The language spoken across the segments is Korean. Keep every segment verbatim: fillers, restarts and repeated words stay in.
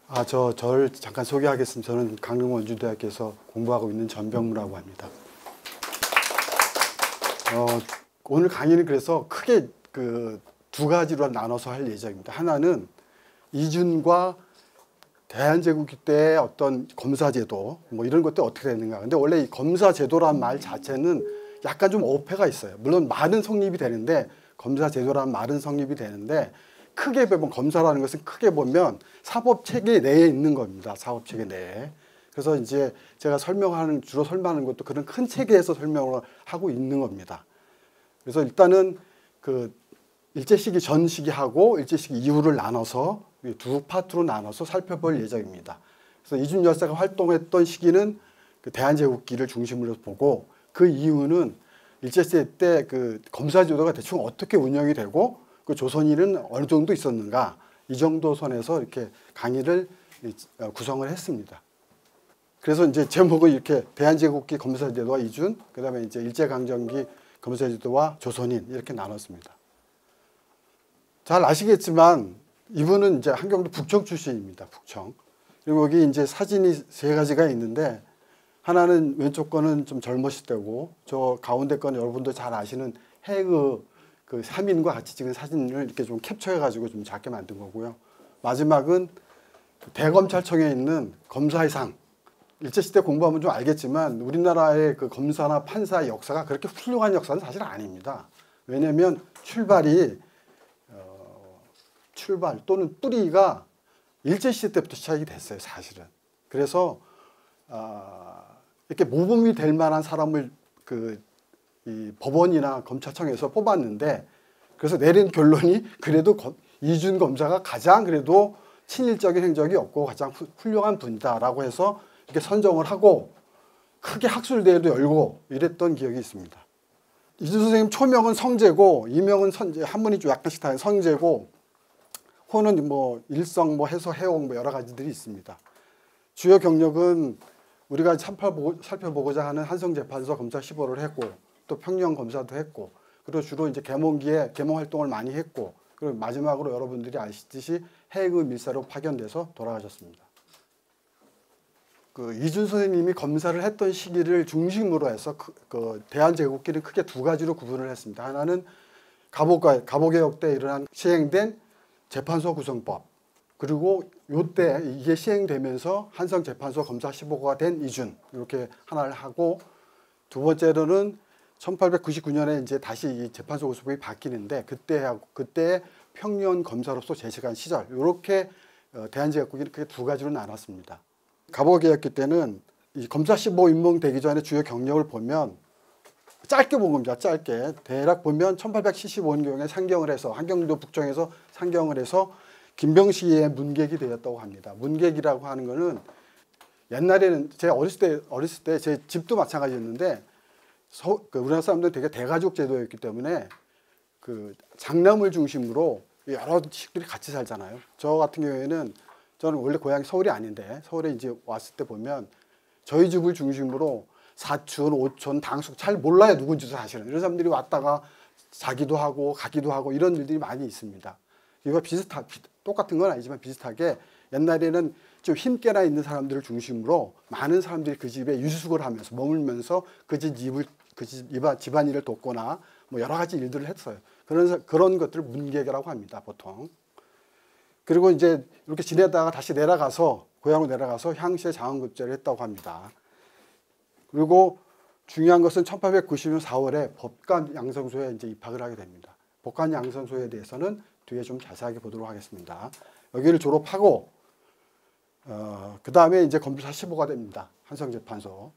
아, 저, 저를 잠깐 소개하겠습니다. 저는 강릉 원주대학교에서 공부하고 있는 전병무라고 합니다. 어, 오늘 강의는 그래서 크게 그 두 가지로 나눠서 할 예정입니다. 하나는 이준과 대한제국기 때의 어떤 검사제도, 뭐 이런 것들 어떻게 되는가. 근데 원래 이 검사제도란 말 자체는 약간 좀 어폐가 있어요. 물론 말은 성립이 되는데, 검사제도란 말은 성립이 되는데, 크게 보면 검사라는 것은 크게 보면 사법체계 내에 있는 겁니다. 사법체계 내에. 그래서 이제 제가 설명하는, 주로 설명하는 것도 그런 큰 체계에서 설명을 하고 있는 겁니다. 그래서 일단은 그 일제시기 전 시기하고 일제시기 이후를 나눠서 두 파트로 나눠서 살펴볼 예정입니다. 그래서 이준 열사가 활동했던 시기는 그 대한제국기를 중심으로 보고, 그 이후는 일제시대 때 그 검사제도가 대충 어떻게 운영이 되고 그 조선인은 어느 정도 있었는가, 이 정도 선에서 이렇게 강의를 구성을 했습니다. 그래서 이제 제목은 이렇게 대한제국기 검사제도와 이준, 그 다음에 이제 일제강점기 검사제도와 조선인, 이렇게 나눴습니다. 잘 아시겠지만 이분은 이제 한경도 북청 출신입니다. 북청. 그리고 여기 이제 사진이 세 가지가 있는데, 하나는 왼쪽 거는 좀 젊으실 때고, 저 가운데 거는 여러분도 잘 아시는 해그 그 삼인과 같이 찍은 사진을 이렇게 좀 캡처해가지고 좀 작게 만든 거고요. 마지막은 대검찰청에 있는 검사의 상. 일제시대 공부하면 좀 알겠지만 우리나라의 그 검사나 판사의 역사가 그렇게 훌륭한 역사는 사실 아닙니다. 왜냐하면 출발이 어, 출발 또는 뿌리가 일제시대 때부터 시작이 됐어요, 사실은. 그래서 어, 이렇게 모범이 될 만한 사람을 그 이 법원이나 검찰청에서 뽑았는데, 그래서 내린 결론이 그래도 이준 검사가 가장 그래도 친일적인 행적이 없고 가장 훌륭한 분이다라고 해서 이렇게 선정을 하고 크게 학술대회도 열고 이랬던 기억이 있습니다. 이준 선생님 초명은 성재고, 이명은 선재, 한문이 좀 약간씩 다른 성재고, 호는 뭐 일성, 뭐 해서 해옥, 뭐 여러 가지들이 있습니다. 주요 경력은 우리가 살펴보고자 하는 한성재판소 검사 십 호를 했고, 또 평양 검사도 했고, 그리고 주로 이제 계몽기에 계몽 활동을 많이 했고, 그리고 마지막으로 여러분들이 아시듯이 해그 밀사로 파견돼서 돌아가셨습니다. 그 이준 선생님이 검사를 했던 시기를 중심으로 해서 그, 그 대한제국기는 크게 두 가지로 구분을 했습니다. 하나는 갑오가, 갑오개혁 때 일어난 시행된 재판소 구성법, 그리고 요때 이게 시행되면서 한성재판소 검사 십 호가 된 이준, 이렇게 하나를 하고, 두 번째로는 천팔백구십구 년에 이제 다시 이 재판소 구성법이 바뀌는데, 그때 그때 평년 검사로서 재직한 시절, 이렇게 대한제국기는 크게 두 가지로 나눴습니다. 갑오개혁기 때는 이 검사 십 호 임명되기 전에 주요 경력을 보면 짧게 본 겁니다. 짧게 대략 보면 천팔백칠십오 년경에 상경을 해서 한경도 북청에서 상경을 해서 김병식의 문객이 되었다고 합니다. 문객이라고 하는 거는 옛날에는 제 어렸을 때 어렸을 때 제 집도 마찬가지였는데, 서, 그 우리나라 사람들은 되게 대가족 제도였기 때문에 그 장남을 중심으로 여러 식들이 같이 살잖아요. 저 같은 경우에는 저는 원래 고향이 서울이 아닌데, 서울에 이제 왔을 때 보면 저희 집을 중심으로 사촌, 오촌, 당숙 잘 몰라요, 누군지도 사실은. 이런 사람들이 왔다가 자기도 하고 가기도 하고 이런 일들이 많이 있습니다. 이거 비슷하, 똑같은 건 아니지만 비슷하게 옛날에는 좀 힘께나 있는 사람들을 중심으로 많은 사람들이 그 집에 유숙을 하면서 머물면서 그 집 입을 그 집 집안일을 돕거나 뭐 여러 가지 일들을 했어요. 그런 그런 것들을 문객이라고 합니다, 보통. 그리고 이제 이렇게 지내다가 다시 내려가서 고향으로 내려가서 향시에 장원급제를 했다고 합니다. 그리고 중요한 것은 천팔백구십 년 사월에 법관 양성소에 이제 입학을 하게 됩니다. 법관 양성소에 대해서는 뒤에 좀 자세하게 보도록 하겠습니다. 여기를 졸업하고 어, 그 다음에 이제 검사 십 호가 됩니다. 한성재판소.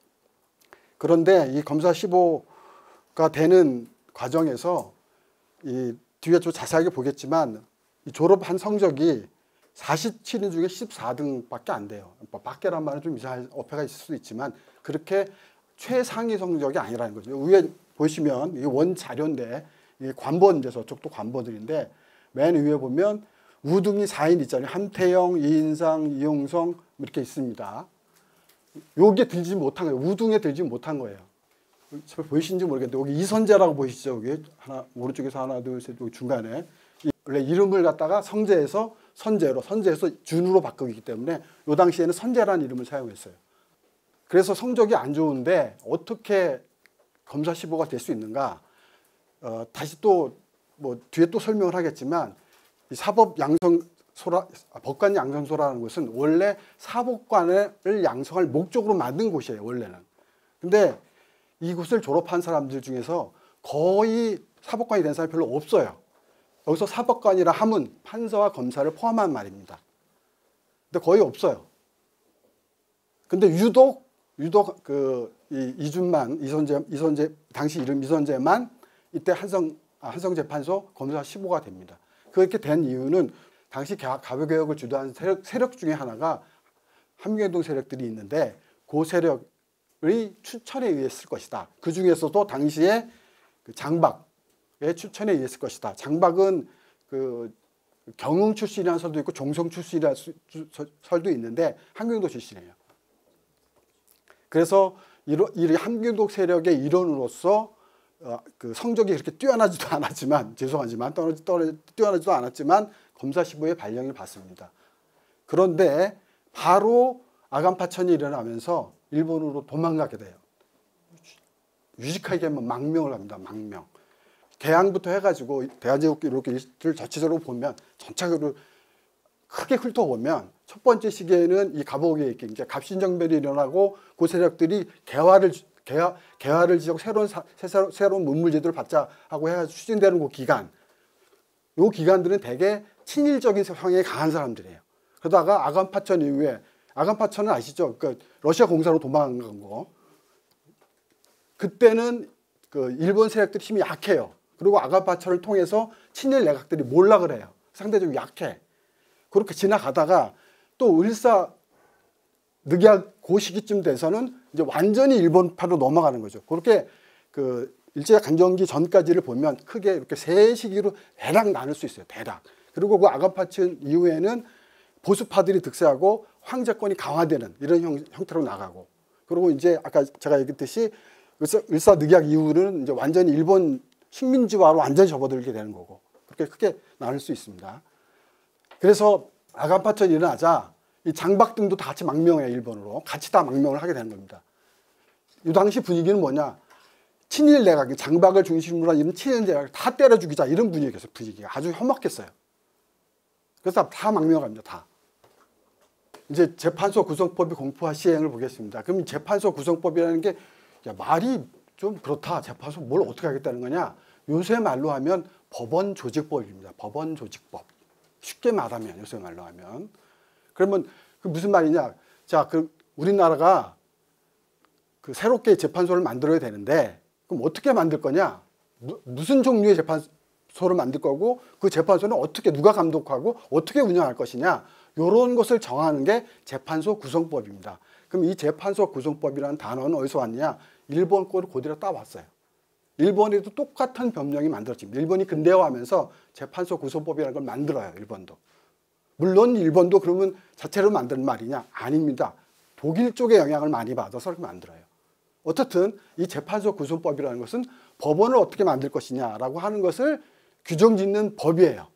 그런데 이 검사 십 호가 되는 과정에서 이 뒤에 좀 자세하게 보겠지만, 이 졸업한 성적이 사십칠 인 중에 십사 등밖에 안 돼요. 밖에란 말은 좀 이상한 어폐가 있을 수도 있지만 그렇게 최상위 성적이 아니라는 거죠. 위에 보시면 이게 원 자료인데, 이게 관본인데 저쪽도 관본들인데, 맨 위에 보면 우등이 사 인 있잖아요. 함태영, 이인상, 이용성 이렇게 있습니다. 여기에 들지 못한 거예요. 우등에 들지 못한 거예요. 보이시는지 모르겠는데 여기 이선재라고 보이시죠? 여기 하나 오른쪽에서 하나 둘 셋 중간에 원래 이름을 갖다가 성재에서 선제로, 선제에서 준으로 바꾸기 때문에 이 당시에는 선제라는 이름을 사용했어요. 그래서 성적이 안 좋은데 어떻게 검사 시보가 될 수 있는가? 어, 다시 또 뭐 뒤에 또 설명을 하겠지만 이 사법 양성소라, 법관 양성소라는 것은 원래 사법관을 양성할 목적으로 만든 곳이에요, 원래는. 근데 이곳을 졸업한 사람들 중에서 거의 사법관이 된 사람이 별로 없어요. 여기서 사법관이라 함은 판사와 검사를 포함한 말입니다. 근데 거의 없어요. 근데 유독 유독 그 이 이준만 이선재 이선재 당시 이름 이선재만 이때 한성 아, 한성재판소 검사 시보가 됩니다. 그렇게 된 이유는 당시 가부개혁을 주도한 세력, 세력 중에 하나가 함경동 세력들이 있는데 그 세력의 추천에 의했을 것이다. 그 중에서도 당시에 그 장박의 추천에 의했을 것이다. 장박은 그 경흥 출신이라는 설도 있고 종성 출신이라는 설도 있는데 함경도 출신이에요. 그래서 이 함경도 세력의 일원으로서 어, 그 성적이 그렇게 뛰어나지도 않았지만 죄송하지만 떨어지, 떨어지, 뛰어나지도 않았지만 검사 시보의 발령을 받습니다. 그런데 바로 아간파천이 일어나면서 일본으로 도망가게 돼요. 유식하게 하면 망명을 합니다. 망명. 개항부터 해가지고 대한제국기 이렇게 전체적으로 보면 전체적으로 크게 훑어보면 첫 번째 시기에는 이 가보기에 이제 갑신정변이 일어나고 그 세력들이 개화를 개화, 개화를 지고 새로운 사, 새로, 새로운 문물제도를 받자 하고 해가지고 추진되는 그 기간, 요 기간들은 대개 친일적인 성향이 강한 사람들이에요. 그러다가 아간파천 이후에 아간파천은 아시죠? 그러니까 러시아 공사로 도망간 거. 그때는 그 일본 세력들이 힘이 약해요. 그리고 아간파천을 통해서 친일 내각들이 몰락을 해요. 상대적으로 약해. 그렇게 지나가다가 또 을사 늑약 그 시기쯤 돼서는 이제 완전히 일본파로 넘어가는 거죠. 그렇게 그 일제 강점기 전까지를 보면 크게 이렇게 세 시기로 대략 나눌 수 있어요. 대략. 그리고 그 아간파천 이후에는 보수파들이 득세하고 황제권이 강화되는 이런 형, 형태로 나가고, 그리고 이제 아까 제가 얘기했듯이 을사, 을사 늑약 이후는 이제 완전히 일본 식민지화로 완전히 접어들게 되는 거고, 그렇게 크게 나눌 수 있습니다. 그래서 아간파천이 일어나자 이 장박 등도 다 같이 망명해요. 일본으로 같이 다 망명을 하게 되는 겁니다. 이 당시 분위기는 뭐냐, 친일 내각, 장박을 중심으로 한 이런 친일 내각을 다 때려 죽이자 이런 분위기였어요. 분위기가 아주 험악했어요. 그래서 다 망명합니다. 다. 이제 재판소 구성법이 공포화 시행을 보겠습니다. 그럼 재판소 구성법이라는 게 야, 말이 좀 그렇다. 재판소 뭘 어떻게 하겠다는 거냐. 요새 말로 하면 법원 조직법입니다. 법원 조직법. 쉽게 말하면, 요새 말로 하면. 그러면 그 무슨 말이냐. 자, 그 우리나라가 그 새롭게 재판소를 만들어야 되는데 그럼 어떻게 만들 거냐. 무, 무슨 종류의 재판소를 만들 거고 그 재판소는 어떻게 누가 감독하고 어떻게 운영할 것이냐. 이런 것을 정하는 게 재판소 구성법입니다. 그럼 이 재판소 구성법이라는 단어는 어디서 왔냐? 일본 거를 그대로 따왔어요. 일본에도 똑같은 법령이 만들어집니다. 일본이 근대화하면서 재판소 구성법이라는 걸 만들어요. 일본도. 물론 일본도 그러면 자체로 만든 말이냐? 아닙니다. 독일 쪽의 영향을 많이 받아서 그렇게 만들어요. 어쨌든 이 재판소 구성법이라는 것은 법원을 어떻게 만들 것이냐라고 하는 것을 규정짓는 법이에요.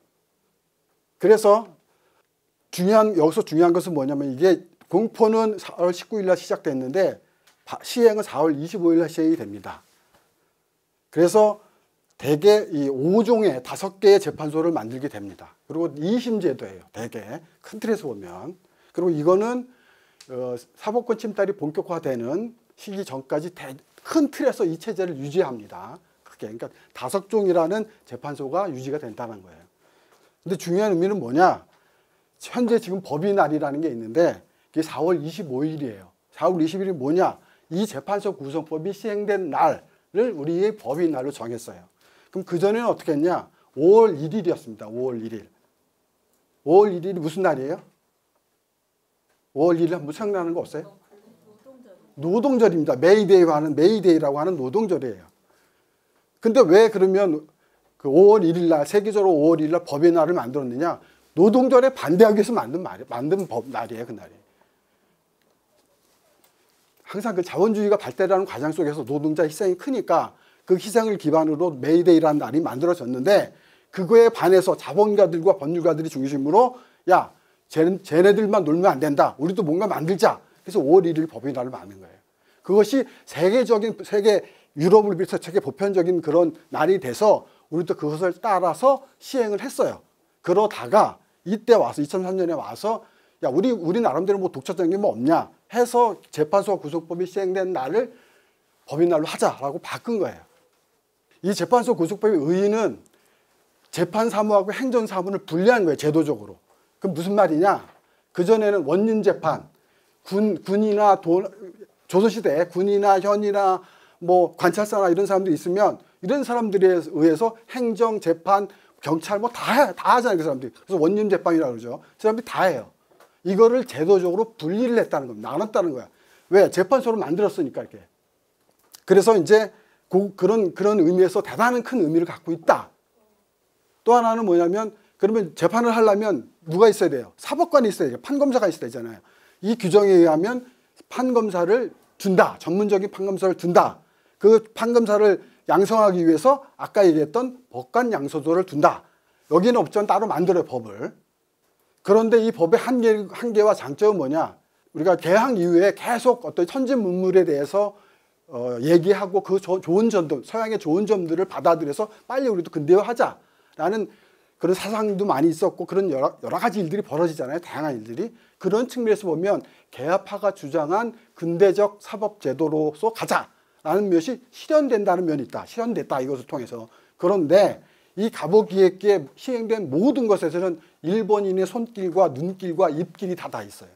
그래서 중요한, 여기서 중요한 것은 뭐냐면 이게 공포는 사월 십구일 날 시작됐는데 시행은 사월 이십오일 날 시행이 됩니다. 그래서 대개 이 오 종의 다섯 개의 재판소를 만들게 됩니다. 그리고 이심 제도예요. 대개 큰 틀에서 보면. 그리고 이거는 어, 사법권 침탈이 본격화되는 시기 전까지 대, 큰 틀에서 이 체제를 유지합니다. 크게. 그러니까 다섯 종이라는 재판소가 유지가 된다는 거예요. 근데 중요한 의미는 뭐냐? 현재 지금 법의날이라는 게 있는데 그게 사월 이십오일이에요. 사월 이십일이 뭐냐? 이 재판소 구성법이 시행된 날을 우리의 법의날로 정했어요. 그럼 그전에는 어떻게 했냐? 오월 일일이었습니다. 오월 일일. 오월 일일이 무슨 날이에요? 오월 일일 한번 생각나는 거 없어요? 노동절입니다. 메이데이라고 하는, 메이데이라고 하는 노동절이에요. 근데 왜 그러면 그 오월 일일 날, 세계적으로 오월 일일 날 법의 날을 만들었느냐? 노동절에 반대하기 위해서 만든 말이, 만든 법 날이에요, 그날이. 항상 그 자본주의가 발달하는 과정 속에서 노동자 희생이 크니까 그 희생을 기반으로 메이데이라는 날이 만들어졌는데 그거에 반해서 자본가들과 법률가들이 중심으로 야, 쟤, 쟤네들만 놀면 안 된다. 우리도 뭔가 만들자. 그래서 오월 일일 법의 날을 만든 거예요. 그것이 세계적인, 세계 유럽을 비롯해서 세계 보편적인 그런 날이 돼서 우리도 그것을 따라서 시행을 했어요. 그러다가 이때 와서 이천삼 년에 와서 야, 우리 우리 나름대로 뭐 독자적인 게 뭐 없냐 해서 재판소 구속법이 시행된 날을 법의 날로 하자라고 바꾼 거예요. 이 재판소 구속법의 의의는 재판 사무하고 행정 사무를 분리한 거예요. 제도적으로. 그럼 무슨 말이냐? 그전에는 원년 재판, 군, 군이나 돈, 조선시대에 군이나 현이나 뭐 관찰사나 이런 사람들이 있으면 이런 사람들에 의해서 행정, 재판, 경찰 뭐 다 해, 다 하잖아요. 그 사람들이. 그래서 원년 재판이라고 그러죠. 그 사람들이 다 해요. 이거를 제도적으로 분리를 했다는 겁니다. 나눴다는 거야. 왜? 재판소를 만들었으니까 이렇게. 그래서 이제 그, 그런, 그런 의미에서 대단한 큰 의미를 갖고 있다. 또 하나는 뭐냐면 그러면 재판을 하려면 누가 있어야 돼요? 사법관이 있어야 돼요. 판검사가 있어야 되잖아요. 이 규정에 의하면 판검사를 준다. 전문적인 판검사를 둔다. 그 판검사를 양성하기 위해서 아까 얘기했던 법관 양서조를 둔다. 여기는 없지만 따로 만들어요, 법을. 그런데 이 법의 한계, 한계와 장점은 뭐냐? 우리가 개항 이후에 계속 어떤 천진문물에 대해서 어, 얘기하고 그 조, 좋은 점들, 서양의 좋은 점들을 받아들여서 빨리 우리도 근대화하자라는 그런 사상도 많이 있었고 그런 여러, 여러 가지 일들이 벌어지잖아요. 다양한 일들이. 그런 측면에서 보면 개화파가 주장한 근대적 사법제도로서 가자라는 것이 실현된다는 면이 있다. 실현됐다, 이것을 통해서. 그런데 이 갑오기획기에 시행된 모든 것에서는 일본인의 손길과 눈길과 입길이 다 다 있어요.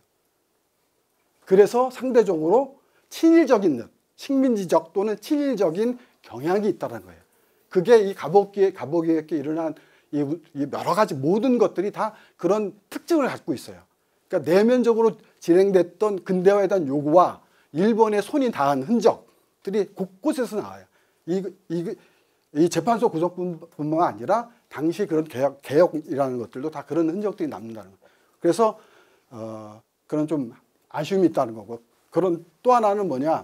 그래서 상대적으로 친일적인, 식민지적 또는 친일적인 경향이 있다는 거예요. 그게 이 갑오기획, 갑오기획기에 일어난 이 여러 가지 모든 것들이 다 그런 특징을 갖고 있어요. 그러니까 내면적으로 진행됐던 근대화에 대한 요구와 일본의 손이 닿은 흔적들이 곳곳에서 나와요. 이, 이, 이 재판소 구속뿐만 아니라 당시 그런 개혁, 개혁이라는 것들도 다 그런 흔적들이 남는다는 거예요. 그래서 어, 그런 좀 아쉬움이 있다는 거고. 그런 또 하나는 뭐냐?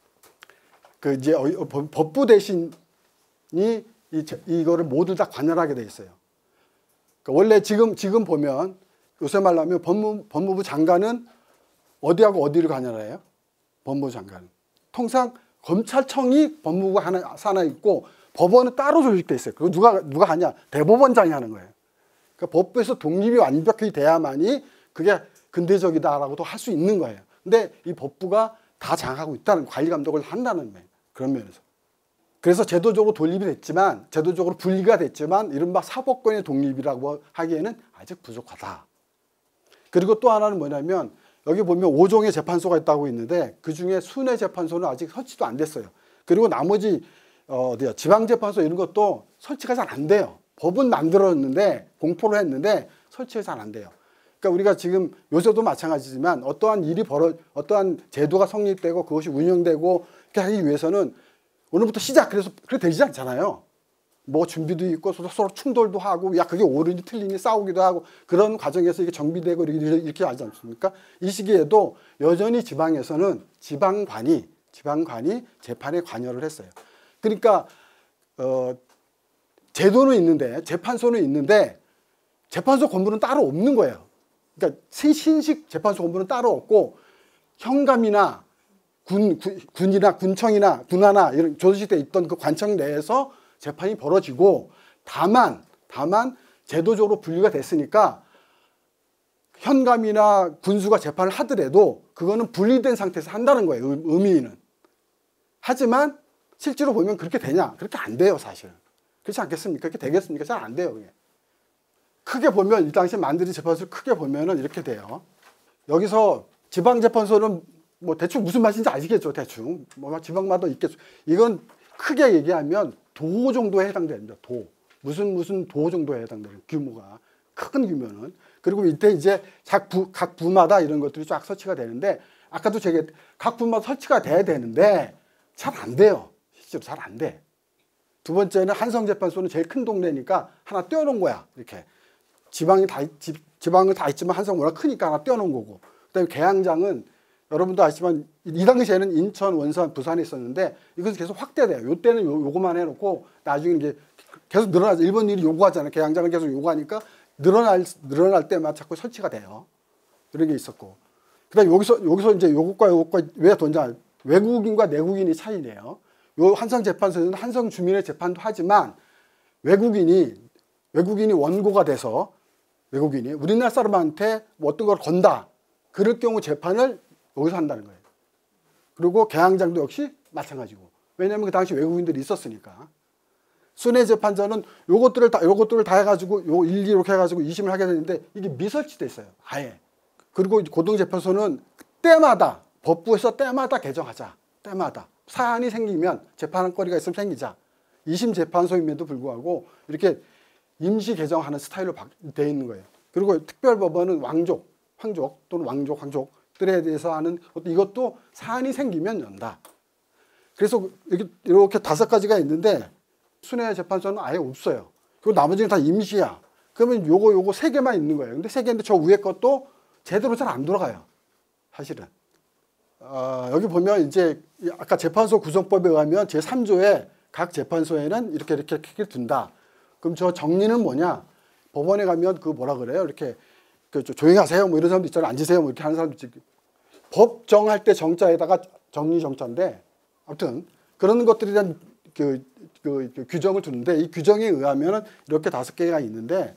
그 이제 법부 대신이 이, 이거를 모두 다 관할하게 돼 있어요. 그러니까 원래 지금, 지금 보면 요새 말로 하면 법무, 법무부 장관은 어디하고 어디를 관할해요? 법무부 장관은. 통상 검찰청이 법무부가 하나, 하나 있고 법원은 따로 조직돼 있어요. 그거 누가, 누가 하냐? 대법원장이 하는 거예요. 그러니까 법부에서 독립이 완벽히 돼야만이 그게 근대적이다라고도 할 수 있는 거예요. 근데 이 법부가 다 장악하고 있다는, 관리 감독을 한다는 거예요. 그런 면에서. 그래서 제도적으로 독립이 됐지만, 제도적으로 분리가 됐지만 이른바 사법권의 독립이라고 하기에는 아직 부족하다. 그리고 또 하나는 뭐냐면 여기 보면 오 종의 재판소가 있다고 있는데 그중에 순회 재판소는 아직 설치도 안 됐어요. 그리고 나머지 어, 어디야 지방재판소 이런 것도 설치가 잘 안 돼요. 법은 만들었는데 공포를 했는데 설치가 잘 안 돼요. 그러니까 우리가 지금 요새도 마찬가지지만 어떠한 일이 벌어, 어떠한 제도가 성립되고 그것이 운영되고 이렇게 하기 위해서는 오늘부터 시작 그래서 그렇게 되지 않잖아요. 뭐 준비도 있고 서로, 서로 충돌도 하고 야 그게 옳으니 틀리니 싸우기도 하고 그런 과정에서 이게 정비되고 이렇게, 이렇게 하지 않습니까? 이 시기에도 여전히 지방에서는 지방관이 지방관이 재판에 관여를 했어요. 그러니까 어, 제도는 있는데 재판소는 있는데 재판소 건물은 따로 없는 거예요. 그러니까 신식 재판소 건물은 따로 없고 현감이나 군, 군, 군이나 군청이나 군하나 이런 조선시대에 있던 그 관청 내에서 재판이 벌어지고 다만 다만 제도적으로 분리가 됐으니까 현감이나 군수가 재판을 하더라도 그거는 분리된 상태에서 한다는 거예요. 의미는. 하지만 실제로 보면 그렇게 되냐? 그렇게 안 돼요, 사실. 그렇지 않겠습니까? 그렇게 되겠습니까? 잘 안 돼요, 그게. 크게 보면 이 당시 만드는 재판소를 크게 보면은 이렇게 돼요. 여기서 지방재판소는 뭐 대충 무슨 말인지 아시겠죠, 대충. 뭐 지방마다 있겠죠. 이건 크게 얘기하면 도 정도에 해당됩니다. 도. 무슨 무슨 도 정도에 해당되는 규모가. 큰 규모는. 그리고 이때 이제 각, 부, 각 부마다 이런 것들이 쫙 설치가 되는데 아까도 제가 각 부마다 설치가 돼야 되는데 잘 안 돼요. 실제로 잘 안 돼. 두 번째는 한성재판소는 제일 큰 동네니까 하나 떼어놓은 거야. 이렇게. 지방이 다, 지, 지방은 다 있지만 한성 워낙 크니까 하나 떼어놓은 거고. 그 다음에 계양장은 여러분도 아시지만 이 당시에는 인천, 원산, 부산에 있었는데 이것은 계속 확대돼요. 요때는 요, 요거만 해놓고 나중에 이제 계속 늘어나죠. 일본인이 요구하잖아요. 개항장을 계속 요구하니까 늘어날 늘어날 때마다 자꾸 설치가 돼요. 이런 게 있었고. 그다음 여기서 여기서 이제 요것과 요것과 왜 돈자 외국인과 내국인이 차이네요. 요 한성재판소에서는 한성 주민의 재판도 하지만 외국인이 외국인이 원고가 돼서 외국인이 우리나라 사람한테 뭐 어떤 걸 건다. 그럴 경우 재판을 여기서 한다는 거예요. 그리고 개항장도 역시 마찬가지고. 왜냐하면 그 당시 외국인들이 있었으니까. 순회재판전은 요것들을 다 요것들을 다 해가지고 요 일기 이렇게 해가지고 이심을 하게 되는데 이게 미설치돼 있어요. 아예. 그리고 고등재판소는 때마다 법부에서 때마다 개정하자. 때마다 사안이 생기면 재판할 거리가 있으면 생기자. 이심 재판소임에도 불구하고 이렇게 임시 개정하는 스타일로 되어 있는 거예요. 그리고 특별법원은 왕족, 황족 또는 왕족, 황족들에 대해서 하는 이것도 사안이 생기면 연다. 그래서 이렇게, 이렇게 다섯 가지가 있는데 순회 재판소는 아예 없어요. 그리고 나머지는 다 임시야. 그러면 요거 요거 세 개만 있는 거예요. 근데 세 개인데 저 위에 것도 제대로 잘 안 돌아가요. 사실은. 어, 여기 보면 이제 아까 재판소 구성법에 의하면 제삼 조에 각 재판소에는 이렇게 이렇게 이렇게 둔다. 그럼 저 정리는 뭐냐? 법원에 가면 그 뭐라 그래요? 이렇게 그 조용히 하세요. 뭐 이런 사람도 있잖아요. 앉으세요. 뭐 이렇게 하는 사람도 있지. 법 정할 때 정자에다가 정리 정자인데 아무튼 그런 것들에 대한 그, 그, 그 규정을 두는데 이 규정에 의하면 이렇게 다섯 개가 있는데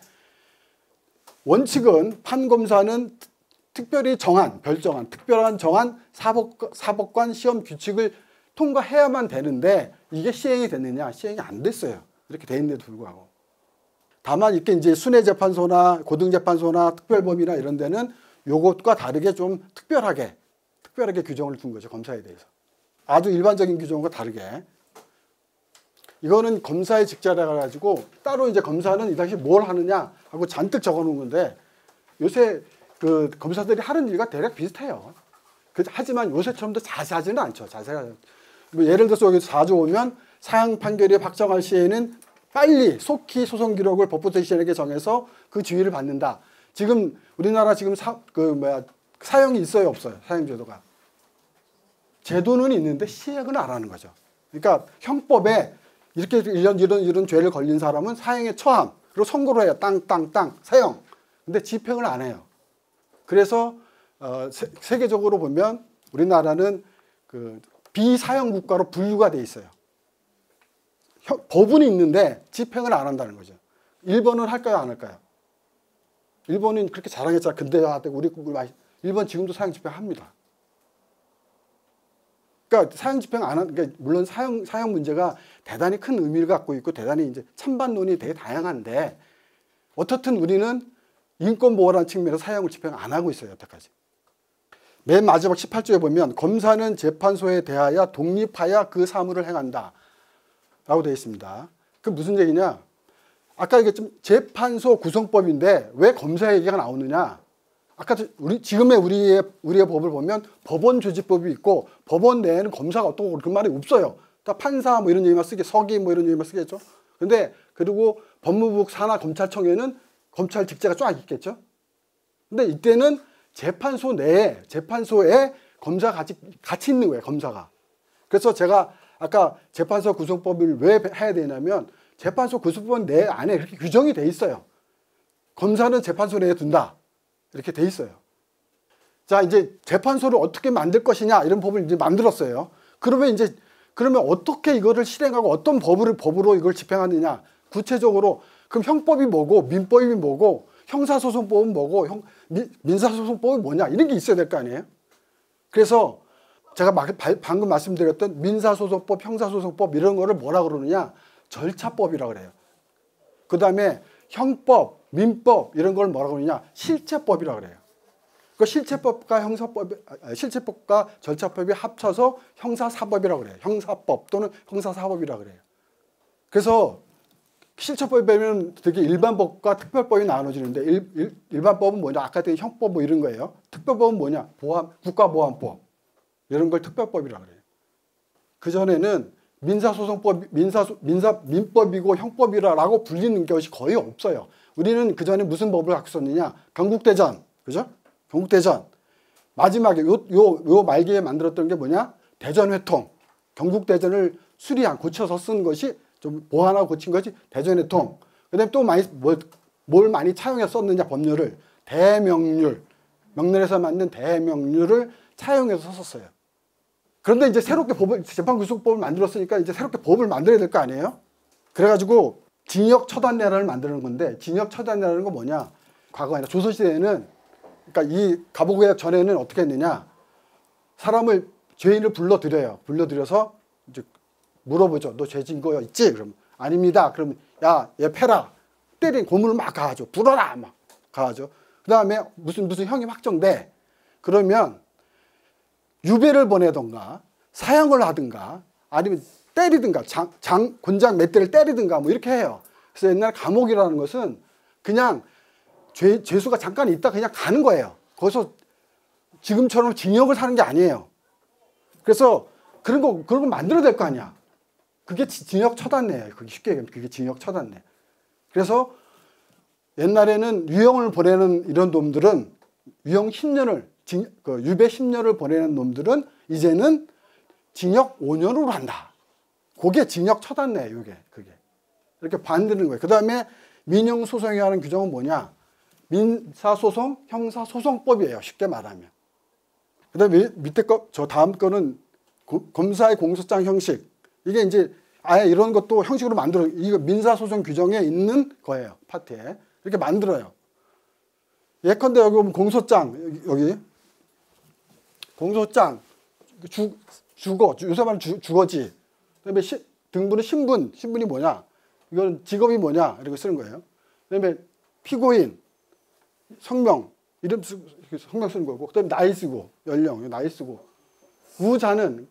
원칙은 판검사는 특별히 정한, 별정한, 특별한 정한 사법, 사법관 시험 규칙을 통과해야만 되는데 이게 시행이 됐느냐? 시행이 안 됐어요. 이렇게 돼 있는데도 불구하고. 다만 이렇게 이제 순회재판소나 고등재판소나 특별법이나 이런 데는 요것과 다르게 좀 특별하게, 특별하게 규정을 둔 거죠. 검사에 대해서. 아주 일반적인 규정과 다르게. 이거는 검사의 직자라 가지고 따로 이제 검사는 이 당시 뭘 하느냐 하고 잔뜩 적어 놓은 건데 요새 그 검사들이 하는 일과 대략 비슷해요. 그, 하지만 요새처럼 더 자세하지는 않죠. 자세하지. 뭐 예를 들어서 여기 사 조 보면 사형 판결이 확정할 시에는 빨리 속히 소송 기록을 법부대시인에게 정해서 그 지휘를 받는다. 지금 우리나라 지금 사, 그 뭐야 사형이 있어요, 없어요? 사형 제도가. 제도는 있는데 시행은 안 하는 거죠. 그러니까 형법에 이렇게 이런 이런 이런 죄를 걸린 사람은 사형에 처함. 그리고 선고를 해요. 땅, 땅, 땅, 사형. 근데 집행을 안 해요. 그래서 어, 세, 세계적으로 보면 우리나라는 그 비사형 국가로 분류가 돼 있어요. 형, 법은 있는데 집행을 안 한다는 거죠. 일본은 할까요, 안 할까요? 일본은 그렇게 자랑했잖아. 근대화되고 우리 일본 지금도 사형 집행합니다. 그러니까 사형 집행 안 하는, 그러니까 물론 사형 사형 문제가 대단히 큰 의미를 갖고 있고 대단히 이제 찬반론이 되게 다양한데 어떻든 우리는 인권 보호라는 측면에서 사형을 집행 안 하고 있어요, 여태까지. 맨 마지막 십팔 조에 보면 검사는 재판소에 대하여 독립하여 그 사무를 행한다. 라고 되어 있습니다. 그 무슨 얘기냐? 아까 얘기했지만 재판소 구성법인데 왜 검사 얘기가 나오느냐? 아까 우리 지금의 우리의 우리의 법을 보면 법원 조직법이 있고 법원 내에는 검사가 어떻고 그 말이 없어요. 다 판사 뭐 이런 얘기만 쓰게 서기 뭐 이런 얘기만 쓰겠죠. 근데 그리고 법무부 산하 검찰청에는 검찰 직제가 쫙 있겠죠. 근데 이때는 재판소 내에 재판소에 검사가 같이 같이 있는 거예요. 검사가. 그래서 제가 아까 재판소 구성법을 왜 해야 되냐면 재판소 구성법 내 안에 그렇게 규정이 돼 있어요. 검사는 재판소 내에 둔다. 이렇게 돼 있어요. 자, 이제 재판소를 어떻게 만들 것이냐 이런 법을 이제 만들었어요. 그러면 이제 그러면 어떻게 이거를 실행하고 어떤 법을 법으로 이걸 집행하느냐? 구체적으로 그럼 형법이 뭐고 민법이 뭐고 형사소송법은 뭐고 형, 미, 민사소송법이 뭐냐 이런 게 있어야 될 거 아니에요? 그래서 제가 막, 방금 말씀드렸던 민사소송법, 형사소송법 이런 거를 뭐라 그러느냐? 절차법이라고 그래요. 그 다음에 형법, 민법 이런 걸 뭐라고 그러냐? 실체법이라고 그래요. 그 실체법과 형사법, 실체법과 절차법이 합쳐서 형사사법이라고 그래요. 형사법 또는 형사사법이라고 그래요. 그래서 실체법이면 되게 일반법과 특별법이 나눠지는데 일, 일, 일반법은 뭐냐? 아까 했던 형법 뭐 이런 거예요. 특별법은 뭐냐? 보안, 국가보안법 이런 걸 특별법이라고 그래요. 그전에는 민사소송법, 민사, 민사, 민법이고 형법이라고 불리는 것이 거의 없어요. 우리는 그전에 무슨 법을 갖고 썼느냐? 건국대전, 그죠? 건국대전. 마지막에 요, 요, 요 말기에 만들었던 게 뭐냐? 대전회통. 건국대전을 수리한, 고쳐서 쓴 것이 좀 보완하고 고친 것이 대전의 통. 그다음에 또 많이 뭘, 뭘 많이 차용해서 썼느냐 법률을 대명률, 명렬에서 만든 대명률을 차용해서 썼어요. 그런데 이제 새롭게 법을 재판구속법을 만들었으니까 이제 새롭게 법을 만들어야 될 거 아니에요? 그래가지고 징역 처단례를 만드는 건데 징역 처단례라는 건 뭐냐? 과거 아니라 조선시대에는 그러니까 이 가보개혁 전에는 어떻게 했느냐? 사람을 죄인을 불러들여요. 불러들여서 이제 물어보죠. 너 죄 증거 있지? 그럼 아닙니다. 그럼 야, 얘 패라. 때린 고문을 막 가하죠. 불어라 막 가하죠. 그 다음에 무슨 무슨 형이 확정돼. 그러면 유배를 보내던가 사형을 하든가 아니면 때리든가 장, 장 곤장 몇 대를 때리든가 뭐 이렇게 해요. 그래서 옛날 감옥이라는 것은 그냥 죄, 죄수가 잠깐 있다 그냥 가는 거예요. 거기서 지금처럼 징역을 사는 게 아니에요. 그래서 그런 거 그런 거 만들어야 될 거 아니야. 그게 징역 처단례예요. 그게 쉽게 얘기하면 그게 징역 처단례. 그래서 옛날에는 유형을 보내는 이런 놈들은 유형 십 년을 징, 그 유배 십 년을 보내는 놈들은 이제는 징역 오 년으로 한다. 그게 징역 처단례예요. 이게 그게 이렇게 반드는 거예요. 그 다음에 민형소송에 관한 규정은 뭐냐? 민사소송, 형사소송법이에요. 쉽게 말하면. 그 다음에 밑에 거, 저 다음 거는 고, 검사의 공소장 형식. 이게 이제 아예 이런 것도 형식으로 만들어, 이거 민사소송 규정에 있는 거예요. 파트에. 이렇게 만들어요. 예컨대 여기 보면 공소장, 여기. 공소장, 주, 주거, 요새 말은 주, 주거지. 그 다음에 시, 등본은 신분, 신분이 뭐냐? 이건 직업이 뭐냐? 이렇게 쓰는 거예요. 그 다음에 피고인, 성명, 이름 쓰고, 성명 쓰는 거고, 그 다음에 나이 쓰고, 연령, 나이 쓰고. 우자는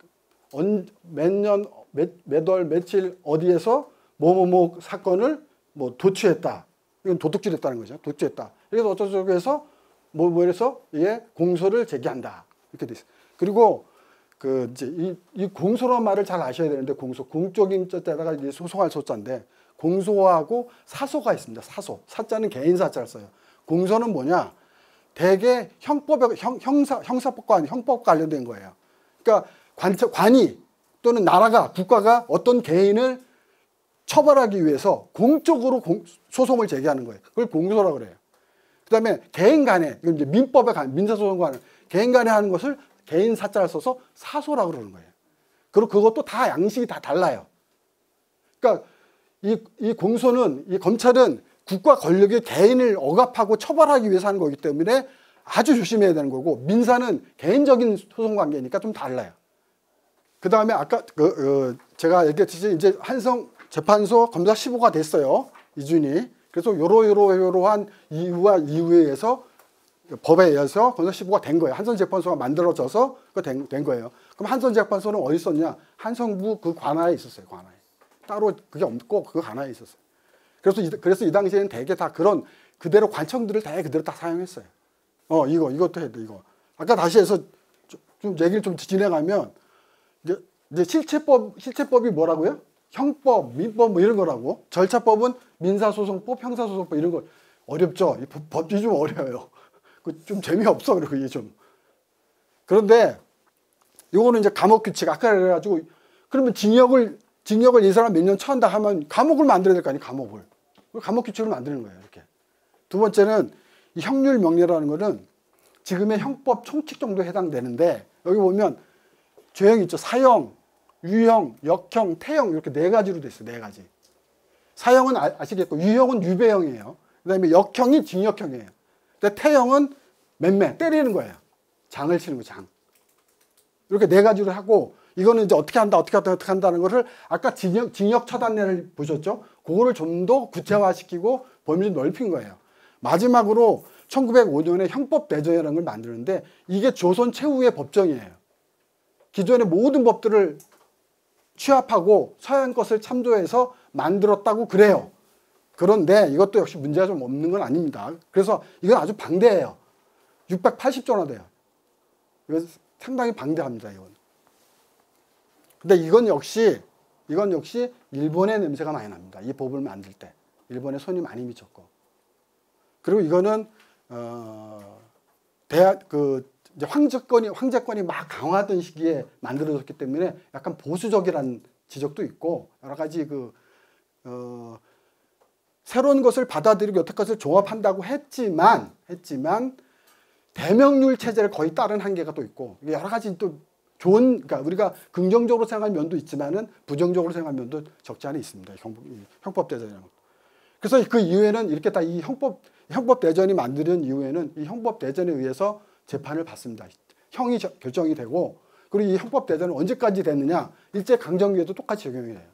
몇 년, 몇, 몇 월, 며칠, 어디에서 뭐뭐뭐 사건을 뭐 도취했다. 이건 도둑질했다는 거죠. 도취했다. 그래서 어쩌고저쩌고 해서 뭐, 뭐 해서 이게 공소를 제기한다. 이렇게 돼 있어요. 그리고 그 이제 이, 이 공소라는 말을 잘 아셔야 되는데 공소, 공적인 자에다가 이제 소송할 소자인데 공소하고 사소가 있습니다. 사소. 사자는 개인 사자를 써요. 공소는 뭐냐? 대개 형법, 형, 형사, 형사법과 형법 관련된 거예요. 그러니까 관, 관이 또는 나라가, 국가가 어떤 개인을 처벌하기 위해서 공적으로 공, 소송을 제기하는 거예요. 그걸 공소라고 그래요. 그 다음에 개인 간에, 이제 민법에 관, 민사소송과는 개인 간에 하는 것을 개인 사자를 써서 사소라고 그러는 거예요. 그리고 그것도 다 양식이 다 달라요. 그러니까 이, 이 공소는, 이 검찰은 국가 권력의 개인을 억압하고 처벌하기 위해서 하는 거기 때문에 아주 조심해야 되는 거고, 민사는 개인적인 소송 관계니까 좀 달라요. 그 다음에 아까 그, 그 제가 얘기했듯이 이제 한성 재판소 검사 십 호가 됐어요. 이준이. 그래서 요러 요러 요러한 이유와 이유에 의해서 법에 의해서 검사 십 호가 된 거예요. 한성 재판소가 만들어져서 그 된, 된 거예요. 그럼 한성 재판소는 어디 있었냐? 한성부 그 관하에 있었어요. 관하에. 따로 그게 없고 그 관하에 있었어요. 그래서 이, 그래서 이 당시에는 대개 다 그런 그대로 관청들을 다 그대로 다 사용했어요. 어 이거 이것도 해도 이거. 아까 다시 해서 좀, 좀 얘기를 좀 진행하면 이제, 이제 실체법 실체법이 뭐라고요? 형법, 민법 뭐 이런 거라고. 절차법은 민사소송법, 형사소송법 이런 거 어렵죠. 이 법, 법이 좀 어려워요. 좀 재미없어 그리고 이게 좀. 그런데 요거는 이제 감옥 규칙 아까 그래가지고 그러면 징역을 징역을 이 사람 몇 년 처한다 하면 감옥을 만들어야 될 거 아니에요. 감옥을. 감옥 규칙을 만드는 거예요. 이렇게. 두 번째는 이 형률 명예라는 거는 지금의 형법 총칙 정도에 해당되는데 여기 보면 죄형이 있죠. 사형, 유형, 역형, 태형 이렇게 네 가지로 돼 있어요. 네 가지. 사형은 아, 아시겠고 유형은 유배형이에요. 그다음에 역형이 징역형이에요. 근데 태형은 맴매 때리는 거예요. 장을 치는 거 장. 이렇게 네 가지로 하고 이거는 이제 어떻게 한다 어떻게 한다 어떻게 한다는 것을 아까 징역 징역 처단례를 보셨죠? 그거를 좀 더 구체화시키고 범위를 넓힌 거예요. 마지막으로 천구백오 년에 형법 대전이라는 걸 만드는데 이게 조선 최후의 법정이에요. 기존의 모든 법들을 취합하고 서양 것을 참조해서 만들었다고 그래요. 그런데 이것도 역시 문제가 좀 없는 건 아닙니다. 그래서 이건 아주 방대해요. 육백팔십 조나 돼요. 이건 상당히 방대합니다. 이건. 근데 이건 역시 이건 역시 일본의 냄새가 많이 납니다. 이 법을 만들 때 일본에 손이 많이 미쳤고 그리고 이거는 어, 대학 그 이제 황제권이 황제권이 막 강화하던 시기에 만들어졌기 때문에 약간 보수적이라는 지적도 있고 여러 가지 그 어, 새로운 것을 받아들이고 여태 것을 종합한다고 했지만 했지만 대명률 체제를 거의 따른 한계가 또 있고 여러 가지 또 좋은 그러니까 우리가 긍정적으로 생각할 면도 있지만은 부정적으로 생각할 면도 적지 않아 있습니다. 형법, 형법 대전이라는 것. 그래서 그 이후에는 이렇게 다 이 형법 형법 대전이 만드는 이후에는 이 형법 대전에 의해서 재판을 받습니다. 형이 저, 결정이 되고 그리고 이 형법 대전은 언제까지 됐느냐? 일제 강점기에도 똑같이 적용이 돼요.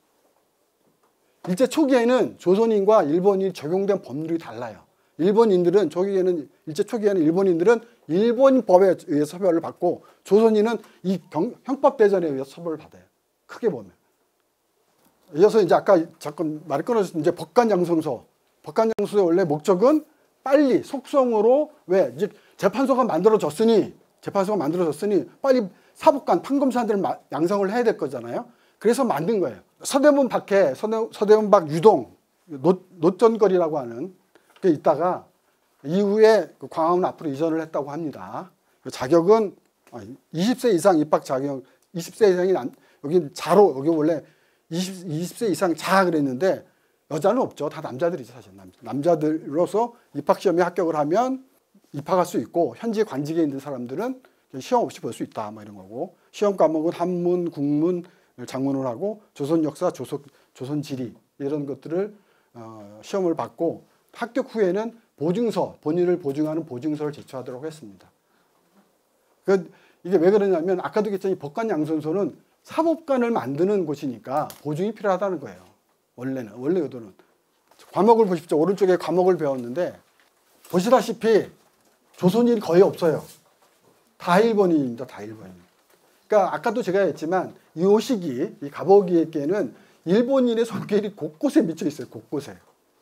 일제 초기에는 조선인과 일본이 적용된 법률이 달라요. 일본인들은 초기에는 일제 초기에는 일본인들은 일본 법에 의해서 처벌을 받고 조선인은 이 경, 형법 대전에 의해서 처벌을 받아요. 크게 보면. 이어서 이제 아까 잠깐 말이 끊어졌는데 이제 법관양성소. 법관양성소의 원래 목적은 빨리 속성으로 왜 이제 재판소가 만들어졌으니 재판소가 만들어졌으니 빨리 사법관 판검사들을 양성을 해야 될 거잖아요. 그래서 만든 거예요. 서대문 밖에 서대, 서대문 밖 유동 노, 노전거리라고 하는 게 있다가 이후에 광화문 앞으로 이전을 했다고 합니다. 자격은 이십 세 이상 입학 자격, 이십 세 이상이 남, 여기 자로 여기 원래 이십, 이십 세 이상 자 그랬는데 여자는 없죠. 다 남자들이죠 사실. 남자들로서 입학 시험에 합격을 하면 입학할 수 있고 현지 관직에 있는 사람들은 시험 없이 볼 수 있다 뭐 이런 거고 시험 과목은 한문, 국문, 장문을 하고 조선 역사, 조선, 조선 지리 이런 것들을 어, 시험을 받고 합격 후에는 보증서, 본인을 보증하는 보증서를 제출하도록 했습니다. 그 이게 왜 그러냐면 아까도 얘기했지만 법관양성소는 사법관을 만드는 곳이니까 보증이 필요하다는 거예요. 원래는 원래 의도는 과목을 보십시오. 오른쪽에 과목을 배웠는데 보시다시피 조선인이 거의 없어요. 다 일본인입니다. 다 일본인. 그러니까 아까도 제가 했지만 이 시기, 이 가보기에는 일본인의 손길이 곳곳에 미쳐 있어요. 곳곳에.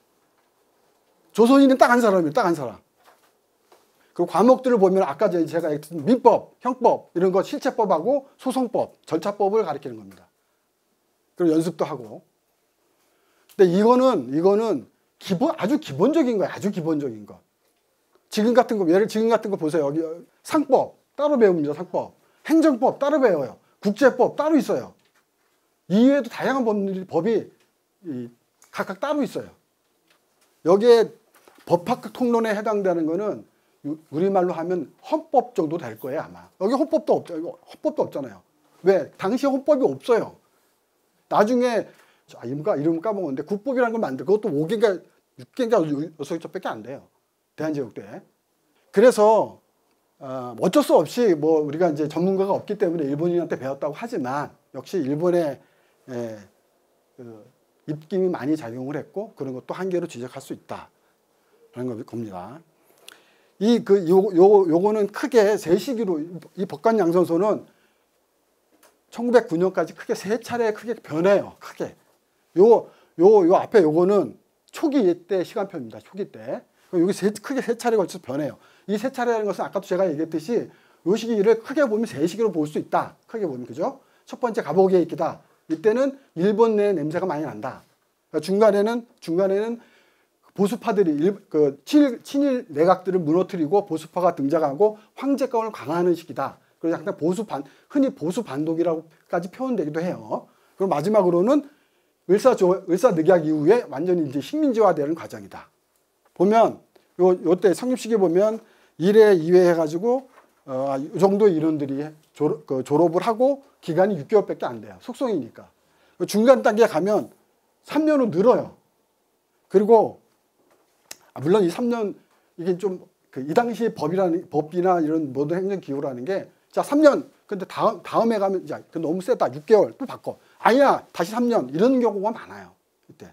조선인은 딱 한 사람이에요. 딱 한 사람. 그 과목들을 보면 아까 제가 했던 민법, 형법 이런 거 실체법하고 소송법, 절차법을 가리키는 겁니다. 그리고 연습도 하고. 근데 이거는 이거는 기본 아주 기본적인 거예요. 아주 기본적인 거. 지금 같은 거 예를 지금 같은 거 보세요. 여기 상법 따로 배웁니다. 상법. 행정법 따로 배워요. 국제법 따로 있어요. 이외에도 다양한 법률이 법이 이, 각각 따로 있어요. 여기에 법학 통론에 해당되는 거는 우리말로 하면 헌법 정도 될 거예요 아마. 여기 헌법도 없죠. 헌법도 없잖아요. 왜? 당시에 헌법이 없어요. 나중에 아, 이름가 이름 까먹었는데 국법이라는 걸 만들 그것도 오 개인가 육 개인가 여섯 개밖에 안 돼요. 대한제국 때. 그래서 어, 어쩔 수 없이 뭐 우리가 이제 전문가가 없기 때문에 일본인한테 배웠다고 하지만 역시 일본의 예, 그 입김이 많이 작용을 했고 그런 것도 한계로 지적할 수 있다. 그런 겁니다. 이 그 요 요 요거는 크게 세 시기로 이 법관양성소는 천구백구 년까지 크게 세 차례 크게 변해요. 크게. 요 요 요 앞에 요거는 초기 때 시간표입니다. 초기 때. 여기 세, 크게 세 차례 걸쳐서 변해요. 이 세 차례라는 것은 아까도 제가 얘기했듯이 요 시기를 크게 보면 세 시기로 볼 수 있다. 크게 보면 그죠? 첫 번째 가보기의 있기다. 이때는 일본 내 냄새가 많이 난다. 그러니까 중간에는 중간에는 보수파들이 일, 그 친일, 친일 내각들을 무너뜨리고 보수파가 등장하고 황제권을 강화하는 시기다. 그래서 약간 보수 반 흔히 보수 반독이라고까지 표현되기도 해요. 그리고 마지막으로는 을사조 을사늑약 이후에 완전히 이제 식민지화되는 과정이다. 보면 요 요때 성립시기 보면 일 회, 이 회 해가지고 어, 이 정도 인원들이 졸업, 그 졸업을 하고 기간이 육 개월밖에 안 돼요. 속성이니까. 중간 단계에 가면 삼 년은 늘어요. 그리고 아, 물론 이 삼 년 이게 좀 그 이 당시 법이라는 법이나 이런 모든 행정 기호라는 게 자 삼 년 근데 다음 다음에 가면 야 너무 세다 육 개월 또 바꿔 아니야 다시 삼 년 이런 경우가 많아요 이때.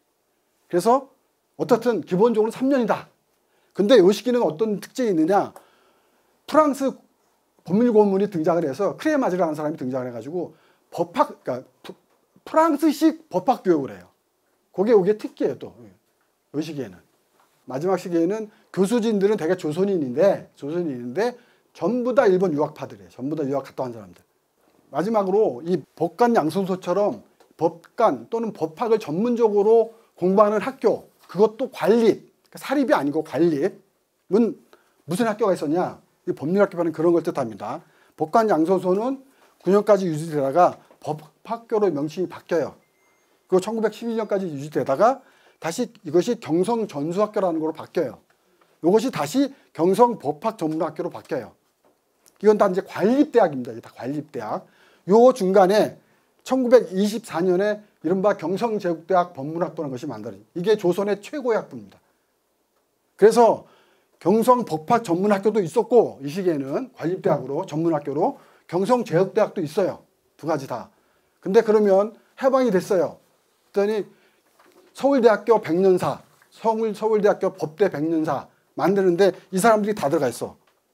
그래서 어떻든 기본적으로 삼 년이다. 근데 이 시기는 어떤 특징이 있느냐? 프랑스 법률고문이 등장을 해서 크레마즈라는 사람이 등장을 해가지고 법학 그러니까 프랑스식 법학 교육을 해요. 그게 이게 특기예요 또 이 시기에는. 마지막 시기에는 교수진들은 대개 조선인인데 조선인인데 전부 다 일본 유학파들이에요. 전부 다 유학 갔다 온 사람들. 마지막으로 이 법관양성소처럼 법관 또는 법학을 전문적으로 공부하는 학교 그것도 관립, 사립이 아니고 관립은 무슨 학교가 있었냐? 이 법률학교는 그런 걸 뜻합니다. 법관양성소는 구 년까지 유지되다가 법학교로 명칭이 바뀌어요. 그리고 천구백십이 년까지 유지되다가 다시 이것이 경성전수학교라는 걸로 바뀌어요. 이것이 다시 경성법학전문학교로 바뀌어요. 이건 다 이제 관립대학입니다. 이게 다 관립대학. 요 중간에 천구백이십사 년에 이른바 경성제국대학 법문학부라는 것이 만들어요. 이게 조선의 최고의 학부입니다. 그래서 경성법학전문학교도 있었고 이 시기에는 관립대학으로 전문학교로 경성제국대학도 있어요. 두 가지 다. 근데 그러면 해방이 됐어요. 그랬더니 서울대학교 백년사, 서울, 서울대학교 법대 백년사 만드는데 이 사람들이 다 들어가 있어.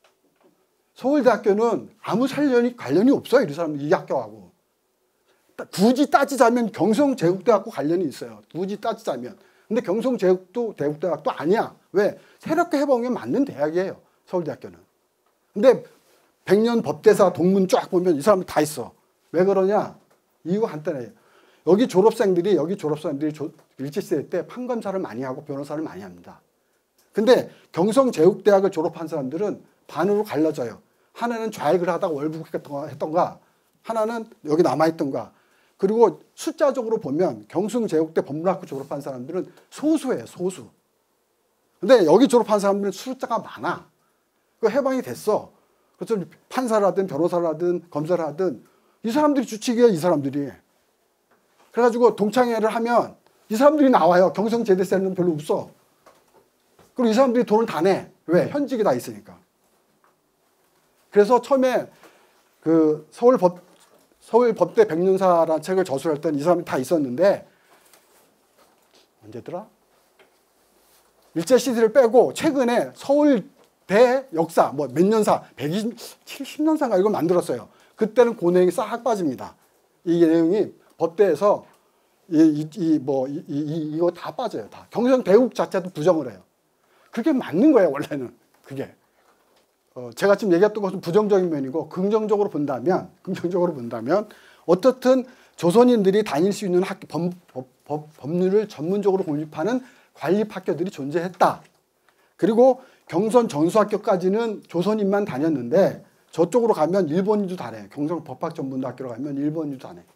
서울대학교는 아무 관련이, 관련이 없어요. 이 사람들, 이 학교하고. 굳이 따지자면 경성제국대학과 관련이 있어요. 굳이 따지자면. 근데 경성제국도 대국대학도 아니야. 왜? 세력화 해방에 맞는 대학이에요. 서울대학교는. 근데 백년 법대사 동문 쫙 보면 이 사람들 다 있어. 왜 그러냐? 이유가 간단해요. 여기 졸업생들이 여기 졸업생들이 일제시대 때 판검사를 많이 하고 변호사를 많이 합니다. 근데 경성제국대학을 졸업한 사람들은 반으로 갈라져요. 하나는 좌익을 하다가 월북했던가, 하나는 여기 남아있던가. 그리고 숫자적으로 보면 경성제국대 법문학교 졸업한 사람들은 소수예요, 소수. 근데 여기 졸업한 사람들은 숫자가 많아. 그 해방이 됐어. 그래서 판사를 하든 변호사를 하든 검사를 하든 이 사람들이 주치기야, 이 사람들이. 그래가지고 동창회를 하면 이 사람들이 나와요. 경성제대생은 별로 없어. 그리고 이 사람들이 돈을 다 내. 왜? 현직이 다 있으니까. 그래서 처음에 그 서울법, 서울법대 백년사라는 책을 저술할 때는 이 사람이 다 있었는데, 언제더라? 일제시대를 빼고 최근에 서울대 역사, 뭐 몇 년사, 백칠십 년사인가 이걸 만들었어요. 그때는 그 내용이 싹 빠집니다. 이 내용이 법대에서 이, 이, 뭐, 이, 이, 이거 다 빠져요. 다. 경성대국 자체도 부정을 해요. 그게 맞는 거예요, 원래는. 그게. 어, 제가 지금 얘기했던 것은 부정적인 면이고, 긍정적으로 본다면, 긍정적으로 본다면, 어떻든 조선인들이 다닐 수 있는 학교, 법, 법, 법, 법률을 전문적으로 공립하는 관립학교들이 존재했다. 그리고 경선 전수학교까지는 조선인만 다녔는데, 저쪽으로 가면 일본인도 다녀요. 경성법학전문학교로 가면 일본인도 다녀요.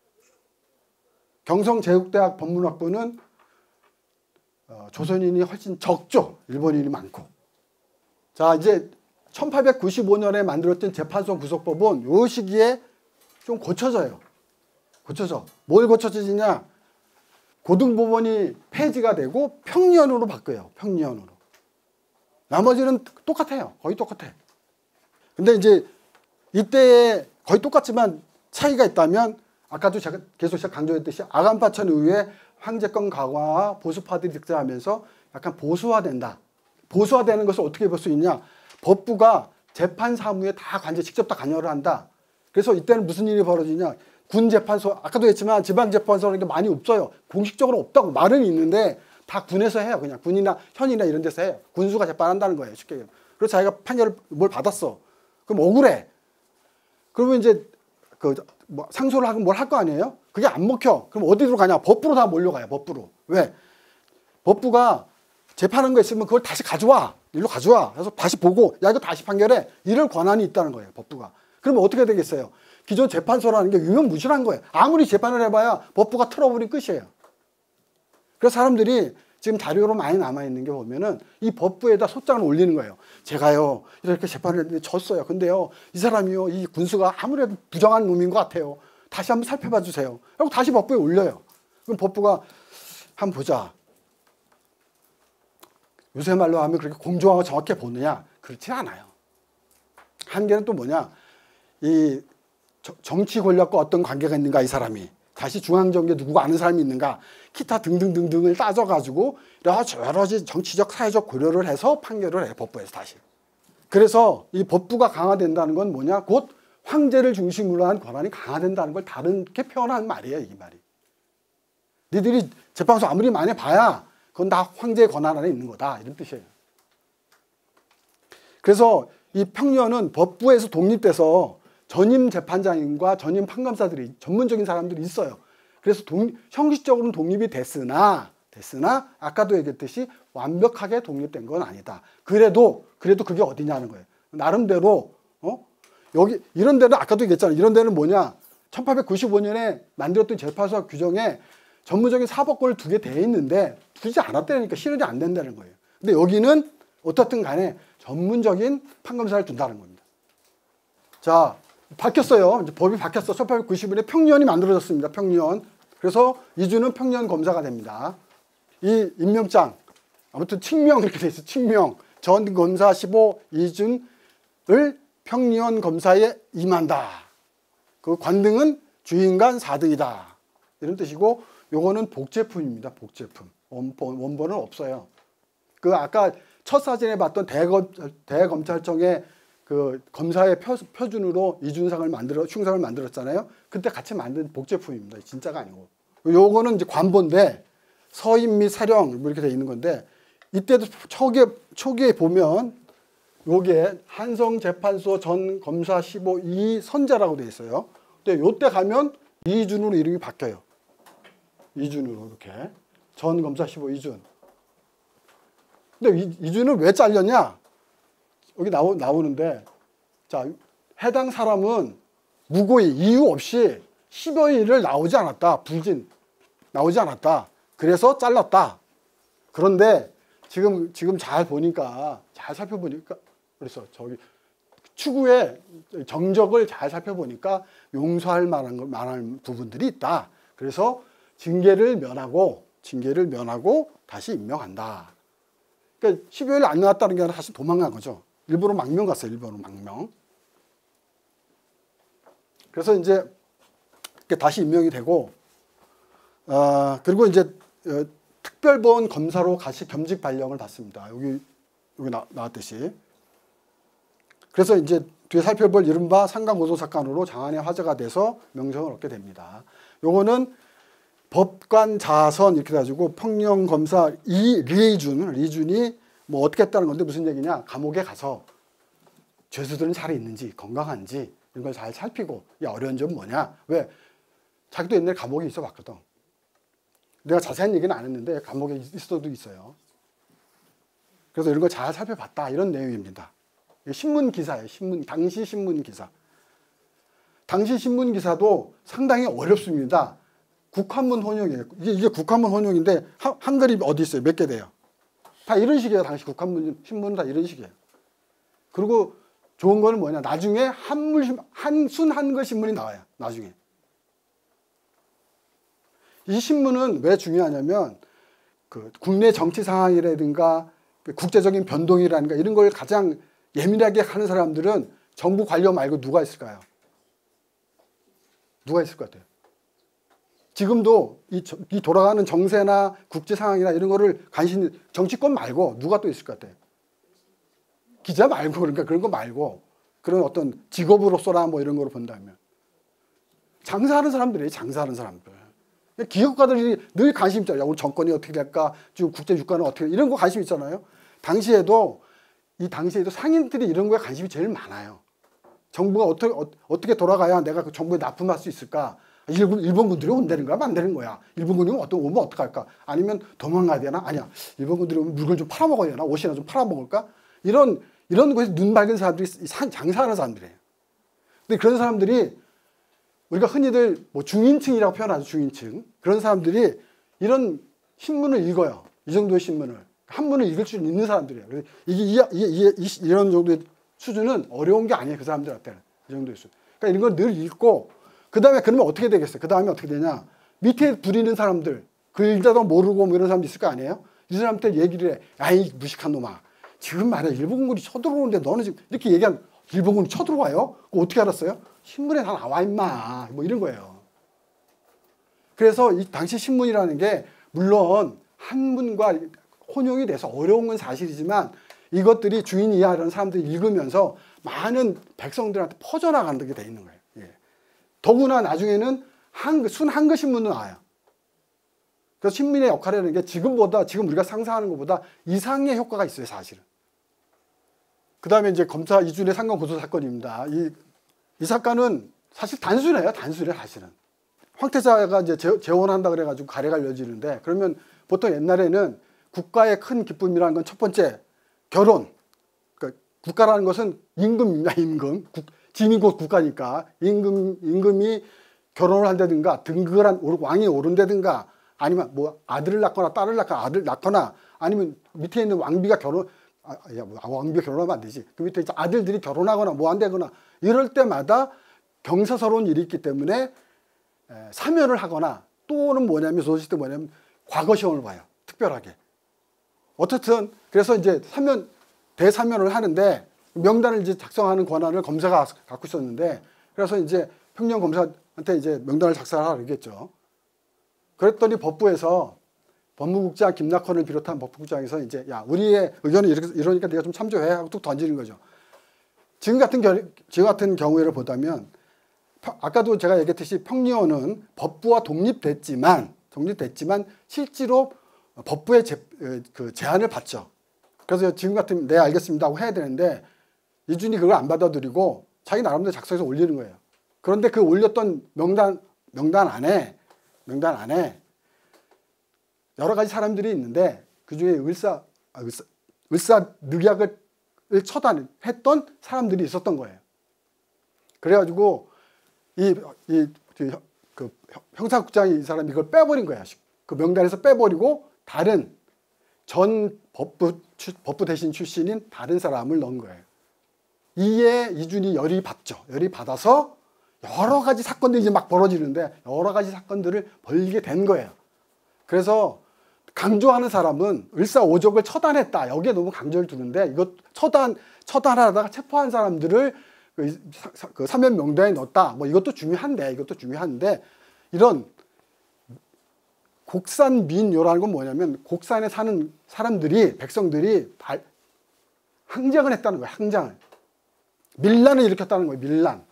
경성제국대학 법문학부는 어, 조선인이 훨씬 적죠. 일본인이 많고. 자, 이제 천팔백구십오 년에 만들었던 재판소 구속법은 요 시기에 좀 고쳐져요. 고쳐져. 뭘 고쳐지냐? 고등법원이 폐지가 되고 평년으로 바뀌어요. 평년으로. 나머지는 똑같아요. 거의 똑같아. 근데 이제 이때에 거의 똑같지만 차이가 있다면, 아까도 제가 계속 강조했듯이 아간파천 이후에 황제권 강화와 보수파들이 득세하면서 약간 보수화된다. 보수화되는 것을 어떻게 볼 수 있냐? 법부가 재판 사무에 다 관여, 직접 다 관여를 한다. 그래서 이때는 무슨 일이 벌어지냐? 군 재판소, 아까도 했지만 지방 재판소라는 게 많이 없어요. 공식적으로 없다고 말은 있는데 다 군에서 해요. 그냥 군이나 현이나 이런 데서 해요. 군수가 재판한다는 거예요. 쉽게 얘기하면. 그래서 자기가 판결을 뭘 받았어. 그럼 억울해. 그러면 이제 그 뭐 상소를 하고 뭘 할 거 아니에요? 그게 안 먹혀. 그럼 어디로 가냐? 법부로 다 몰려가요. 법부로. 왜? 법부가 재판한 거 있으면 그걸 다시 가져와. 일로 가져와. 그래서 다시 보고, 야, 이거 다시 판결해. 이럴 권한이 있다는 거예요. 법부가. 그러면 어떻게 되겠어요? 기존 재판소라는 게 유명무실한 거예요. 아무리 재판을 해봐야 법부가 틀어버린 끝이에요. 그래서 사람들이 지금 자료로 많이 남아있는 게 보면은 이 법부에다 소장을 올리는 거예요. 제가요, 이렇게 재판을 했는데 졌어요. 근데요, 이 사람이요, 이 군수가 아무래도 부정한 놈인 것 같아요. 다시 한번 살펴봐 주세요. 그리고 다시 법부에 올려요. 그럼 법부가 한번 보자. 요새 말로 하면 그렇게 공정하고 정확히 보느냐? 그렇지 않아요. 한계는 또 뭐냐? 이 정치 권력과 어떤 관계가 있는가, 이 사람이. 다시 중앙정계 누구가 아는 사람이 있는가, 기타 등등등등을 따져가지고 여러 가지 정치적 사회적 고려를 해서 판결을 해요. 법부에서 다시. 그래서 이 법부가 강화된다는 건 뭐냐? 곧 황제를 중심으로 한 권한이 강화된다는 걸 다르게 표현한 말이에요. 이 말이. 니들이 재판소 아무리 많이 봐야 그건 다 황제의 권한 안에 있는 거다. 이런 뜻이에요. 그래서 이 평년은 법부에서 독립돼서 전임 재판장님과 전임 판검사들이, 전문적인 사람들이 있어요. 그래서 독립, 형식적으로는 독립이 됐으나, 됐으나, 아까도 얘기했듯이 완벽하게 독립된 건 아니다. 그래도, 그래도 그게 어디냐는 거예요. 나름대로, 어? 여기, 이런 데는, 아까도 얘기했잖아요. 이런 데는 뭐냐? 천팔백구십오 년에 만들었던 재판소 규정에 전문적인 사법권을 두게 돼 있는데 두지 않았다니까 실현이 안 된다는 거예요. 근데 여기는 어떻든 간에 전문적인 판검사를 둔다는 겁니다. 자, 바뀌었어요. 이제 법이 바뀌었어. 천팔백구십 년에 평년이 만들어졌습니다. 평년. 그래서 이준은 평년 검사가 됩니다. 이 임명장, 아무튼 칙명 이렇게 돼 있어. 칙명. 전 검사 십오 이준을 평년 검사에 임한다. 그 관등은 주인간 사등이다. 이런 뜻이고, 요거는 복제품입니다. 복제품. 원본, 원본은 없어요. 그 아까 첫 사진에 봤던 대검, 대검찰청의 그 검사의 표, 표준으로 이준상을 만들어, 충상을 만들었잖아요. 그때 같이 만든 복제품입니다. 진짜가 아니고. 요거는 이제 관본데 서임 및 사령 이렇게 돼 있는 건데, 이때도 초기에, 초기에 보면 요게 한성재판소 전 검사 십오 이선자라고 돼 있어요. 근데 요때 가면 이준으로 이름이 바뀌어요. 이준으로 이렇게. 전 검사 십오 이준. 근데 이, 이준은 왜 잘렸냐? 여기 나오, 나오는데, 자, 해당 사람은 무고의 이유 없이 십여일을 나오지 않았다. 불진. 나오지 않았다. 그래서 잘랐다. 그런데 지금, 지금 잘 보니까, 잘 살펴보니까, 그래서 저기 추구의 정적을 잘 살펴보니까 용서할 만한, 거, 만한 부분들이 있다. 그래서 징계를 면하고, 징계를 면하고 다시 임명한다. 그러니까 십여일 안 나왔다는 게 아니라 다시 도망간 거죠. 일부러 망명 갔어요. 일부러 망명. 그래서 이제 다시 임명이 되고, 어, 그리고 이제 어, 특별보험 검사로 다시 겸직 발령을 받습니다. 여기 여기 나, 나왔듯이. 그래서 이제 뒤에 살펴볼 이른바 상강고소 사건으로 장안의 화제가 돼서 명성을 얻게 됩니다. 요거는 법관 자선 이렇게 해가지고 평령검사 이리준, 리준이 뭐 어떻게 했다는 건데 무슨 얘기냐? 감옥에 가서 죄수들은 잘 있는지 건강한지 이런 걸 잘 살피고, 야, 어려운 점은 뭐냐? 왜? 자기도 옛날에 감옥에 있어 봤거든. 내가 자세한 얘기는 안 했는데 감옥에 있어도 있어요. 그래서 이런 걸 잘 살펴봤다 이런 내용입니다. 신문 기사예요. 신문, 당시 신문 기사. 당시 신문 기사도 상당히 어렵습니다. 국한문 혼용이에요. 이게, 이게 국한문 혼용인데 한, 한글이 어디 있어요? 몇 개 돼요? 다 이런 식이에요. 당시 국한문 신문은 다 이런 식이에요. 그리고 좋은 거는 뭐냐? 나중에 한물, 한순 한글 신문이 나와요. 나중에. 이 신문은 왜 중요하냐면 그 국내 정치 상황이라든가 국제적인 변동이라든가 이런 걸 가장 예민하게 하는 사람들은 정부 관료 말고 누가 있을까요? 누가 있을 것 같아요? 지금도 이, 이 돌아가는 정세나 국제 상황이나 이런 거를 관심, 정치권 말고 누가 또 있을 것 같아요? 기자 말고, 그러니까 그런 거 말고 그런 어떤 직업으로서나 뭐 이런 거로 본다면 장사하는 사람들이에요. 장사하는 사람들. 기업가들이 늘 관심 있잖아요. 우리 정권이 어떻게 될까? 지금 국제 유가는 어떻게 될까? 이런 거 관심 있잖아요. 당시에도 이 당시에도 상인들이 이런 거에 관심이 제일 많아요. 정부가 어떻게 어, 어떻게 돌아가야 내가 그 정부에 납품할 수 있을까? 일본 일본군들이 온다는 거야, 만드는 거야. 일본군이 어떤 오면 어떡할까? 아니면 도망가야 되나? 아니야. 일본군들이 오면 물건 좀 팔아먹어야 되나? 옷이나 좀 팔아먹을까? 이런 이런 거에서 눈 밝은 사람들이 장사하는 사람들이에요. 근데 그런 사람들이 우리가 흔히들 뭐 중인층이라고 표현하죠. 중인층. 그런 사람들이 이런 신문을 읽어요. 이 정도의 신문을. 한문을 읽을 수 있는 사람들이에요. 그래서 이게, 이게, 이게, 이게 이런 정도의 수준은 어려운 게 아니에요. 그 사람들한테는. 이 정도의 수준. 그러니까 이런 걸 늘 읽고, 그 다음에 그러면 어떻게 되겠어요? 그 다음에 어떻게 되냐? 밑에 부리는 사람들, 글자도 모르고 뭐 이런 사람도 있을 거 아니에요? 이 사람한테 얘기를 해. 아이, 무식한 놈아. 지금 말이야. 일본군이 쳐들어오는데 너는 지금 이렇게 얘기하면 일본군이 쳐들어와요? 그거 어떻게 알았어요? 신문에 다 나와 임마. 뭐 이런 거예요. 그래서 이 당시 신문이라는 게 물론 한문과 혼용이 돼서 어려운 건 사실이지만 이것들이 주인 이하라는 사람들이 읽으면서 많은 백성들한테 퍼져나가는 게 돼 있는 거예요. 예. 더구나 나중에는 한글, 순 한글 신문도 나와요. 그래서 신문의 역할이라는 게 지금보다, 지금 우리가 상상하는 것보다 이상의 효과가 있어요, 사실은. 그 다음에 이제 검사 이준의 상강 고소 사건입니다. 이, 이 사건은 사실 단순해요, 단순해, 사실은. 황태자가 이제 재혼한다 그래가지고 가래가 열지는데, 그러면 보통 옛날에는 국가의 큰 기쁨이라는 건 첫 번째, 결혼. 그러니까 국가라는 것은 임금입니다, 임금. 국, 짐이 곧 국가니까. 임금, 임금이 결혼을 한다든가, 등극을 한, 왕이 오른다든가, 아니면 뭐 아들을 낳거나 딸을 낳거나 아들 낳거나 아니면 밑에 있는 왕비가 결혼 아, 야, 뭐 왕비가 결혼하면 안 되지. 그 밑에 이제 아들들이 결혼하거나 뭐 안 되거나 이럴 때마다 경사스러운 일이 있기 때문에 에, 사면을 하거나 또는 뭐냐면 조선시대 뭐냐면 과거 시험을 봐요. 특별하게. 어떻든 그래서 이제 사면 대사면을 하는데 명단을 이제 작성하는 권한을 검사가 갖고 있었는데 그래서 이제 평년 검사한테 이제 명단을 작성하라 그러겠죠. 그랬더니 법부에서 법무국장 김낙헌을 비롯한 법무국장에서 이제 야 우리의 의견은 이렇게 이러니까 내가 좀 참조해 하고 뚝 던지는 거죠. 지금 같은 겨, 지금 같은 경우를 보다면 아까도 제가 얘기했듯이 평리원은 법부와 독립됐지만 독립됐지만 실제로 법부의 제, 그 제안을 받죠. 그래서 지금 같은 네 알겠습니다 하고 해야 되는데 이준이 그걸 안 받아들이고 자기 나름대로 작성해서 올리는 거예요. 그런데 그 올렸던 명단 명단 안에 명단 안에 여러 가지 사람들이 있는데 그 중에 을사 아, 을사, 을사늑약을 처단했던 사람들이 있었던 거예요. 그래가지고 이, 이, 그 형사국장이 이 사람이 이걸 빼버린 거야. 그 명단에서 빼버리고 다른 전 법부, 법부 대신 출신인 다른 사람을 넣은 거예요. 이에 이준이 열이 받죠. 열이 받아서 여러 가지 사건들이 이제 막 벌어지는데 여러 가지 사건들을 벌이게 된 거예요. 그래서 강조하는 사람은 을사오적을 처단했다. 여기에 너무 강조를 두는데 이것 처단, 처단하다가 체포한 사람들을 그, 그 사면 명단에 넣었다. 뭐 이것도 중요한데 이것도 중요한데 이런 곡산민요라는 건 뭐냐면 곡산에 사는 사람들이 백성들이 발, 항쟁을 했다는 거예요. 항쟁을. 밀란을 일으켰다는 거예요. 밀란.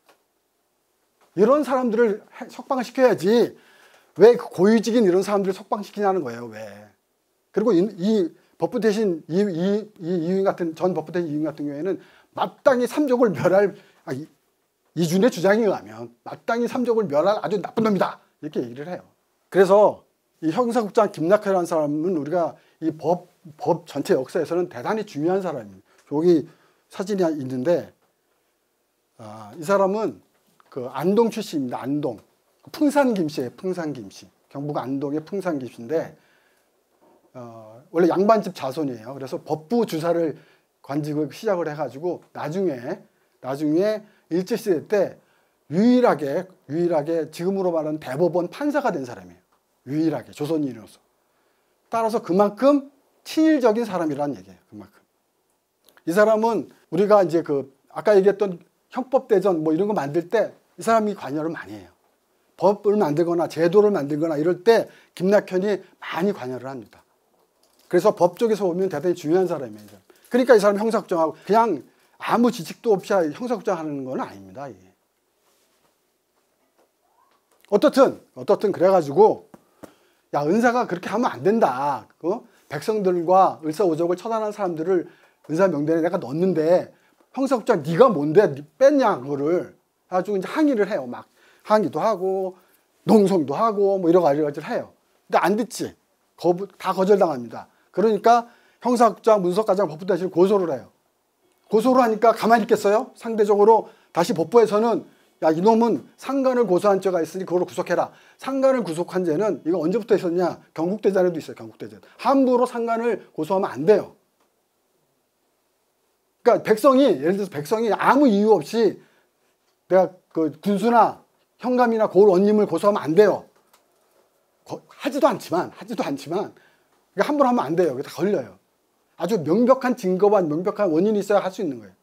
이런 사람들을 석방을 시켜야지 왜 고위직인 이런 사람들을 석방시키냐는 거예요. 왜. 그리고 이, 이 법부 대신 이, 이, 이 이윤 같은 전 법부 대신 이윤 같은 경우에는 마땅히 삼족을 멸할 아, 이, 이준의 주장에 의하면 마땅히 삼족을 멸할 아주 나쁜 놈이다. 이렇게 얘기를 해요. 그래서 이 형사국장 김낙헌이라는 사람은 우리가 이 법, 법 전체 역사에서는 대단히 중요한 사람입니다. 여기 사진이 있는데 아, 이 사람은 그 안동 출신입니다. 안동. 풍산 김씨예요. 풍산 김씨. 경북 안동의 풍산 김씨인데 어, 원래 양반집 자손이에요. 그래서 법부 주사를 관직을 시작을 해가지고 나중에 나중에 일제시대 때 유일하게 유일하게 지금으로 말하는 대법원 판사가 된 사람이에요. 유일하게 조선인으로서. 따라서 그만큼 친일적인 사람이라는 얘기예요. 그만큼. 이 사람은 우리가 이제 그 아까 얘기했던 형법대전 뭐 이런 거 만들 때 이 사람이 관여를 많이 해요. 법을 만들거나 제도를 만들거나 이럴 때 김낙헌이 많이 관여를 합니다. 그래서 법 쪽에서 보면 대단히 중요한 사람이에요. 그러니까 이 사람이 형사국장하고 그냥 아무 지식도 없이 형사국장 하는 건 아닙니다. 이게. 어떻든 어떻든 그래가지고 야 은사가 그렇게 하면 안 된다. 어? 백성들과 을사오적을 처단한 사람들을 은사 명단에 내가 넣었는데 형사국장 네가 뭔데 뺐냐 그거를 해가지고 이제 항의를 해요. 막 항의도 하고 농성도 하고 뭐 여러 가지를 해요. 근데 안 듣지. 거부, 다 거절당합니다. 그러니까 형사국장, 문서과장, 법부대신을 고소를 해요. 고소를 하니까 가만히 있겠어요? 상대적으로 다시 법부에서는 야 이놈은 상관을 고소한 죄가 있으니 그걸 구속해라. 상관을 구속한 죄는 이거 언제부터 있었냐? 경국대전에도 있어요. 경국대전. 함부로 상관을 고소하면 안 돼요. 그러니까 백성이 예를 들어서 백성이 아무 이유 없이 내가 그 군수나 현감이나 고을 원님을 고소하면 안 돼요. 거, 하지도 않지만 하지도 않지만 그러니까 함부로 하면 안 돼요. 다 걸려요. 아주 명백한 증거와 명백한 원인이 있어야 할 수 있는 거예요.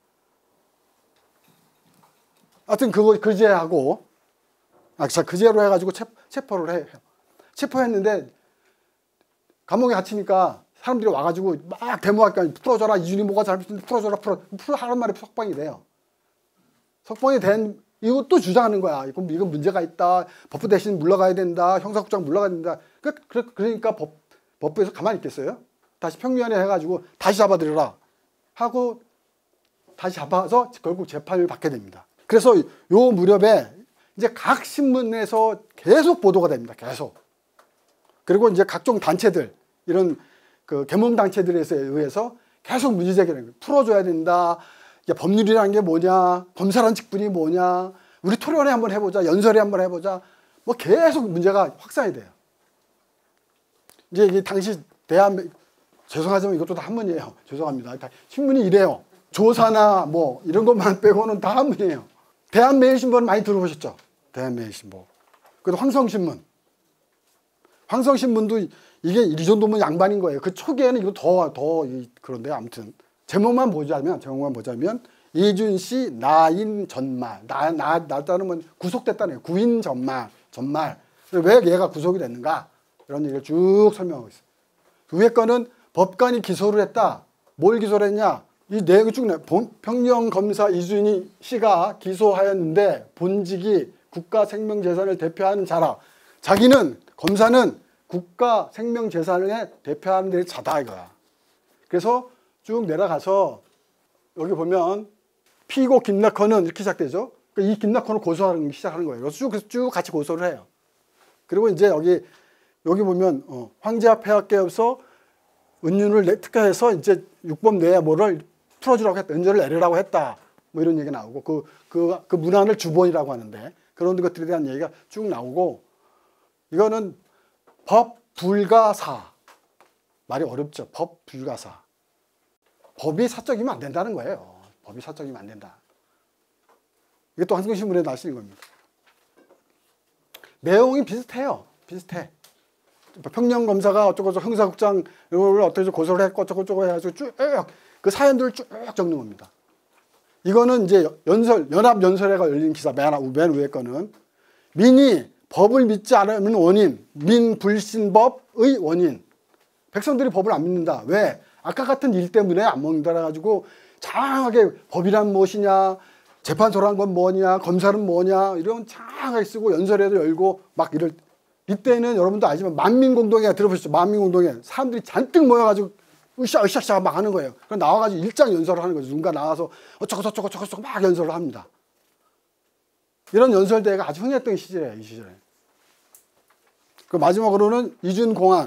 하여튼 그거 그제하고 아, 그제로 해가지고 체, 체포를 해요. 체포했는데 감옥에 갇히니까 사람들이 와가지고 막 데모하니까 풀어줘라. 이준이 뭐가 잘못했는데 풀어줘라. 풀어. 풀어 하는 말에 석방이 돼요. 석방이 된 이것도 주장하는 거야. 이건 이건 문제가 있다. 법부 대신 물러가야 된다. 형사국장 물러가야 된다. 그, 그, 그러니까 법, 법부에서 가만히 있겠어요? 다시 평위원회 해가지고 다시 잡아들여라 하고 다시 잡아서 결국 재판을 받게 됩니다. 그래서 요 무렵에 이제 각 신문에서 계속 보도가 됩니다. 계속. 그리고 이제 각종 단체들 이런 그 계몽 단체들에 의해서 계속 문제 제기를 해요. 풀어줘야 된다. 법률이라는 게 뭐냐, 검사란 직분이 뭐냐, 우리 토론회 한번 해보자, 연설회 한번 해보자, 뭐 계속 문제가 확산이 돼요. 이제 이게 당시 대한 죄송하지만 이것도 다 한문이에요. 죄송합니다. 신문이 이래요. 조사나 뭐 이런 것만 빼고는 다 한문이에요. 대한매일신보는 많이 들어보셨죠? 대한매일신보. 그래도 황성신문. 황성신문도 이게 이 정도면 양반인 거예요. 그 초기에는 이거 더, 더 그런데 아무튼. 제목만 보자면, 제목만 보자면, 이준씨 나인 전말. 나, 나, 나다는 건 구속됐다는 거예요. 구인 전말. 전말. 왜 얘가 구속이 됐는가? 이런 얘기를 쭉 설명하고 있어요. 위에 거는 법관이 기소를 했다. 뭘 기소를 했냐? 이 내용이 쭉 나. 평령검사 이준희 씨가 기소하였는데 본직이 국가생명재산을 대표하는 자라. 자기는 검사는 국가 생명재산을 대표하는 데 자다 이거야. 그래서 쭉 내려가서 여기 보면 피고 김낙헌은 이렇게 시작되죠. 이 김낙헌을 고소하는 시작하는 거예요. 그래서 쭉, 쭉 같이 고소를 해요. 그리고 이제 여기 여기 보면 어, 황제와 폐하께서 은윤을 특가해서 이제 육법 내에 뭐를 풀어주라고 했다. 은전을 내리라고 했다. 뭐 이런 얘기 나오고 그, 그, 그 문안을 주본이라고 하는데 그런 것들에 대한 얘기가 쭉 나오고 이거는 법 불가사. 말이 어렵죠. 법 불가사. 법이 사적이면 안 된다는 거예요. 법이 사적이면 안 된다. 이게 또 한국신문에 나시는 겁니다. 내용이 비슷해요. 비슷해. 평령검사가 어쩌고저쩌고 형사국장을 어떻게 고소를 했고 어쩌고저쩌고 해가지고 쭉 그 사연들을 쭉 적는 겁니다. 이거는 이제 연설, 연합연설회가 열린 기사 맨, 맨 위에 거는 민이 법을 믿지 않으면 원인, 민불신법의 원인. 백성들이 법을 안 믿는다. 왜? 아까 같은 일 때문에 안 먹는다 해가지고 장하게 법이란 무엇이냐, 재판소란 건 뭐냐, 검사는 뭐냐 이런 장하게 쓰고 연설회도 열고 막 이럴 이때는 여러분도 알지만 만민공동회 들어보셨죠? 만민공동회 사람들이 잔뜩 모여가지고 으쌰으쌰으쌰 막 하는 거예요. 그럼 나와가지고 일장 연설을 하는 거죠. 누군가 나와서 어쩌고 저쩌고 저쩌고 저쩌고 막 연설을 합니다. 이런 연설대회가 아주 흥했던 시절이에요. 이 시절에. 그 마지막으로는 이준 공안.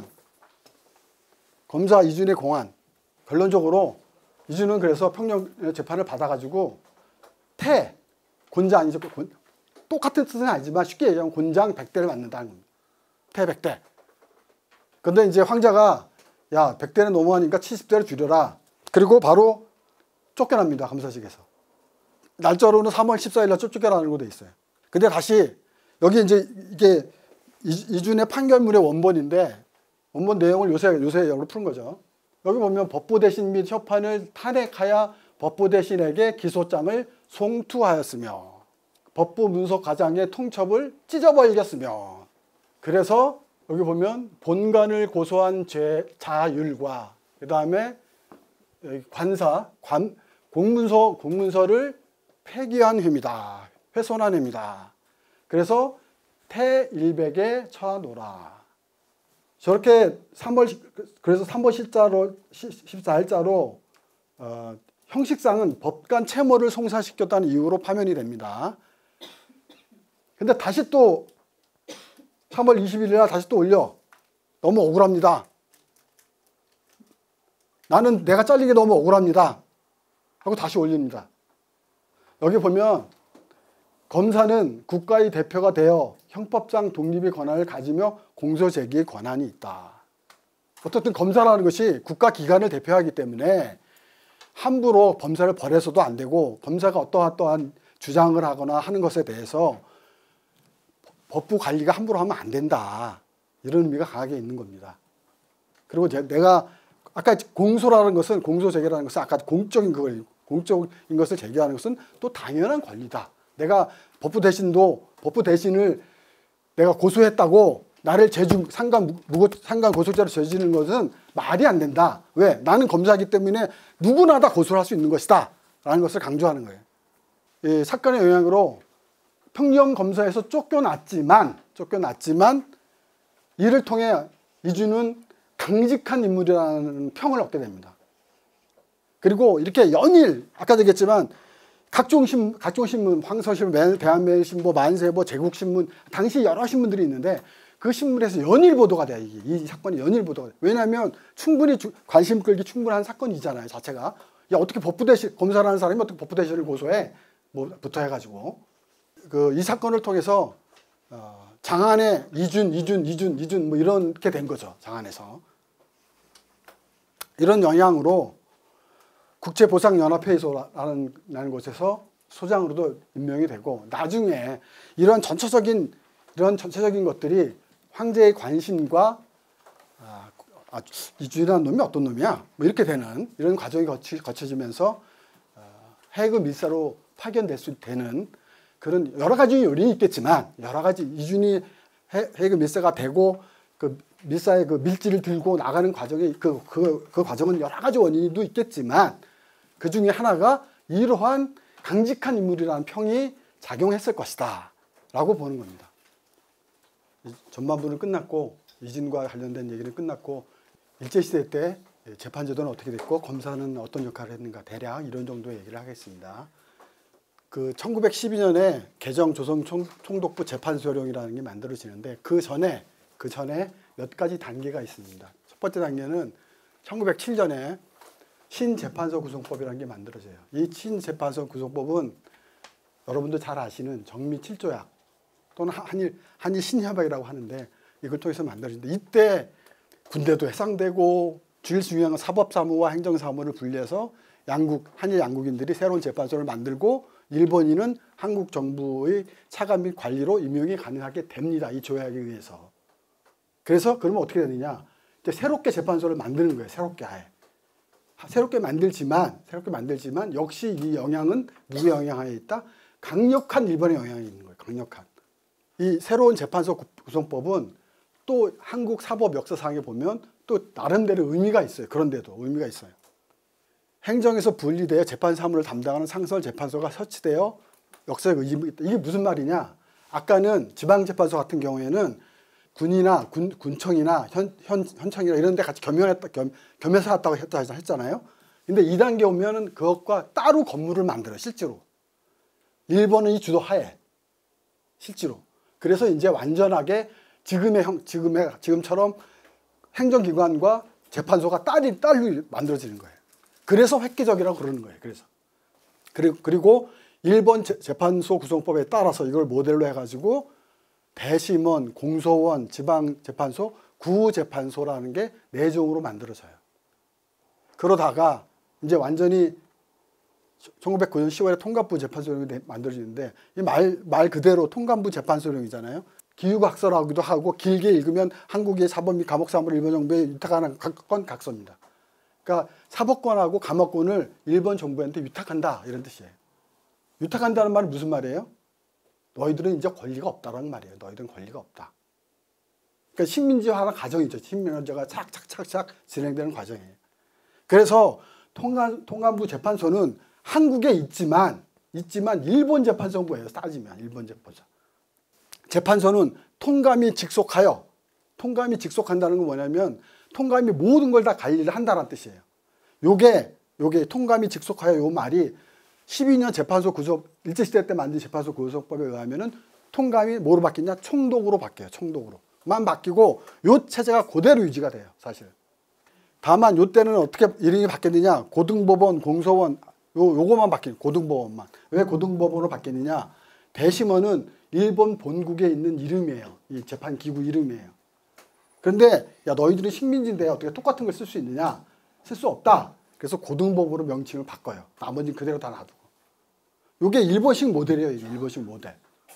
검사 이준의 공안. 결론적으로 이준은 그래서 평령 재판을 받아가지고 태, 곤장 아니죠. 곤, 똑같은 뜻은 아니지만 쉽게 얘기하면 곤장 백 대를 맞는다는 겁니다. 태 백 대. 근데 이제 황자가 야, 백 대는 너무하니까 칠십 대를 줄여라. 그리고 바로 쫓겨납니다. 감사직에서. 날짜로는 삼월 십사일 날 쫓겨나는 거 돼 있어요. 근데 다시 여기 이제 이게 이준의 판결문의 원본인데 원본 내용을 요새 요새 영어로 푸는 거죠. 여기 보면 법부 대신 및 협판을 탄핵하여 법부 대신에게 기소장을 송투하였으며 법부 문서 과장의 통첩을 찢어버리겠으며 그래서 여기 보면 본관을 고소한 죄 자율과 그 다음에 관사 관, 공문서 공문서를 폐기한 혐의다. 훼손한 혐의다. 그래서 태일백에 처하노라. 저렇게 삼월 그래서 삼월 십사로 십사일자로 어, 형식상은 법관 채모를 송사시켰다는 이유로 파면이 됩니다. 근데 다시 또 삼월 이십일일 날 다시 또 올려. 너무 억울합니다. 나는 내가 잘리게 너무 억울합니다. 하고 다시 올립니다. 여기 보면 검사는 국가의 대표가 되어 형법상 독립의 권한을 가지며 공소 제기의 권한이 있다. 어떻든 검사라는 것이 국가기관을 대표하기 때문에 함부로 검사를 벌해서도 안 되고 검사가 어떠한 주장을 하거나 하는 것에 대해서 법부 관리가 함부로 하면 안 된다. 이런 의미가 강하게 있는 겁니다. 그리고 내가 아까 공소라는 것은 공소 제기라는 것은 아까 공적인 그걸 공적인 것을 제기하는 것은 또 당연한 권리다. 내가 법부 대신도 법부 대신을 내가 고소했다고 나를 제중 상관 무고 상관 고소죄로 죄지는 것은 말이 안 된다. 왜? 나는 검사이기 때문에 누구나 다 고소를 할 수 있는 것이다. 라는 것을 강조하는 거예요. 이 사건의 영향으로 평령 검사에서 쫓겨났지만 쫓겨났지만 이를 통해 이준은 강직한 인물이라는 평을 얻게 됩니다. 그리고 이렇게 연일 아까 얘기했지만 각종 신문, 각종 신문, 황서신문, 대한매일신보, 만세보, 제국신문 당시 여러 신문들이 있는데 그 신문에서 연일 보도가 돼요. 이게. 이 사건이 연일 보도가 돼요. 왜냐하면 충분히 주, 관심 끌기 충분한 사건이잖아요. 자체가. 야, 어떻게 법부 대신 검사라는 사람이 어떻게 법부 대신을 고소해? 뭐부터 해가지고 그 이 사건을 통해서 어, 장안에 이준, 이준, 이준, 이준 뭐 이렇게 된 거죠. 장안에서. 이런 영향으로 국제보상연합회의소라는 곳에서 소장으로도 임명이 되고 나중에 이런 전체적인 이런 전체적인 것들이 황제의 관심과 아, 아, 이준이라는 놈이 어떤 놈이야? 뭐 이렇게 되는 이런 과정이 거치, 거쳐지면서 어, 해그 밀사로 파견될 수 되는 그런 여러 가지 요인이 있겠지만 여러 가지 이준이 해, 해그 밀사가 되고 그 밀사의 그 밀지를 들고 나가는 과정이 그, 그, 그 과정은 여러 가지 원인도 있겠지만 그 중에 하나가 이러한 강직한 인물이라는 평이 작용했을 것이다 라고 보는 겁니다. 전반부는 끝났고 이진과 관련된 얘기는 끝났고 일제시대 때 재판제도는 어떻게 됐고 검사는 어떤 역할을 했는가 대략 이런 정도의 얘기를 하겠습니다. 그 천구백십이 년에 개정 조선 총독부 재판소령이라는 게 만들어지는데 그 전에 그 전에 몇 가지 단계가 있습니다. 첫 번째 단계는 천구백칠 년에 신재판소 구성법이라는 게 만들어져요. 이 신재판소 구성법은 여러분도 잘 아시는 정미 칠 조약 또는 한일, 한일 신협약이라고 하는데 이걸 통해서 만들어진데 이때 군대도 해상되고 제일 중요한 건 사법사무와 행정사무를 분리해서 양국, 한일 양국인들이 새로운 재판소를 만들고 일본인은 한국 정부의 차관 및 관리로 임용이 가능하게 됩니다. 이 조약에 의해서. 그래서 그러면 어떻게 되느냐. 이제 새롭게 재판소를 만드는 거예요. 새롭게 아예. 새롭게 만들지만, 새롭게 만들지만 역시 이 영향은 누구의 영향하에 있다? 강력한 일본의 영향이 있는 거예요. 강력한. 이 새로운 재판소 구성법은 또 한국 사법 역사상에 보면 또 나름대로 의미가 있어요. 그런데도 의미가 있어요. 행정에서 분리되어 재판 사무를 담당하는 상설 재판소가 설치되어 역사적 의미가 있다. 이게 무슨 말이냐? 아까는 지방재판소 같은 경우에는 군이나 군, 군청이나 현, 현, 현청이나 이런 데 같이 겸용했다, 겸, 겸해서 했다고 했다, 했잖아요. 근데 이 단계 오면은 그것과 따로 건물을 만들어요. 실제로. 일본은 이 주도하에. 실제로. 그래서 이제 완전하게 지금의 형, 지금의, 지금처럼 행정기관과 재판소가 딸이, 딸로 만들어지는 거예요. 그래서 획기적이라고 그러는 거예요. 그래서. 그리고, 그리고 일본 재판소 구성법에 따라서 이걸 모델로 해가지고 대심원, 공소원, 지방재판소, 구재판소라는 게 내종으로 만들어져요. 그러다가 이제 완전히 천구백구 년 시월에 통감부 재판소령이 만들어지는데 이 말, 말 그대로 통감부 재판소령이잖아요. 기후각서라고도 하고 길게 읽으면 한국의 사법 및 감옥사무를 일본 정부에 위탁하는 건 각서입니다. 그러니까 사법권하고 감옥권을 일본 정부한테 위탁한다 이런 뜻이에요. 위탁한다는 말은 무슨 말이에요? 너희들은 이제 권리가 없다라는 말이에요. 너희들은 권리가 없다. 그러니까 식민지화하는 과정이죠. 식민지화가 착착착착 진행되는 과정이에요. 그래서 통감, 통감부 재판소는 한국에 있지만 있지만 일본 재판소부예요. 따지면 일본 재판소. 재판소는 통감이 직속하여 통감이 직속한다는 건 뭐냐면 통감이 모든 걸 다 관리를 한다는 뜻이에요. 요게 요게 통감이 직속하여 요 말이 십이 년 재판소 구속 일제시대 때 만든 재판소 구속법에 의하면은 통감이 뭐로 바뀌냐? 총독으로 바뀌어요. 총독으로만 바뀌고 요 체제가 그대로 유지가 돼요. 사실. 다만 요 때는 어떻게 이름이 바뀌느냐? 고등법원, 공소원 요 요거만 바뀌는 고등법원만. 왜 고등법원으로 바뀌느냐? 대심원은 일본 본국에 있는 이름이에요. 이 재판 기구 이름이에요. 그런데 야 너희들은 식민지인데 어떻게 똑같은 걸 쓸 수 있느냐? 쓸 수 없다. 그래서 고등법으로 명칭을 바꿔요. 나머지는 그대로 다 놔두고. 이게 일본식 모델이에요. 이게 일본식 모델.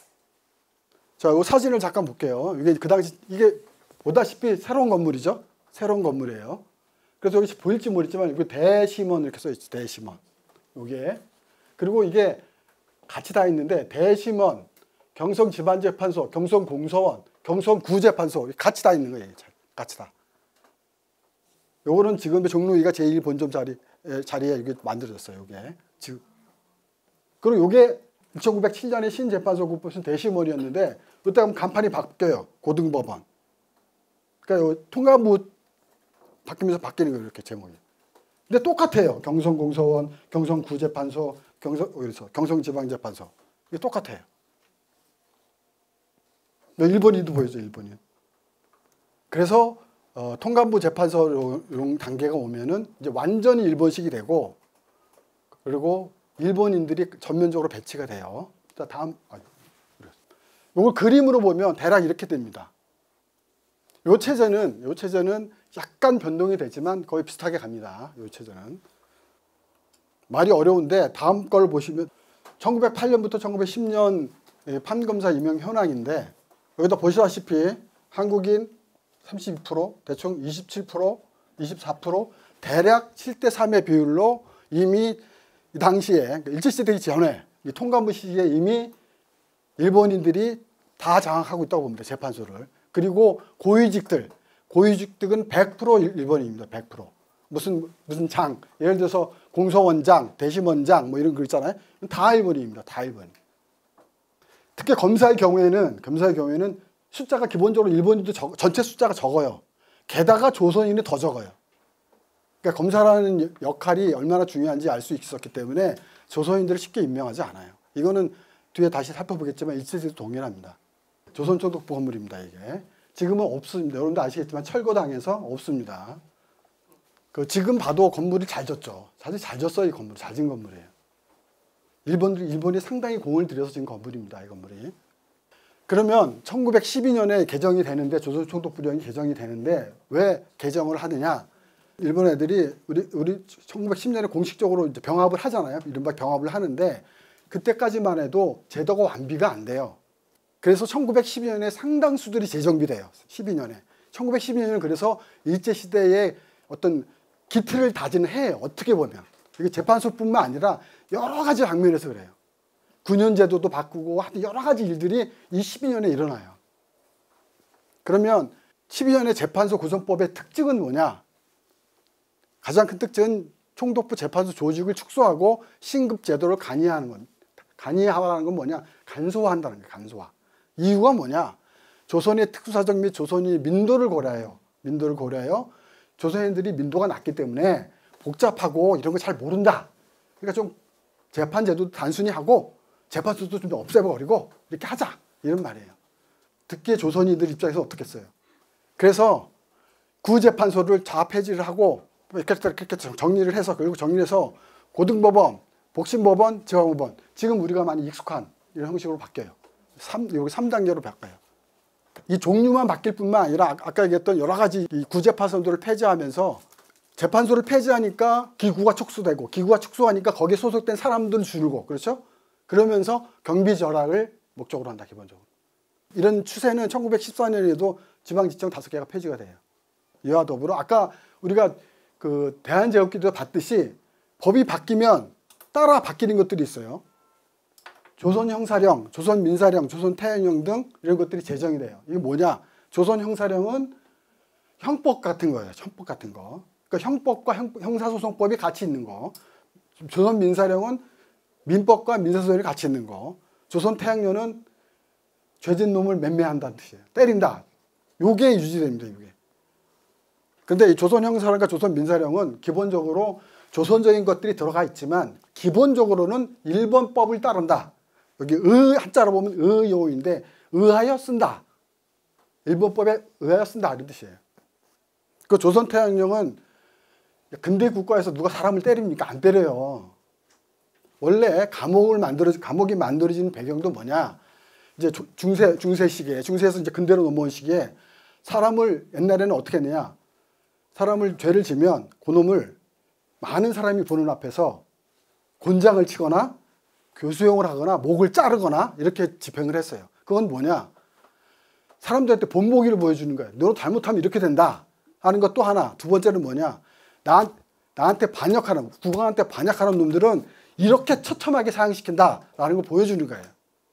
자, 이 사진을 잠깐 볼게요. 이게 그 당시 이게 보다시피 새로운 건물이죠. 새로운 건물이에요. 그래서 여기 보일지 모르겠지만 이거 대심원 이렇게 써 있죠. 대심원. 이게 그리고 이게 같이 다 있는데 대심원, 경성지방재판소, 경성공소원, 경성구재판소 같이 다 있는 거예요. 같이 다. 요거는 지금 종로이가 제일 본점 자리, 자리에 이게 만들어졌어요. 요게. 지금. 그리고 요게 천구백칠 년에 신재판소 국법은 대심원이었는데 이때 가면 간판이 바뀌어요. 고등법원. 그러니까 요 통감부 바뀌면서 바뀌는 거예요. 이렇게 제목이. 근데 똑같아요. 경성공소원, 경성구재판소, 경성, 그래서 경성지방재판소. 이게 똑같아요. 일본인도 보여줘, 일본인. 그래서 어, 통감부 재판소 이런 단계가 오면은 이제 완전히 일본식이 되고 그리고 일본인들이 전면적으로 배치가 돼요. 자, 다음. 아유, 이걸 그림으로 보면 대략 이렇게 됩니다. 이 체제는 이 체제는 약간 변동이 되지만 거의 비슷하게 갑니다. 이 체제는 말이 어려운데 다음 걸 보시면 천구백팔 년부터 천구백십 년 판검사 임용 현황인데 여기다 보시다시피 한국인 삼십이 퍼센트, 대충 이십칠 퍼센트, 이십사 퍼센트 대략 칠 대 삼의 비율로 이미 이 당시에 일제시대 전에 이 통감부 시기에 이미 일본인들이 다 장악하고 있다고 봅니다. 재판소를. 그리고 고위직들, 고위직들은 백 퍼센트 일본인입니다. 백 퍼센트. 무슨 무슨 장, 예를 들어서 공소원장, 대심원장 뭐 이런 거 있잖아요. 다 일본인입니다. 다 일본인. 특히 검사의 경우에는 검사의 경우에는 숫자가 기본적으로 일본인도 적, 전체 숫자가 적어요. 게다가 조선인이 더 적어요. 그러니까 검사라는 역할이 얼마나 중요한지 알 수 있었기 때문에 조선인들을 쉽게 임명하지 않아요. 이거는 뒤에 다시 살펴보겠지만 일제시대도 동일합니다. 조선총독부 건물입니다. 이게 지금은 없습니다. 여러분도 아시겠지만 철거당해서 없습니다. 그 지금 봐도 건물이 잘 졌죠. 사실 잘 졌어요. 이 건물 잘 진 건물이에요. 일본들이 일본이 상당히 공을 들여서 진 건물입니다. 이 건물이. 그러면 천구백십이 년에 개정이 되는데 조선총독부령이 개정이 되는데 왜 개정을 하느냐? 일본 애들이 우리 우리 천구백십 년에 공식적으로 이제 병합을 하잖아요. 이른바 병합을 하는데 그때까지만 해도 제도가 완비가 안 돼요. 그래서 천구백십이 년에 상당수들이 재정비돼요. 십이 년에. 천구백십이 년은 그래서 일제시대의 어떤 기틀을 다지는 해예요. 어떻게 보면. 이게 재판소뿐만 아니라 여러 가지 방면에서 그래요. 군현 제도도 바꾸고 하여튼 여러 가지 일들이 이 십이 년에 일어나요. 그러면 십이 년의 재판소 구성법의 특징은 뭐냐? 가장 큰 특징은 총독부 재판소 조직을 축소하고 신급 제도를 간이화하는 건, 간이화하는 건 뭐냐? 간소화한다는 거예요. 간소화. 이유가 뭐냐? 조선의 특수사정 및 조선이 민도를 고려해요. 민도를 고려해요. 조선인들이 민도가 낮기 때문에 복잡하고 이런 거 잘 모른다. 그러니까 좀 재판 제도도 단순히 하고 재판소도 좀 없애버리고 이렇게 하자. 이런 말이에요. 듣기에 조선인들 입장에서 어떻겠어요? 그래서 구재판소를 다 폐지를 하고 이렇게 이렇게 정리를 해서 그리고 정리해서 고등법원, 복심법원, 지방법원 지금 우리가 많이 익숙한 이런 형식으로 바뀌어요. 삼, 여기 삼 단계로 바뀌어요. 이 종류만 바뀔 뿐만 아니라 아까 얘기했던 여러 가지 이 구재판소들을 폐지하면서 재판소를 폐지하니까 기구가 축소되고 기구가 축소하니까 거기에 소속된 사람들 줄고 그렇죠? 그러면서 경비 절약을 목적으로 한다 기본적으로. 이런 추세는 천구백십사 년에도 지방지청 다섯 개가 폐지가 돼요. 이와 더불어 아까 우리가 그 대한제국기도 봤듯이 법이 바뀌면 따라 바뀌는 것들이 있어요. 조선형사령, 조선민사령, 조선태행령 등 이런 것들이 제정이 돼요. 이게 뭐냐? 조선형사령은 형법 같은 거예요. 형법 같은 거. 그러니까 형법과 형, 형사소송법이 같이 있는 거. 조선민사령은 민법과 민사소송이 같이 있는 거. 조선태행령은 죄진 놈을 맴매한다는 뜻이에요. 때린다. 요게 유지됩니다. 요게. 근데 이 조선형사령과 조선민사령은 기본적으로 조선적인 것들이 들어가 있지만 기본적으로는 일본법을 따른다. 여기 의 한자로 보면 의요인데 의하여 쓴다. 일본법에 의하여 쓴다 이런 뜻이에요. 그 조선태양령은 근대 국가에서 누가 사람을 때립니까? 안 때려요. 원래 감옥을 만들어 감옥이 만들어진 배경도 뭐냐? 이제 중세 중세 시기에 중세에서 이제 근대로 넘어온 시기에 사람을 옛날에는 어떻게 했느냐? 사람을 죄를 지면 그놈을 많은 사람이 보는 앞에서 곤장을 치거나 교수형을 하거나 목을 자르거나 이렇게 집행을 했어요. 그건 뭐냐? 사람들한테 본보기를 보여주는 거예요. 너 잘못하면 이렇게 된다 하는 것 또 하나. 두 번째는 뭐냐? 나, 나한테 반역하는, 국왕한테 반역하는 놈들은 이렇게 처참하게 사형시킨다라는 걸 보여주는 거예요.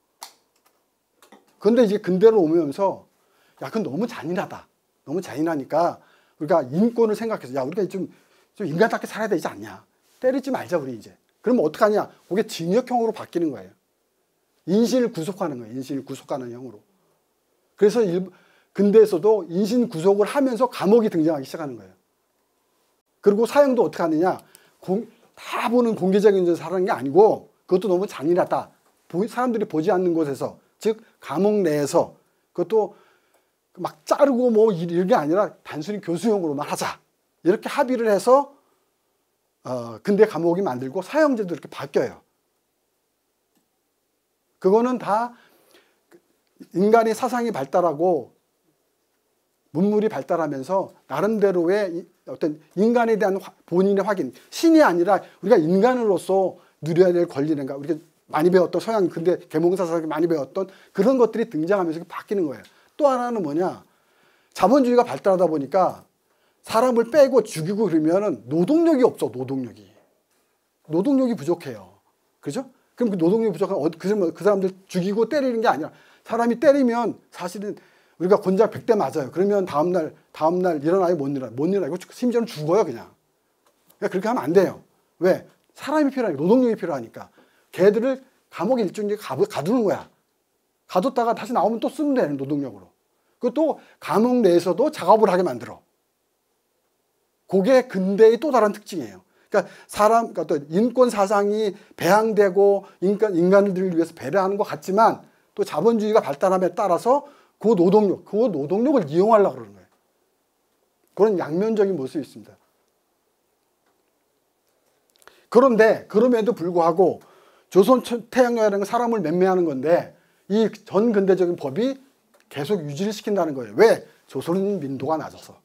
그런데 이제 근대로 오면서 야, 그건 너무 잔인하다. 너무 잔인하니까 우리가 인권을 생각해서 야, 우리가 좀, 좀 인간답게 살아야 되지 않냐? 때리지 말자 우리 이제. 그러면 어떡하냐? 그게 징역형으로 바뀌는 거예요. 인신을 구속하는 거예요. 인신을 구속하는 형으로. 그래서 일, 근대에서도 인신 구속을 하면서 감옥이 등장하기 시작하는 거예요. 그리고 사형도 어떻게 하느냐? 공, 다 보는 공개적인 데서 하는 게 아니고 그것도 너무 잔인하다. 보, 사람들이 보지 않는 곳에서 즉 감옥 내에서 그것도 막 자르고 뭐 이런 게 아니라 단순히 교수형으로만 하자. 이렇게 합의를 해서 어, 근대 감옥이 만들고 사형제도 이렇게 바뀌어요. 그거는 다 인간의 사상이 발달하고 문물이 발달하면서 나름대로의 어떤 인간에 대한 본인의 확인, 신이 아니라 우리가 인간으로서 누려야 될 권리인가, 우리가 많이 배웠던 서양 근대 계몽사상에 많이 배웠던 그런 것들이 등장하면서 바뀌는 거예요. 또 하나는 뭐냐, 자본주의가 발달하다 보니까 사람을 빼고 죽이고 그러면은 노동력이 없어. 노동력이 노동력이 부족해요. 그죠? 그럼 그 노동력이 부족한 그 사람들 죽이고 때리는 게 아니라, 사람이 때리면 사실은 우리가 곤약 백 대 맞아요. 그러면 다음날 다음날 일어나요? 못 일어나요? 못 일어나고 심지어는 죽어요 그냥. 그러니까 그렇게 하면 안 돼요. 왜? 사람이 필요하니까, 노동력이 필요하니까. 걔들을 감옥에 일종의 가두는 거야. 가뒀다가 다시 나오면 또 쓰면 되는 노동력으로. 그것도 감옥 내에서도 작업을 하게 만들어. 그게 근대의 또 다른 특징이에요. 그러니까 사람, 그러니까 또 인권 사상이 배양되고 인간, 인간들을 위해서 배려하는 것 같지만, 또 자본주의가 발달함에 따라서 그 노동력, 그 노동력을 이용하려고 그러는 거예요. 그런 양면적인 모습이 있습니다. 그런데 그럼에도 불구하고 조선 태양여라는 건 사람을 매매하는 건데, 이 전 근대적인 법이 계속 유지를 시킨다는 거예요. 왜? 조선은 민도가 낮아서.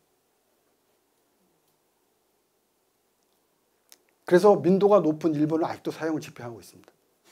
그래서 민도가 높은 일본은 아직도 사형을 집행하고 있습니다.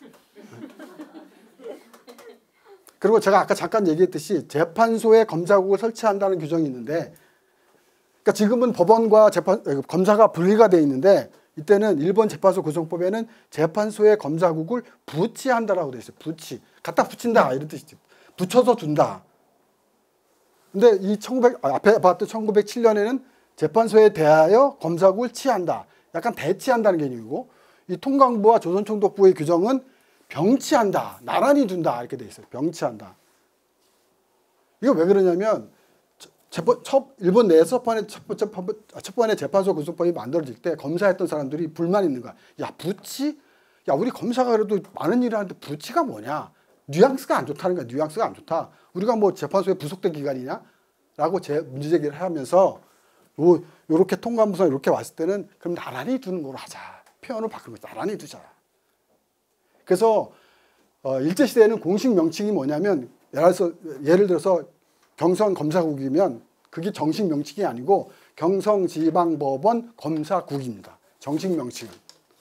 그리고 제가 아까 잠깐 얘기했듯이 재판소에 검사국을 설치한다는 규정이 있는데, 그러니까 지금은 법원과 재판, 검사가 분리가 되어 있는데, 이때는 일본 재판소 구성법에는 재판소에 검사국을 부치한다라고 되어 있어요. 부치. 갖다 붙인다 이런 뜻이죠. 붙여서 둔다. 근데 이 천구백, 앞에 봤던 천구백칠 년에는 재판소에 대하여 검사국을 치한다. 약간 대치한다는 개념이고, 이 통강부와 조선총독부의 규정은 병치한다, 나란히 둔다 이렇게 돼 있어요. 병치한다. 이거 왜 그러냐면, 재판, 첫, 일본 내에서 첫 번에, 첫 번째, 첫 번에 재판소 구성법이 만들어질 때 검사했던 사람들이 불만이 있는 거야. 야, 부치? 야, 우리 검사가 그래도 많은 일을 하는데 부치가 뭐냐? 뉘앙스가 안 좋다는 거야. 뉘앙스가 안 좋다. 우리가 뭐 재판소에 부속된 기관이냐? 라고 제 문제제기를 하면서, 요, 요렇게 통감부서 이렇게 왔을 때는 그럼 나란히 두는 걸로 하자. 표현을 바꾸는 거죠. 나란히 두자. 그래서 어, 일제시대에는 공식 명칭이 뭐냐면, 예를 들어서, 예를 들어서 경성검사국이면 그게 정식 명칭이 아니고 경성지방법원 검사국입니다. 정식 명칭은.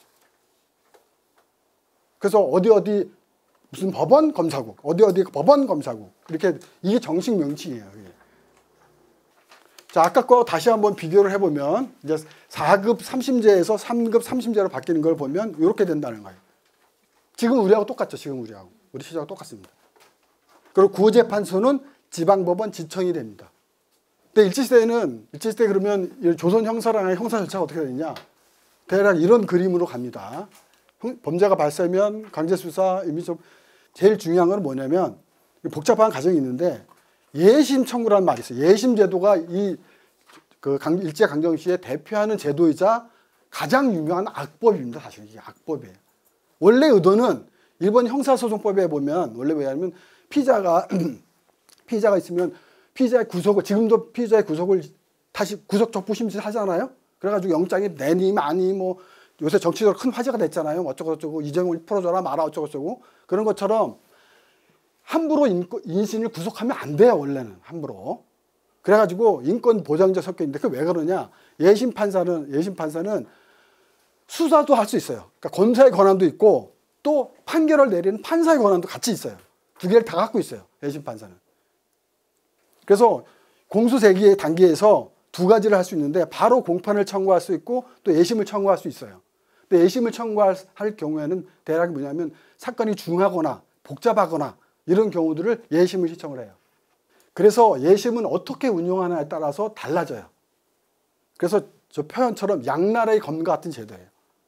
그래서 어디 어디 무슨 법원 검사국, 어디 어디 법원 검사국, 이렇게 이게 정식 명칭이에요. 이게. 자, 아까 거 다시 한번 비교를 해보면, 이제 사 급 삼심제에서 삼 급 삼심제로 바뀌는 걸 보면 이렇게 된다는 거예요. 지금 우리하고 똑같죠. 지금 우리하고. 우리 시절하고 똑같습니다. 그리고 구제판소는 지방법원 지청이 됩니다. 근데 일제시대에는, 일제시대 그러면 조선 형사랑 형사 절차가 어떻게 되느냐. 대략 이런 그림으로 갑니다. 범죄가 발생하면 강제수사, 이미 좀 제일 중요한 건 뭐냐면, 복잡한 과정이 있는데, 예심 청구라는 말이 있어요. 예심 제도가 이 그 일제 강점 시에 대표하는 제도이자 가장 유명한 악법입니다. 사실 이게 악법이에요. 원래 의도는 일본 형사소송법에 보면, 원래 왜냐하면 피자가 피자가 있으면 피자의 구속을, 지금도 피자의 구속을 다시 구속 적부 심실 하잖아요. 그래가지고 영장이 내니 마니, 뭐 요새 정치적으로 큰 화제가 됐잖아요. 어쩌고 저쩌고 이재명을 풀어줘라 마라 어쩌고 저쩌고. 그런 것처럼 함부로 인권, 인신을 구속하면 안 돼요. 원래는 함부로. 그래가지고 인권 보장자 섞여 있는데, 그게 왜 그러냐. 예심 판사는 예심 판사는 수사도 할 수 있어요. 그러니까 검사의 권한도 있고 또 판결을 내리는 판사의 권한도 같이 있어요. 두 개를 다 갖고 있어요. 예심 판사는. 그래서 공수제기 단계에서 두 가지를 할 수 있는데, 바로 공판을 청구할 수 있고 또 예심을 청구할 수 있어요. 근데 예심을 청구할 경우에는 대략 뭐냐면 사건이 중하거나 복잡하거나 이런 경우들을 예심을 신청을 해요. 그래서 예심은 어떻게 운용하느냐에 따라서 달라져요. 그래서 저 표현처럼 양날의 검과 같은 제도예요.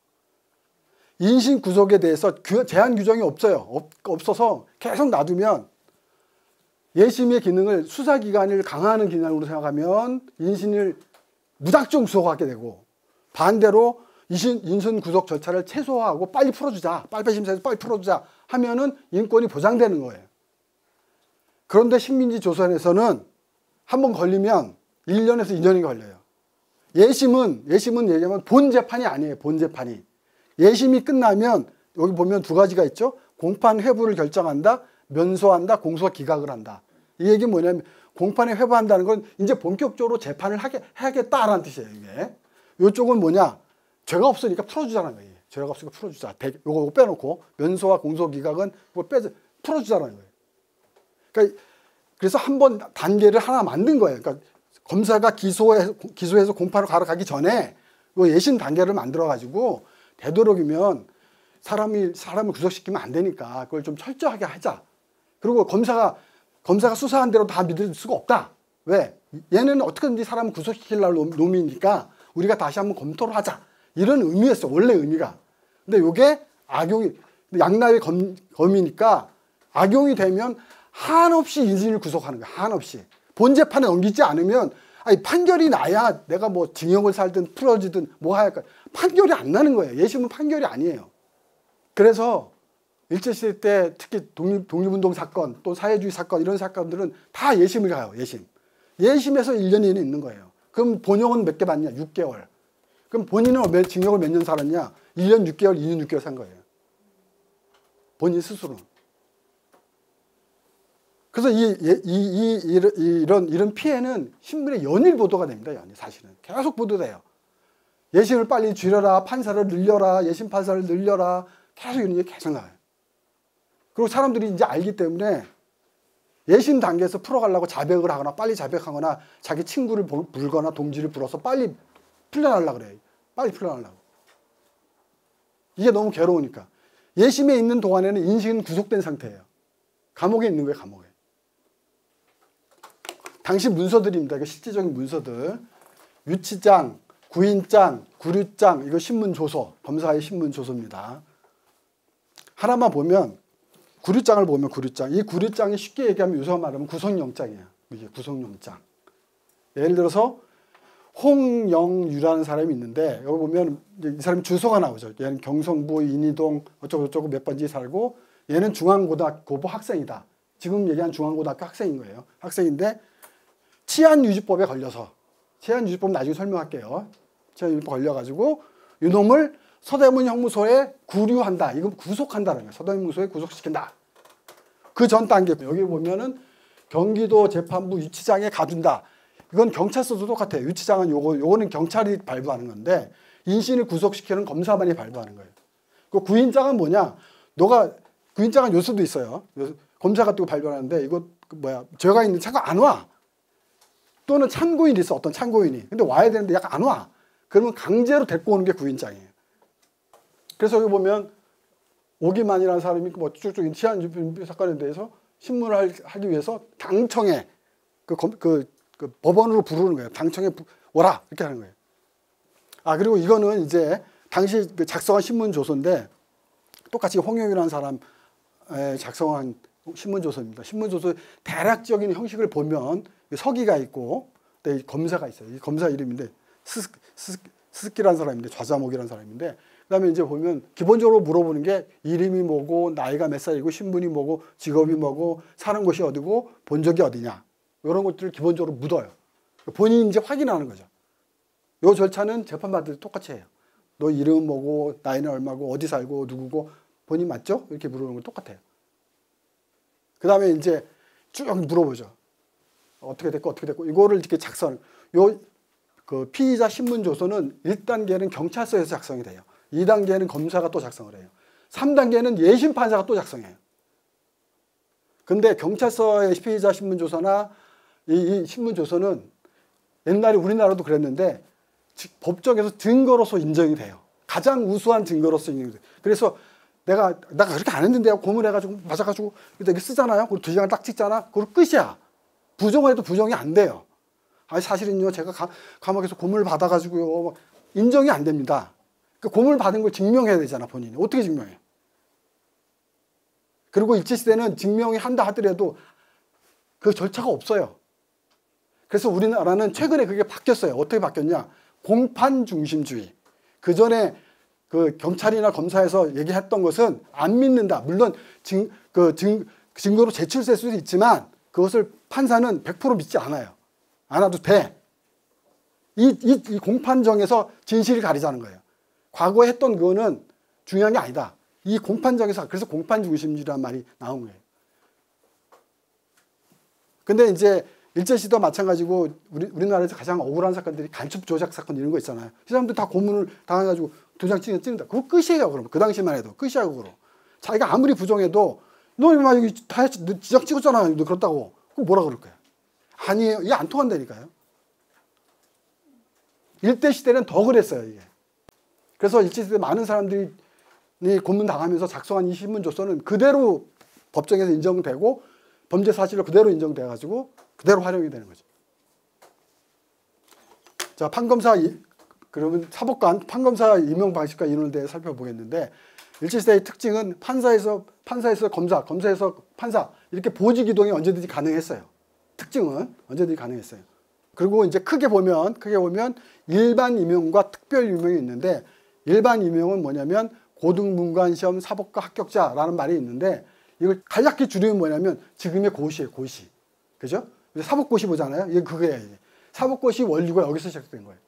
인신 구속에 대해서 제한 규정이 없어요. 없, 없어서 계속 놔두면, 예심의 기능을 수사기관을 강화하는 기능으로 생각하면 인신을 무작정 구속하게 되고, 반대로 인신, 인신 구속 절차를 최소화하고 빨리 풀어주자, 빨리심사에서 빨리 풀어주자 하면은 인권이 보장되는 거예요. 그런데 식민지 조선에서는 한번 걸리면 일 년에서 이 년이 걸려요. 예심은, 예심은 얘기하면 본 재판이 아니에요. 본 재판이. 예심이 끝나면 여기 보면 두 가지가 있죠. 공판 회부를 결정한다, 면소한다, 공소가 기각을 한다. 이 얘기는 뭐냐면 공판에 회부한다는 건 이제 본격적으로 재판을 하게, 해야겠다라는 뜻이에요. 이게. 이쪽은 뭐냐? 죄가 없으니까 풀어주자는 거예요. 죄가 없으니까 풀어주자. 이거 빼놓고 면소와 공소 기각은 이거 빼 풀어주자는 거예요. 그러니까 그래서 한 번 단계를 하나 만든 거예요. 그러니까 검사가 기소해, 기소해서 공판으로 가러 가기 전에 이 예심 단계를 만들어 가지고 되도록이면 사람이 사람을 구속시키면 안 되니까 그걸 좀 철저하게 하자. 그리고 검사가 검사가 수사한 대로 다 믿을 수가 없다. 왜? 얘는 어떻게든지 사람을 구속시키려는 놈이니까 우리가 다시 한번 검토를 하자. 이런 의미였어. 원래 의미가. 근데 이게 악용이 양날의 검, 검이니까 악용이 되면 한없이 인신을 구속하는 거야. 한없이. 본 재판에 넘기지 않으면 아니 판결이 나야 내가 뭐 징역을 살든 풀어지든 뭐 할까. 판결이 안 나는 거예요. 예심은 판결이 아니에요. 그래서 일제시대 때 특히 독립, 독립운동 사건 또 사회주의 사건 이런 사건들은 다 예심을 가요. 예심. 예심에서 일 년 이내는 있는 거예요. 그럼 본형은 몇 개 받냐? 육 개월. 그럼 본인은 몇, 징역을 몇 년 살았냐? 일 년 육 개월, 이 년 육 개월 산 거예요. 본인 스스로. 그래서 이, 이, 이, 이, 이런, 이런 피해는 신문에 연일 보도가 됩니다. 연일 사실은. 계속 보도돼요. 예심을 빨리 줄여라. 판사를 늘려라. 예심 판사를 늘려라. 계속 이런 얘기 계속 나와요. 그리고 사람들이 이제 알기 때문에 예심 단계에서 풀어가려고 자백을 하거나 빨리 자백하거나 자기 친구를 불거나 동지를 불어서 빨리 풀려나려고 그래요. 빨리 풀려나려고. 이게 너무 괴로우니까. 예심에 있는 동안에는 인식은 구속된 상태예요. 감옥에 있는 거예요. 감옥에. 당시 문서들입니다. 이게 실질적인 문서들. 유치장, 구인장, 구류장, 이거 신문조서, 검사의 신문조서입니다. 하나만 보면 구류장을 보면 구류장. 이 구류장이 쉽게 얘기하면 요새 말하면 구속영장이에요. 이게 구속영장. 예를 들어서 홍영유라는 사람이 있는데 여기 보면 이 사람 주소가 나오죠. 얘는 경성부 인이동 어쩌고 저쩌고 몇 번지 살고 얘는 중앙고등학교 학생이다. 지금 얘기한 중앙고등학교 학생인 거예요. 학생인데 치안유지법에 걸려서 치안유지법 나중에 설명할게요. 치안유지법 걸려가지고 이놈을 서대문 형무소에 구류한다. 이건 구속한다는 거예요. 서대문 형무소에 구속시킨다. 그 전 단계 여기 보면은 경기도 재판부 유치장에 가둔다. 이건 경찰서도 똑같아요. 유치장은 요거 요거는 경찰이 발부하는 건데 인신을 구속시키는 검사만이 발부하는 거예요. 그 구인장은 뭐냐? 너가 구인장은 요수도 있어요. 검사가 또 발부하는데 이거 뭐야? 죄가 있는 차가 안 와. 또는 참고인이 있어. 어떤 참고인이. 근데 와야 되는데 약간 안 와. 그러면 강제로 데리고 오는 게 구인장이에요. 그래서 여기 보면 오기만이라는 사람이 뭐 쭉쭉 치안유지 사건에 대해서 신문을 하기 위해서 당청에 그, 그, 그 법원으로 부르는 거예요. 당청에 오라 이렇게 하는 거예요. 아 그리고 이거는 이제 당시 그 작성한 신문 조서인데 똑같이 홍영이라는 사람 작성한 신문 조서입니다. 신문 조서 대략적인 형식을 보면 서기가 있고 검사가 있어요. 이 검사 이름인데 스스, 스스, 스스키라는 사람인데 좌자목이라는 사람인데 그다음에 이제 보면 기본적으로 물어보는 게 이름이 뭐고 나이가 몇 살이고 신분이 뭐고 직업이 뭐고 사는 곳이 어디고 본 적이 어디냐 이런 것들을 기본적으로 묻어요. 본인이 이제 확인하는 거죠. 이 절차는 재판받을 때 똑같이 해요. 너 이름 뭐고 나이는 얼마고 어디 살고 누구고 본인 맞죠? 이렇게 물어보는 건 똑같아요. 그 다음에 이제 쭉 물어보죠. 어떻게 됐고 어떻게 됐고 이거를 이렇게 작성. 요 그 피의자 신문 조서는 일 단계는 경찰서에서 작성이 돼요. 이 단계는 검사가 또 작성을 해요. 삼 단계는 예심 판사가 또 작성해요. 근데 경찰서의 피의자 신문 조서나 이, 이 신문 조서는 옛날에 우리나라도 그랬는데 법정에서 증거로서 인정이 돼요. 가장 우수한 증거로서 인정이 돼요. 그래서 내가 내가 그렇게 안 했는데 고문해가지고 맞아가지고 이렇게 쓰잖아요. 그리고 두 시간 딱 찍잖아. 그리고 끝이야. 부정해도 부정이 안 돼요. 아니 사실은요 제가 가, 감옥에서 고문을 받아가지고요 인정이 안 됩니다. 그 고문을 받은 걸 증명해야 되잖아 본인이. 어떻게 증명해? 그리고 일제시대는 증명이 한다 하더라도 그 절차가 없어요. 그래서 우리나라는 최근에 그게 바뀌었어요. 어떻게 바뀌었냐? 공판 중심주의. 그 전에 그 경찰이나 검사에서 얘기했던 것은 안 믿는다. 물론 증, 그 증, 증거로 제출될 수도 있지만 그것을 판사는 백 퍼센트 믿지 않아요. 안 와도 돼. 이, 이, 이 공판정에서 진실을 가리자는 거예요. 과거에 했던 그거는 중요한 게 아니다. 이 공판정에서 그래서 공판 중심주의라는 말이 나온 거예요. 근데 이제 일제시대도 마찬가지고 우리, 우리나라에서 가장 억울한 사건들이 간첩 조작 사건 이런 거 있잖아요. 이 사람들 다 고문을 당해가지고 도장 찍는, 찍는다. 그거 끝이에요. 그럼 그 당시만 해도 끝이야 그거로. 자기가 아무리 부정해도 너 막 여기 다 지적 찍었잖아. 너 그렇다고. 그럼 뭐라 그럴 거야? 아니에요. 이게 안 통한다니까요. 일대 시대는 더 그랬어요. 이게. 그래서 일제 시대 많은 사람들이 고문 당하면서 작성한 이 신문 조서는 그대로 법정에서 인정되고 범죄 사실로 그대로 인정돼가지고 그대로 활용이 되는 거죠. 자, 판검사 그러면 사법관 판검사 임용 방식과 인원에 대해 살펴보겠는데 일제시대의 특징은 판사에서 판사에서 검사, 검사에서 판사 이렇게 보직 이동이 언제든지 가능했어요. 특징은 언제든지 가능했어요. 그리고 이제 크게 보면 크게 보면 일반 임용과 특별 임용이 있는데 일반 임용은 뭐냐면 고등문관시험 사법과 합격자라는 말이 있는데 이걸 간략히 줄이면 뭐냐면 지금의 고시예요. 고시. 그죠? 사법고시 보잖아요. 이게 그거예요. 이게. 사법고시 원리가 여기서 시작된 거예요.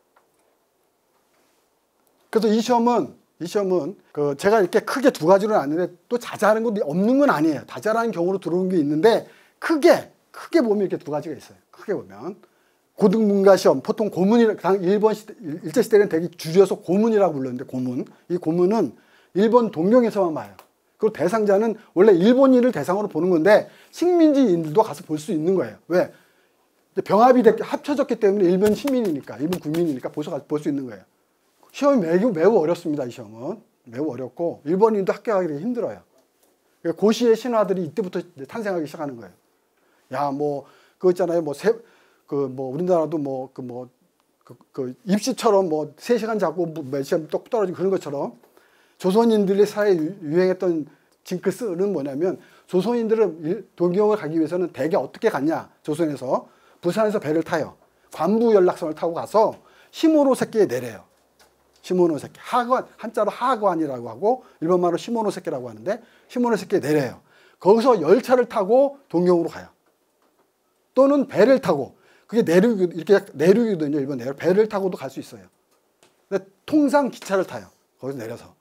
그래서 이 시험은 이 시험은 그 제가 이렇게 크게 두 가지로 나누는데 또 자잘한 건 없는 건 아니에요. 자잘한 경우로 들어오는 게 있는데 크게 크게 보면 이렇게 두 가지가 있어요. 크게 보면 고등문과 시험 보통 고문이라 일본 시대 일제 시대는 되게 줄여서 고문이라고 불렀는데 고문 이 고문은 일본 동경에서만 봐요. 그리고 대상자는 원래 일본인을 대상으로 보는 건데 식민지인들도 가서 볼 수 있는 거예요. 왜? 병합이 됐, 합쳐졌기 때문에 일본 시민이니까 일본 국민이니까 볼 수 있는 거예요. 시험이 매우, 매우 어렵습니다. 이 시험은 매우 어렵고 일본인도 합격하기 힘들어요. 고시의 신화들이 이때부터 탄생하기 시작하는 거예요. 야, 뭐 그거 있잖아요. 뭐 세 그 뭐 우리나라도 뭐 그 뭐 그 그 입시처럼 뭐 세 시간 자고 몇 시간 똑 떨어지고 그런 것처럼 조선인들의 사이에 유행했던 징크스는 뭐냐면 조선인들은 동경을 가기 위해서는 대개 어떻게 갔냐. 조선에서 부산에서 배를 타요. 관부 연락선을 타고 가서 시모노세키에 내려요. 시모노세키. 하관, 한자로 하관이라고 하고 일본말로 시모노세키라고 하는데 시모노세키에 내려요. 거기서 열차를 타고 동경으로 가요. 또는 배를 타고 그게 내륙 이렇게 내륙이거든요. 일본 내륙. 배를 타고도 갈 수 있어요. 근데 통상 기차를 타요. 거기서 내려서.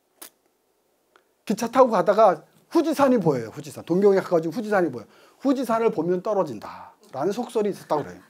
기차 타고 가다가 후지산이 보여요. 후지산. 동경에 가가지고 후지산이 보여요. 후지산을 보면 떨어진다. 라는 속설이 있었다고 그래요.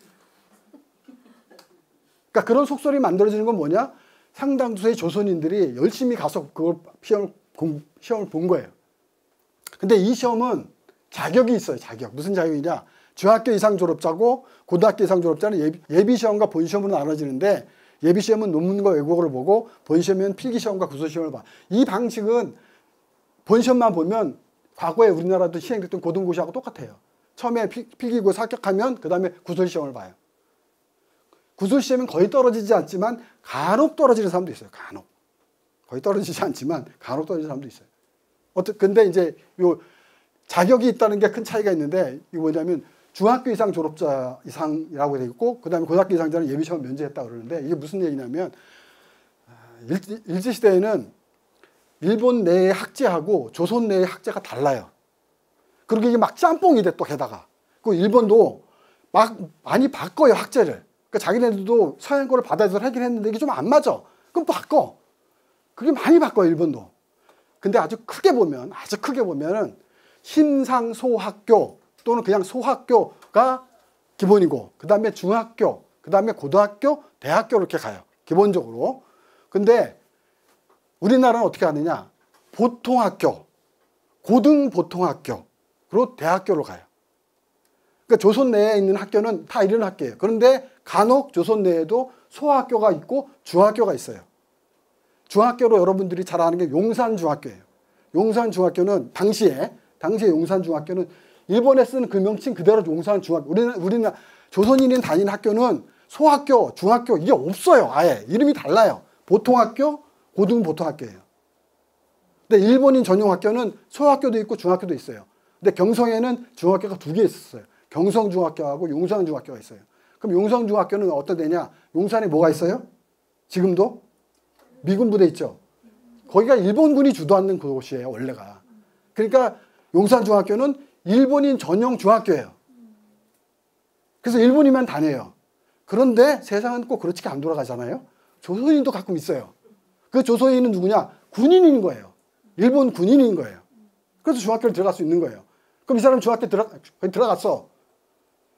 그러니까 그런 속설이 만들어지는 건 뭐냐? 상당수의 조선인들이 열심히 가서 그걸 시험을, 공, 시험을 본 거예요. 근데 이 시험은 자격이 있어요. 자격. 무슨 자격이냐? 중학교 이상 졸업자고 고등학교 이상 졸업자는 예비, 예비시험과 본시험으로 나눠지는데 예비시험은 논문과 외국어를 보고 본시험은 필기시험과 구술시험을 봐. 이 방식은 본시험만 보면 과거에 우리나라도 시행됐던 고등고시하고 똑같아요. 처음에 필기고사 합격하면 그 다음에 구술시험을 봐요. 구술시험은 거의 떨어지지 않지만 간혹 떨어지는 사람도 있어요. 간혹. 거의 떨어지지 않지만 간혹 떨어지는 사람도 있어요. 어떻, 근데 이제 요 자격이 있다는 게 큰 차이가 있는데 이게 뭐냐면 중학교 이상 졸업자 이상이라고 되어 있고 그 다음에 고등학교 이상자는 예비시험 면제했다 그러는데 이게 무슨 얘기냐면 일, 일제시대에는 일본 내의 학제하고 조선 내의 학제가 달라요. 그리고 이게 막 짬뽕이 돼 또 게다가. 그 일본도 막 많이 바꿔요 학제를. 그러니까 자기네들도 서양 거를 받아서 하긴 했는데 이게 좀 안 맞아. 그럼 또 바꿔. 그게 많이 바꿔요 일본도. 근데 아주 크게 보면 아주 크게 보면은 심상소학교 또는 그냥 소학교가 기본이고 그 다음에 중학교, 그 다음에 고등학교, 대학교 이렇게 가요. 기본적으로. 근데 우리나라는 어떻게 하느냐. 보통학교, 고등보통학교, 그리고 대학교로 가요. 그러니까 조선 내에 있는 학교는 다 이런 학교예요. 그런데 간혹 조선 내에도 소학교가 있고 중학교가 있어요. 중학교로 여러분들이 잘 아는 게 용산중학교예요. 용산중학교는 당시에 당시에 용산중학교는 일본에 쓰는 그 명칭 그대로 용산중학교. 우리는 우리는 조선인이 다니는 학교는 소학교, 중학교 이게 없어요. 아예 이름이 달라요. 보통학교, 고등보통학교예요. 근데 일본인 전용 학교는 소학교도 있고 중학교도 있어요. 근데 경성에는 중학교가 두 개 있었어요. 경성중학교하고 용산중학교가 있어요. 그럼 용산중학교는 어떤 데냐? 용산에 뭐가 있어요? 지금도? 미군 부대 있죠. 거기가 일본군이 주도하는 곳이에요. 원래가. 그러니까 용산중학교는 일본인 전용 중학교예요. 그래서 일본인만 다녀요. 그런데 세상은 꼭 그렇지가 안 돌아가잖아요. 조선인도 가끔 있어요. 그 조선인은 누구냐? 군인인 거예요. 일본 군인인 거예요. 그래서 중학교를 들어갈 수 있는 거예요. 그럼 이 사람 중학교 들어, 들어갔어.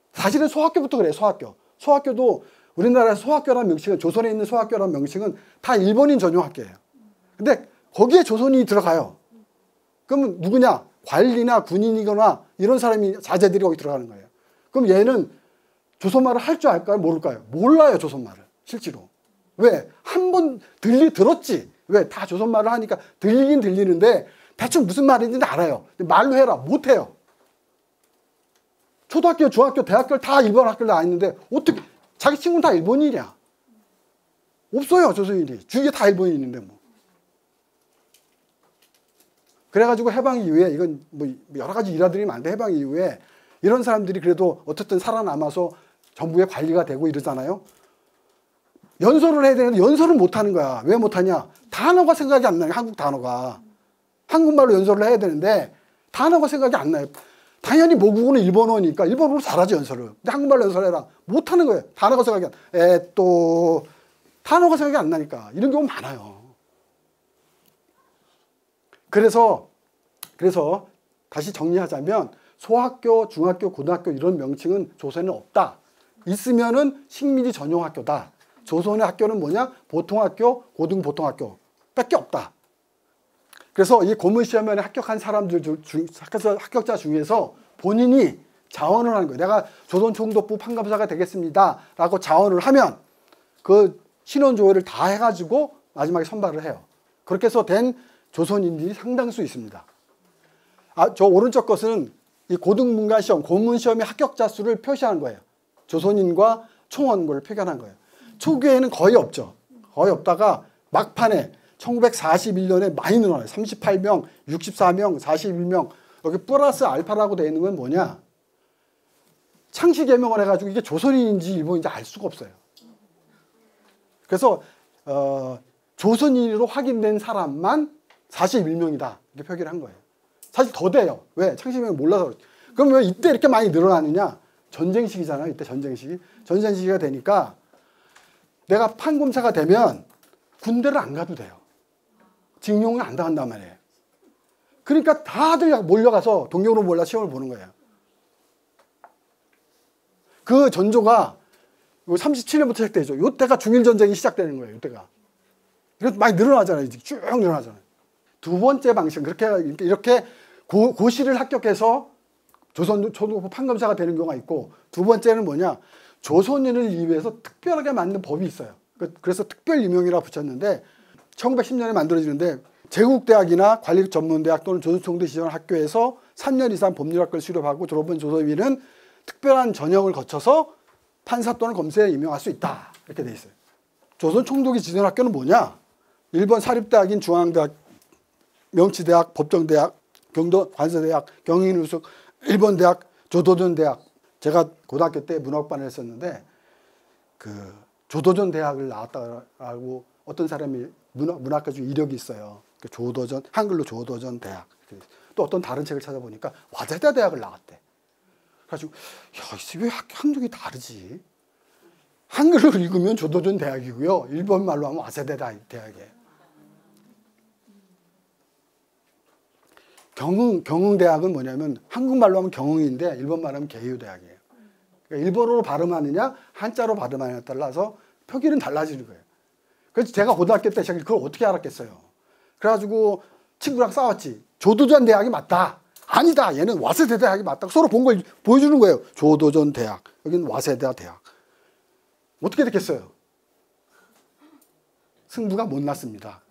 사실은 소학교부터 그래요. 소학교. 소학교도 우리나라의 소학교라는 명칭은, 조선에 있는 소학교라는 명칭은 다 일본인 전용 학교예요. 근데 거기에 조선인이 들어가요. 그러면 누구냐? 관리나 군인이거나 이런 사람이, 자제들이 거기 들어가는 거예요. 그럼 얘는 조선말을 할 줄 알까요? 모를까요? 몰라요, 조선말을. 실제로. 왜? 한 번 들리, 들었지. 왜? 다 조선말을 하니까 들리긴 들리는데 대충 무슨 말인지는 알아요. 근데 말로 해라. 못해요. 초등학교, 중학교, 대학교 다 일본 학교를 다녔는데 어떻게, 자기 친구는 다 일본인이야. 없어요, 조선인이. 주위에 다 일본인인데 뭐. 그래가지고 해방 이후에, 이건 뭐 여러 가지 일화들이 많은데, 해방 이후에 이런 사람들이 그래도 어쨌든 살아남아서 정부의 관리가 되고 이러잖아요. 연설을 해야 되는데 연설을 못하는 거야. 왜 못하냐? 단어가 생각이 안 나요. 한국 단어가. 한국말로 연설을 해야 되는데 단어가 생각이 안 나요. 당연히 모국어는 일본어니까 일본어로 잘하지, 연설을. 근데 한국말로 연설해라. 못하는 거예요. 단어가 생각이 안 나. 에, 또 단어가 생각이 안 나니까. 이런 경우 많아요. 그래서 그래서 다시 정리하자면 소학교, 중학교, 고등학교 이런 명칭은 조선에는 없다. 있으면은 식민지 전용 학교다. 조선의 학교는 뭐냐? 보통학교, 고등보통학교 밖에 없다. 그래서 이 고문시험에 합격한 사람들 중, 합격자 중에서 본인이 자원을 하는 거예요. 내가 조선총독부 판검사가 되겠습니다 라고 자원을 하면 그 신원조회를 다 해가지고 마지막에 선발을 해요. 그렇게 해서 된 조선인들이 상당수 있습니다. 아, 저 오른쪽 것은 이 고등문관시험, 고문시험의 합격자 수를 표시한 거예요. 조선인과 총원고를 표현한 거예요. 초기에는 거의 없죠. 거의 없다가 막판에 천구백사십일 년에 많이 늘어나요. 삼십팔 명, 육십사 명, 사십일 명. 여기 플러스 알파라고 되어 있는 건 뭐냐? 창씨 개명을 해가지고 이게 조선인인지 일본인지 알 수가 없어요. 그래서 어, 조선인으로 확인된 사람만 사십일 명이다. 이렇게 표기를 한 거예요. 사실 더 돼요. 왜? 창씨 개명을 몰라서 그렇죠. 그럼 왜 이때 이렇게 많이 늘어나느냐? 전쟁 시기잖아요. 이때 전쟁 시기. 전쟁 시기가 되니까 내가 판검사가 되면 군대를 안 가도 돼요. 징용을 안 당한단 말이에요. 그러니까 다들 몰려가서 동경으로 몰려 시험을 보는 거예요. 그 전조가 삼십칠 년부터 시작되죠. 이때가 중일전쟁이 시작되는 거예요. 이때가. 그래서 많이 늘어나잖아요. 쭉 늘어나잖아요. 두 번째 방식, 그렇게 이렇게 고, 고시를 합격해서 조선 초등부 판검사가 되는 경우가 있고, 두 번째는 뭐냐? 조선인을 위해서 특별하게 만든 법이 있어요. 그래서 특별임용이라고 붙였는데 천구백십 년에 만들어지는데 제국대학이나 관리전문대학 또는 조선총대 지정 학교에서 삼 년 이상 법률학과를 수료하고 졸업한 조선인은 특별한 전형을 거쳐서 판사 또는 검사에 임용할 수 있다. 이렇게 돼 있어요. 조선총독이 지정 학교는 뭐냐? 일 번 사립대학인 중앙대학, 명치대학, 법정대학, 경도 관서대학, 경인우숙, 일 번 대학, 조도전 대학. 제가 고등학교 때 문학반을 했었는데 그 조도전 대학을 나왔다고 어떤 사람이 문학, 문학가 중에 이력이 있어요. 그 조도전, 한글로 조도전 대학. 또 어떤 다른 책을 찾아보니까 와세다 대학을 나왔대. 그래가지고 야, 왜 학력이 다르지? 한글로 읽으면 조도전 대학이고요. 일본 말로 하면 와세다 대학이에요. 경흥, 경흥대학은 뭐냐면 한국말로 하면 경흥인데 일본말로 하면 개유대학이에요. 그러니까 일본어로 발음하느냐 한자로 발음하느냐에 따라서 표기는 달라지는 거예요. 그래서 제가 고등학교 때 제가 그걸 어떻게 알았겠어요. 그래가지고 친구랑 싸웠지. 조도전 대학이 맞다. 아니다. 얘는 와세다 대학이 맞다. 서로 본 걸 보여주는 거예요. 조도전 대학. 여기는 와세다 대학. 어떻게 됐겠어요? 승부가 못 났습니다.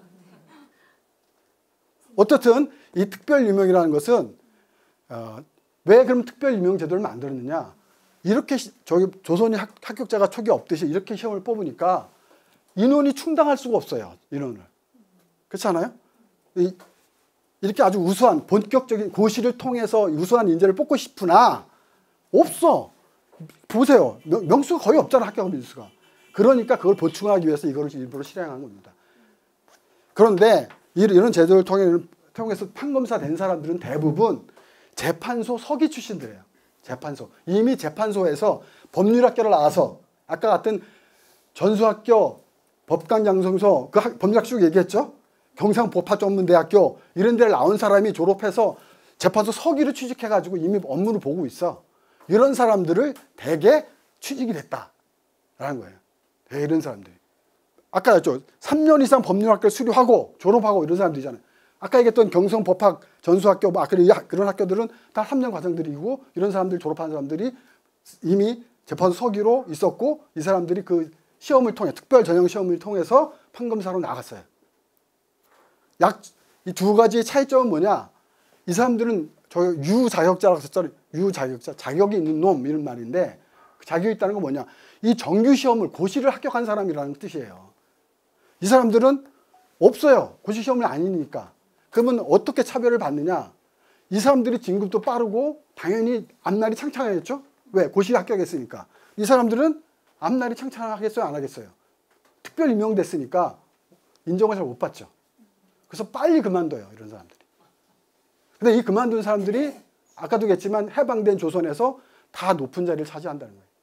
어쨌든 이 특별유명이라는 것은 어, 왜 그럼 특별유명 제도를 만들었느냐? 이렇게 시, 저기 조선이 학, 합격자가 초기 없듯이 이렇게 시험을 뽑으니까 인원이 충당할 수가 없어요. 인원을. 그렇지 않아요? 이, 이렇게 아주 우수한 본격적인 고시를 통해서 우수한 인재를 뽑고 싶으나 없어. 보세요. 명, 명수가 거의 없잖아. 합격 명수가. 그러니까 그걸 보충하기 위해서 이거를 일부러 실행한 겁니다. 그런데 이런 제도를 통해서 판검사 된 사람들은 대부분 재판소 서기 출신들이에요. 재판소. 이미 재판소에서 법률학교를 나와서 아까 같은 전수학교, 법관장성소, 그 학, 법률학 쭉 얘기했죠? 경상법학전문대학교 이런 데를 나온 사람이 졸업해서 재판소 서기를 취직해가지고 이미 업무를 보고 있어. 이런 사람들을 대개 취직이 됐다라는 거예요. 대개 이런 사람들이. 아까 했죠. 삼 년 이상 법률학교를 수료하고 졸업하고 이런 사람들이잖아요. 아까 얘기했던 경성법학 전수학교 뭐 그런 학교들은 다 삼 년 과정들이고 이런 사람들 졸업한 사람들이 이미 재판소 서기로 있었고 이 사람들이 그 시험을 통해 특별 전형 시험을 통해서 판검사로 나갔어요. 약 이 두 가지의 차이점은 뭐냐? 이 사람들은 저 유자격자라고 썼잖아요. 유자격자, 자격이 있는 놈 이런 말인데 자격이 있다는 건 뭐냐? 이 정규 시험을 고시를 합격한 사람이라는 뜻이에요. 이 사람들은 없어요. 고시 시험이 아니니까. 그러면 어떻게 차별을 받느냐? 이 사람들이 진급도 빠르고 당연히 앞날이 창창하겠죠? 왜? 고시 합격했으니까. 이 사람들은 앞날이 창창하겠어요? 안 하겠어요? 특별 임용됐으니까 인정을 잘 못 받죠. 그래서 빨리 그만둬요. 이런 사람들이. 근데 이 그만둔 사람들이 아까도 얘기했지만 해방된 조선에서 다 높은 자리를 차지한다는 거예요.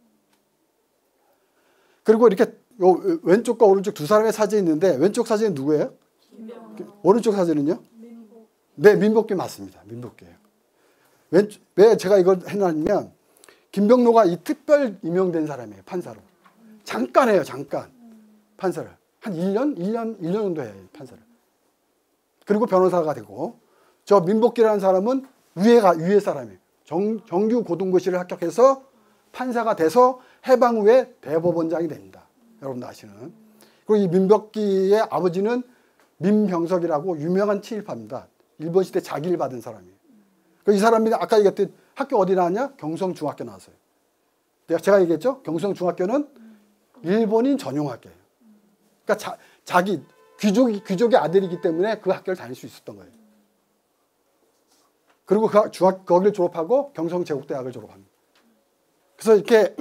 그리고 이렇게 요 왼쪽과 오른쪽 두 사람의 사진이 있는데 왼쪽 사진은 누구예요? 김병록. 오른쪽 사진은요? 민복. 네, 민복기 맞습니다. 민복기예요. 왼쪽, 왜 제가 이걸 해놨냐면 김병록가 이 특별 임용된 사람이에요. 판사로. 잠깐 해요. 잠깐. 판사를. 한 일 년? 일 년, 일 년 정도 해요. 판사를. 그리고 변호사가 되고 저 민복기라는 사람은 위에가 위에 사람이에요. 정, 정규 고등고시를 합격해서 판사가 돼서 해방 후에 대법원장이 됩니다. 여러분도 아시는. 그리고 이 민복기의 아버지는 민병석이라고 유명한 친일파입니다. 일본 시대 자기를 받은 사람이에요. 이 사람이 아까 얘기했던 학교 어디 나왔냐? 경성중학교 나왔어요. 제가 얘기했죠? 경성중학교는 일본인 전용 학교예요. 그러니까 자, 자기 귀족, 귀족의 아들이기 때문에 그 학교를 다닐 수 있었던 거예요. 그리고 그 중학, 거기를 졸업하고 경성제국대학을 졸업합니다. 그래서 이렇게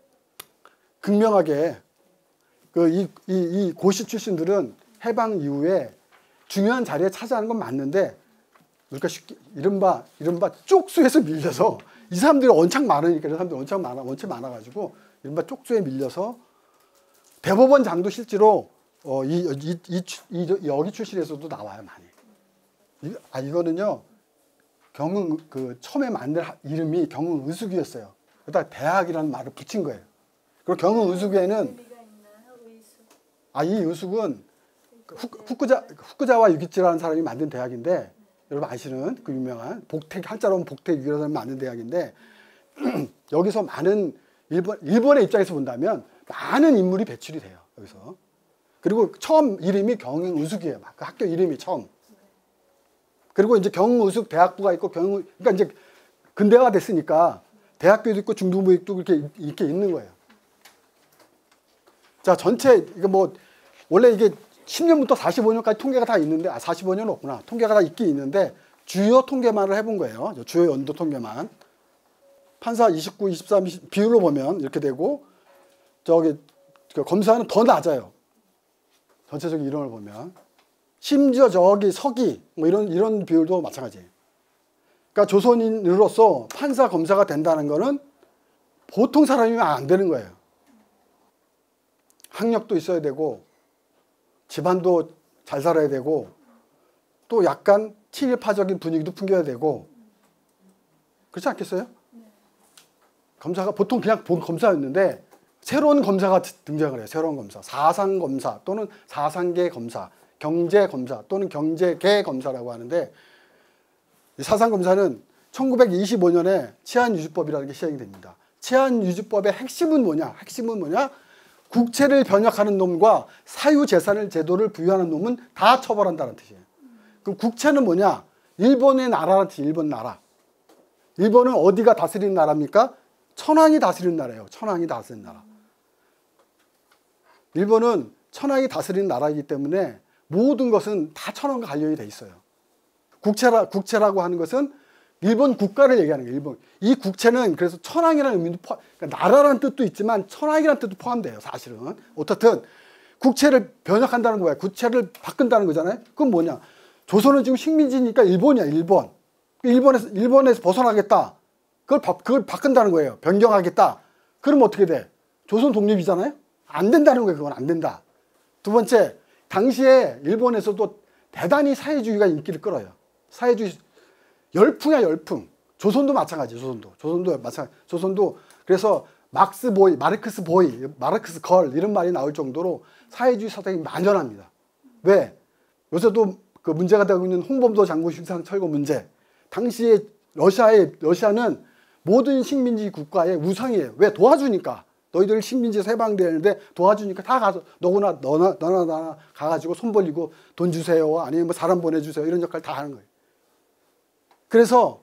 극명하게 그 이, 이, 이 고시 출신들은 해방 이후에 중요한 자리에 차지하는 건 맞는데 우리가 쉽게 이른바 이른바 쪽수에서 밀려서 이 사람들이 원창 많으니까 이 사람들이 원창 많아 원체 많아가지고 이른바 쪽수에 밀려서 대법원장도 실제로 어, 이, 이, 이, 이, 여기 출신에서도 나와요 많이. 이, 아 이거는요 경흥 그 처음에 만든 이름이 경흥의숙이었어요. 그러다 대학이라는 말을 붙인 거예요. 그리고 경흥의숙에는 아 이 의숙은 후쿠자 후쿠자와 유기치라는 사람이 만든 대학인데 여러분 아시는 그 유명한 복택 한자로 하면 복택이라는 사람이 만든 대학인데 여기서 많은 일본 일본의 입장에서 본다면 많은 인물이 배출이 돼요 여기서. 그리고 처음 이름이 경흥의숙이에요. 그 학교 이름이 처음. 그리고 이제 경흥의숙 대학부가 있고 경흥 그러니까 이제 근대화가 됐으니까 대학교도 있고 중등부도 이렇게 이렇게 있는 거예요. 자 전체 이거 뭐 원래 이게 십 년부터 사십오 년까지 통계가 다 있는데 아 사십오 년은 없구나. 통계가 다 있긴 있는데 주요 통계만을 해본 거예요. 주요 연도 통계만. 판사 이십구, 이십삼, 이십 비율로 보면 이렇게 되고 저기 검사는 더 낮아요. 전체적인 이름을 보면. 심지어 저기 서기 뭐 이런 이런 비율도 마찬가지예요. 그러니까 조선인으로서 판사 검사가 된다는 거는 보통 사람이면 안 되는 거예요. 학력도 있어야 되고 집안도 잘 살아야 되고 또 약간 친일파적인 분위기도 풍겨야 되고 그렇지 않겠어요? 검사가 보통 그냥 본 검사였는데 새로운 검사가 등장을 해요. 새로운 검사. 사상검사 또는 사상계 검사, 경제검사 또는 경제계 검사라고 하는데 이 사상검사는 천구백이십오 년에 치안유지법이라는 게 시행이 됩니다. 치안유지법의 핵심은 뭐냐? 핵심은 뭐냐? 국채를 변혁하는 놈과 사유재산을 제도를 부여하는 놈은 다 처벌한다는 뜻이에요. 그럼 국채는 뭐냐? 일본의 나라라는 뜻이에요. 일본 나라. 일본은 어디가 다스리는 나라입니까? 천황이 다스리는 나라예요. 천황이 다스리는 나라. 일본은 천황이 다스리는 나라이기 때문에 모든 것은 다 천황과 관련이 돼 있어요. 국채라, 국채라고 하는 것은 일본 국가를 얘기하는 거예요. 일본. 이 국채는 그래서 천황이라는 의미도 포함, 그러니까 나라라는 뜻도 있지만 천황이라는 뜻도 포함돼요. 사실은. 어떻든 국채를 변혁한다는 거야. 국채를 바꾼다는 거잖아요. 그건 뭐냐? 조선은 지금 식민지니까 일본이야. 일본. 일본에서 일본에서 벗어나겠다. 그걸 바, 그걸 바꾼다는 거예요. 변경하겠다. 그럼 어떻게 돼? 조선 독립이잖아요. 안 된다는 거예요. 그건 안 된다. 두 번째, 당시에 일본에서도 대단히 사회주의가 인기를 끌어요. 사회주의 열풍이야 열풍. 조선도 마찬가지예요. 조선도. 조선도 마찬가지. 조선도 그래서 막스 보이, 마르크스 보이, 마르크스 걸 이런 말이 나올 정도로 사회주의 사상이 만연합니다. 왜? 요새도 그 문제가 되고 있는 홍범도 장군 흉상 철거 문제. 당시에 러시아의 러시아는 모든 식민지 국가의 우상이에요. 왜? 도와주니까. 너희들 식민지에서 해방되는데 도와주니까 다 가서 너구나 너나 너나 나나 가가지고 손 벌리고 돈 주세요. 아니면 뭐 사람 보내주세요. 이런 역할 다 하는 거예요. 그래서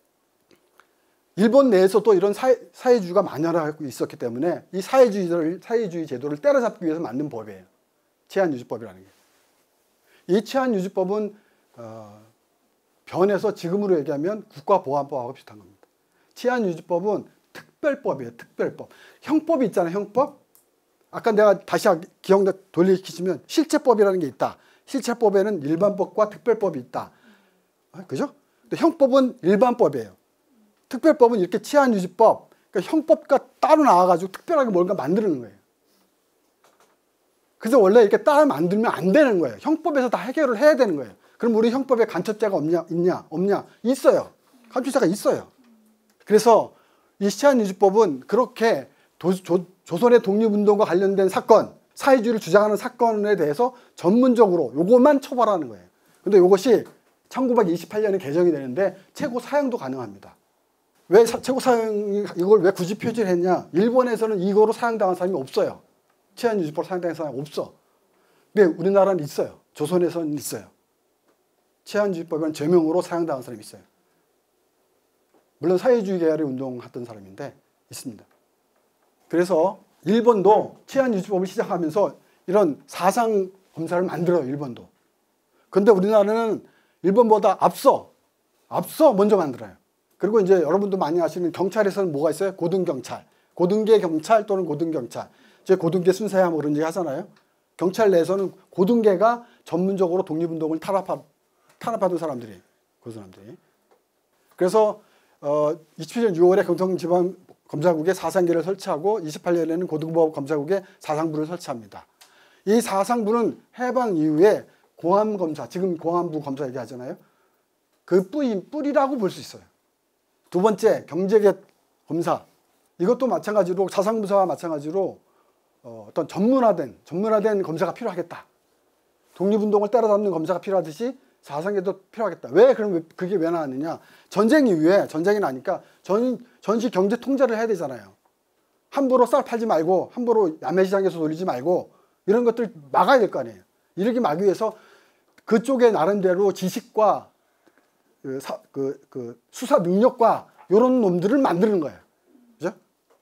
일본 내에서도 이런 사회, 사회주의가 만연하고 있었기 때문에 이 사회주의를, 사회주의 제도를 때려잡기 위해서 만든 법이에요. 치안유지법이라는 게. 이 치안유지법은 어, 변해서 지금으로 얘기하면 국가보안법하고 비슷한 겁니다. 치안유지법은 특별법이에요. 특별법. 형법이 있잖아요. 형법. 아까 내가 다시 기억 돌리키시면 실체법이라는 게 있다. 실체법에는 일반법과 특별법이 있다. 그죠? 근데 형법은 일반법이에요. 특별법은 이렇게 치안유지법, 그러니까 형법과 따로 나와가지고 특별하게 뭔가 만드는 거예요. 그래서 원래 이렇게 따로 만들면 안 되는 거예요. 형법에서 다 해결을 해야 되는 거예요. 그럼 우리 형법에 간첩죄가 없냐, 있냐, 없냐? 있어요. 간첩죄가 있어요. 그래서 이 치안유지법은 그렇게 도, 조, 조선의 독립운동과 관련된 사건, 사회주의를 주장하는 사건에 대해서 전문적으로 요것만 처벌하는 거예요. 근데 이것이 천구백이십팔 년에 개정이 되는데 최고 사형도 가능합니다. 왜 사, 최고 사형이 이걸 왜 굳이 표시를 했냐? 일본에서는 이거로 사형당한 사람이 없어요. 치안유지법 사형당한 사람이 없어. 근데 우리나라는 있어요. 조선에서는 있어요. 치안유지법이라는 죄명으로 사형당한 사람이 있어요. 물론 사회주의 계열의 운동했던 사람인데 있습니다. 그래서 일본도 치안유지법을 시작하면서 이런 사상 검사를 만들어요. 일본도. 그런데 우리나라는 일본보다 앞서 앞서 먼저 만들어요. 그리고 이제 여러분도 많이 아시는 경찰에서는 뭐가 있어요? 고등경찰. 고등계 경찰 또는 고등경찰. 제 고등계 순사야 뭐 그런 얘기 하잖아요. 경찰 내에서는 고등계가 전문적으로 독립운동을 탄압하, 탄압하던 사람들이 그 사람들이. 그래서 어, 이십칠 년 유월에 경성지방검사국에 사상계를 설치하고 이십팔 년에는 고등법 검사국에 사상부를 설치합니다. 이 사상부는 해방 이후에 공안검사, 지금 공안부 검사 얘기하잖아요. 그 뿌리, 뿌리라고 볼 수 있어요. 두 번째, 경제계 검사. 이것도 마찬가지로 사상부사와 마찬가지로 어, 어떤 전문화된, 전문화된 검사가 필요하겠다. 독립운동을 따라잡는 검사가 필요하듯이 사상계도 필요하겠다. 왜 그럼 그게 왜 나왔느냐? 전쟁 이후에 전쟁이 나니까 전, 전시 경제 통제를 해야 되잖아요. 함부로 쌀 팔지 말고 함부로 야매시장에서 돌리지 말고 이런 것들 막아야 될 거 아니에요. 이렇게 막기 위해서 그쪽에 나름대로 지식과 그, 사, 그, 그 수사 능력과 이런 놈들을 만드는 거예요. 그죠?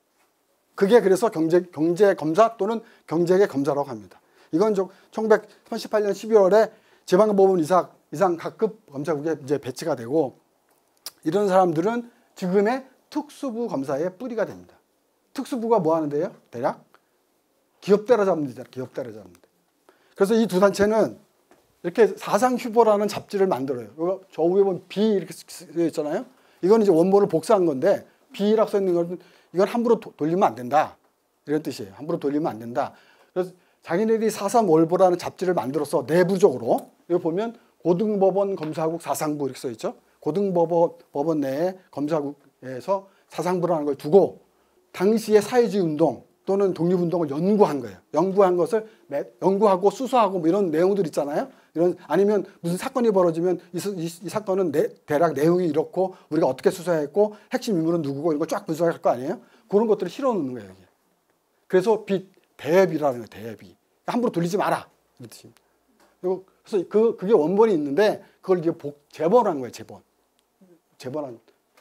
그게 그래서 경제, 경제 검사 또는 경제계 검사라고 합니다. 이건 천구백삼십팔 년 십이월에 지방법원 이상, 이상 각급 검사국에 이제 배치가 되고 이런 사람들은 지금의 특수부 검사의 뿌리가 됩니다. 특수부가 뭐 하는데요? 대략 기업 때려잡는 데잖아요. 기업 때려잡는 데. 그래서 이 두 단체는 이렇게 사상휴보라는 잡지를 만들어요. 이거 저 위에 보면 B 이렇게 쓰여 있잖아요. 이건 이제 원본을 복사한 건데 B라고 써 있는 건 이건 함부로 도, 돌리면 안 된다. 이런 뜻이에요. 함부로 돌리면 안 된다. 그래서 자기네들이 사삼월보라는 잡지를 만들어서 내부적으로 여기 보면 고등법원 검사국 사상부 이렇게 써 있죠. 고등법원 법원 내에 검사국에서 사상부라는 걸 두고 당시의 사회주의 운동 또는 독립운동을 연구한 거예요. 연구한 것을 매, 연구하고 수사하고 뭐 이런 내용들 있잖아요. 이런 아니면 무슨 사건이 벌어지면 이, 이, 이 사건은 내, 대략 내용이 이렇고 우리가 어떻게 수사했고 핵심 인물은 누구고 이런 거 쫙 분석할 거 아니에요. 그런 것들을 실어놓는 거예요. 여기. 그래서 비, 대비라는 거예요. 대비. 함부로 돌리지 마라. 이런 뜻입니다. 그리고 그래서 그, 그게 원본이 있는데 그걸 이제 복, 재본한 거예요. 재본. 재본한.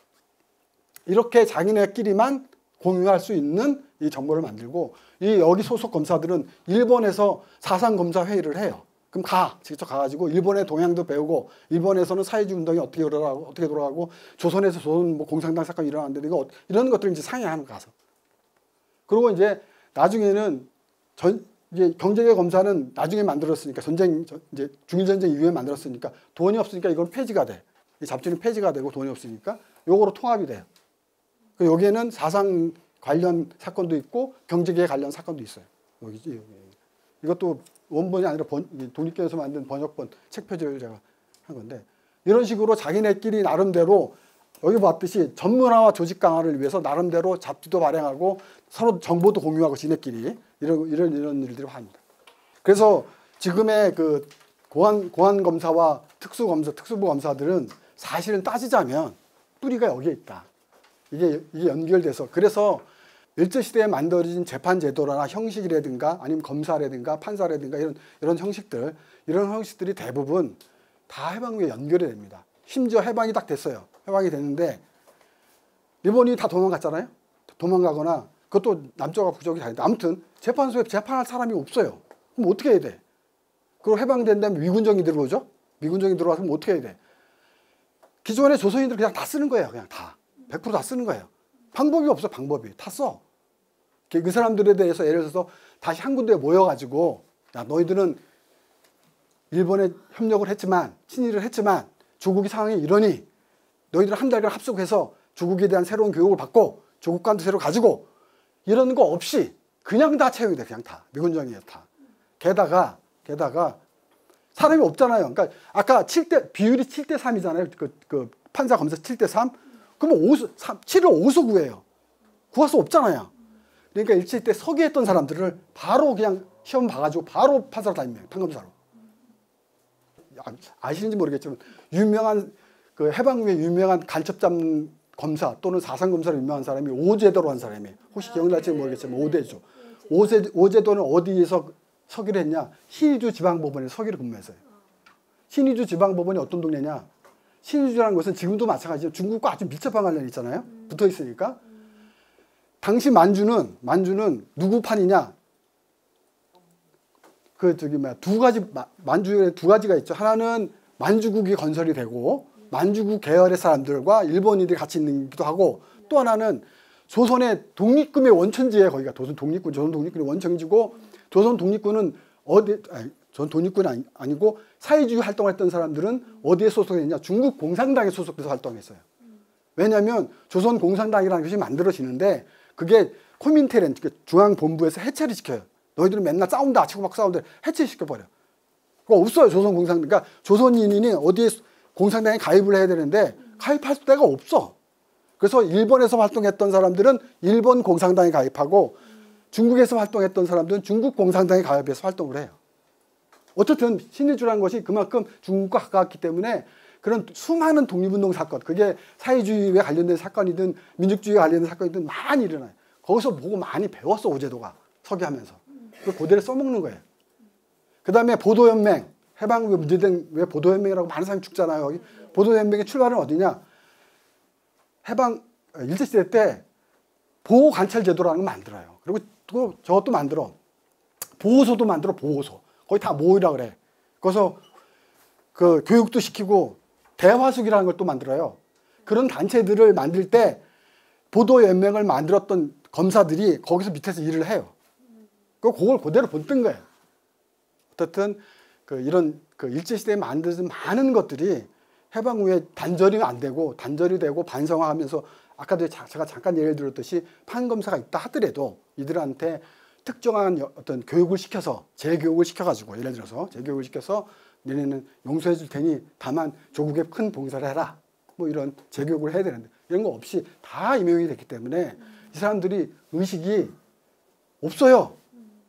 이렇게 자기네끼리만 공유할 수 있는 이 정보를 만들고 이 여기 소속 검사들은 일본에서 사상검사 회의를 해요. 그럼 가 직접 가가지고 일본의 동향도 배우고 일본에서는 사회주의 운동이 어떻게 돌아가고 어떻게 돌아가고 조선에서 조선 뭐 공산당 사건이 일어났는데 이거 이런 것들을 이제 상의하는 거 가서. 그리고 이제 나중에는 전 이제 경제계 검사는 나중에 만들었으니까 전쟁 이제 중일 전쟁 이후에 만들었으니까 돈이 없으니까 이건 폐지가 돼. 이 잡지는 폐지가 되고 돈이 없으니까 요거로 통합이 돼요. 여기에는 사상 관련 사건도 있고 경제계 관련 사건도 있어요. 여기, 여기. 이것도 원본이 아니라 번, 독립계에서 만든 번역본 책 표지를 제가 한 건데 이런 식으로 자기네끼리 나름대로 여기 봤듯이 전문화와 조직 강화를 위해서 나름대로 잡지도 발행하고 서로 정보도 공유하고 지네끼리 이런 이런 이런 일들을 합니다. 그래서 지금의 그 고안 고안 검사와 특수 검사, 특수부 검사들은 사실은 따지자면 뿌리가 여기에 있다. 이게 이게 연결돼서 그래서 일제 시대에 만들어진 재판 제도나 형식이라든가 아니면 검사라든가 판사라든가 이런 이런 형식들 이런 형식들이 대부분 다 해방 후에 연결이 됩니다. 심지어 해방이 딱 됐어요. 해방이 됐는데 일본이 다 도망갔잖아요. 도망가거나 그것도 남쪽과 북쪽이 다른데 아무튼 재판소에 재판할 사람이 없어요. 그럼 어떻게 해야 돼? 그리고 해방된 다음에 미군정이 들어오죠. 미군정이 들어와서 그럼 어떻게 해야 돼? 기존의 조선인들 그냥 다 쓰는 거예요. 그냥 다. 백 퍼센트 다 쓰는 거예요. 방법이 없어. 방법이. 다 써. 그 사람들에 대해서 예를 들어서 다시 한 군데에 모여가지고 야 너희들은 일본에 협력을 했지만 친일을 했지만 조국이 상황이 이러니 너희들 한 달간 합숙해서 조국에 대한 새로운 교육을 받고 조국관도 새로 가지고 이런 거 없이 그냥 다 채용이 돼. 그냥 다. 미군정이에요. 다. 게다가 게다가 사람이 없잖아요. 그러니까 아까 칠 대 비율이 칠 대 삼이잖아요. 그, 그 판사 검사 칠 대 삼. 그러면 오수, 칠을 오수 구해요. 구할 수 없잖아요. 그러니까 일제 때 서기했던 사람들을 바로 그냥 시험 봐가지고 바로 판사로 다닙니다. 판검사로. 아시는지 모르겠지만 유명한 그 해방 후에 유명한 간첩 잡는 검사 또는 사상 검사로 유명한 사람이 오제도로 한 사람이에요. 혹시 기억날지 모르겠지만 오대죠. 오제, 오제도는 어디에서 서기를 했냐? 신의주 지방법원에 서기를 근무했어요. 신의주 지방법원이 어떤 동네냐? 신의주라는 것은 지금도 마찬가지로 중국과 아주 밀접한 관련이 있잖아요. 붙어 있으니까. 당시 만주는 만주는 누구 판이냐? 그 저기 뭐야 두 가지 만주에 두 가지가 있죠. 하나는 만주국이 건설이 되고 만주국 계열의 사람들과 일본인들이 같이 있기도 하고 또 하나는 조선의 독립군의 원천지에 거기가 조선 독립군 조선 독립군의 원천지고 조선 독립군은 어디 아니, 조선 독립군이 아니, 아니고 사회주의 활동을 했던 사람들은 어디에 소속했냐? 중국 공산당에 소속돼서 활동했어요. 왜냐하면 조선 공산당이라는 것이 만들어지는데 그게 코민테렌 중앙본부에서 해체를 시켜요. 너희들은 맨날 싸운다 치고 막 싸우는데 해체시켜버려. 그거 없어요. 조선 공산당. 그러니까 조선인이 어디에 공산당에 가입을 해야 되는데 가입할 데가 없어. 그래서 일본에서 활동했던 사람들은 일본 공산당에 가입하고 중국에서 활동했던 사람들은 중국 공산당에 가입해서 활동을 해요. 어쨌든 신의주라는 것이 그만큼 중국과 가깝기 때문에 그런 수많은 독립운동 사건, 그게 사회주의에 관련된 사건이든 민족주의에 관련된 사건이든 많이 일어나요. 거기서 보고 많이 배웠어, 오제도가. 서기하면서. 그걸 그대로 써먹는 거예요. 그 다음에 보도연맹, 해방 후에 문제된 왜 보도연맹이라고 많은 사람이 죽잖아요. 여기. 보도연맹의 출발은 어디냐? 해방, 일제시대 때 보호관찰제도라는 걸 만들어요. 그리고 또 저것도 만들어. 보호소도 만들어, 보호소. 거기 다 모이라 그래. 거기서 그 교육도 시키고 대화숙이라는 걸 또 만들어요. 그런 단체들을 만들 때 보도연맹을 만들었던 검사들이 거기서 밑에서 일을 해요. 그걸 그대로 본뜬 거예요. 어쨌든 그 이런 그 일제시대에 만든 많은 것들이 해방 후에 단절이 안 되고 단절이 되고 반성하면서 아까도 제가 잠깐 예를 들었듯이 판검사가 있다 하더라도 이들한테 특정한 어떤 교육을 시켜서 재교육을 시켜가지고 예를 들어서 재교육을 시켜서 너네는 용서해 줄 테니 다만 조국에 큰 봉사를 해라. 뭐 이런 재교육을 해야 되는데 이런 거 없이 다 임용이 됐기 때문에 이 사람들이 의식이 없어요.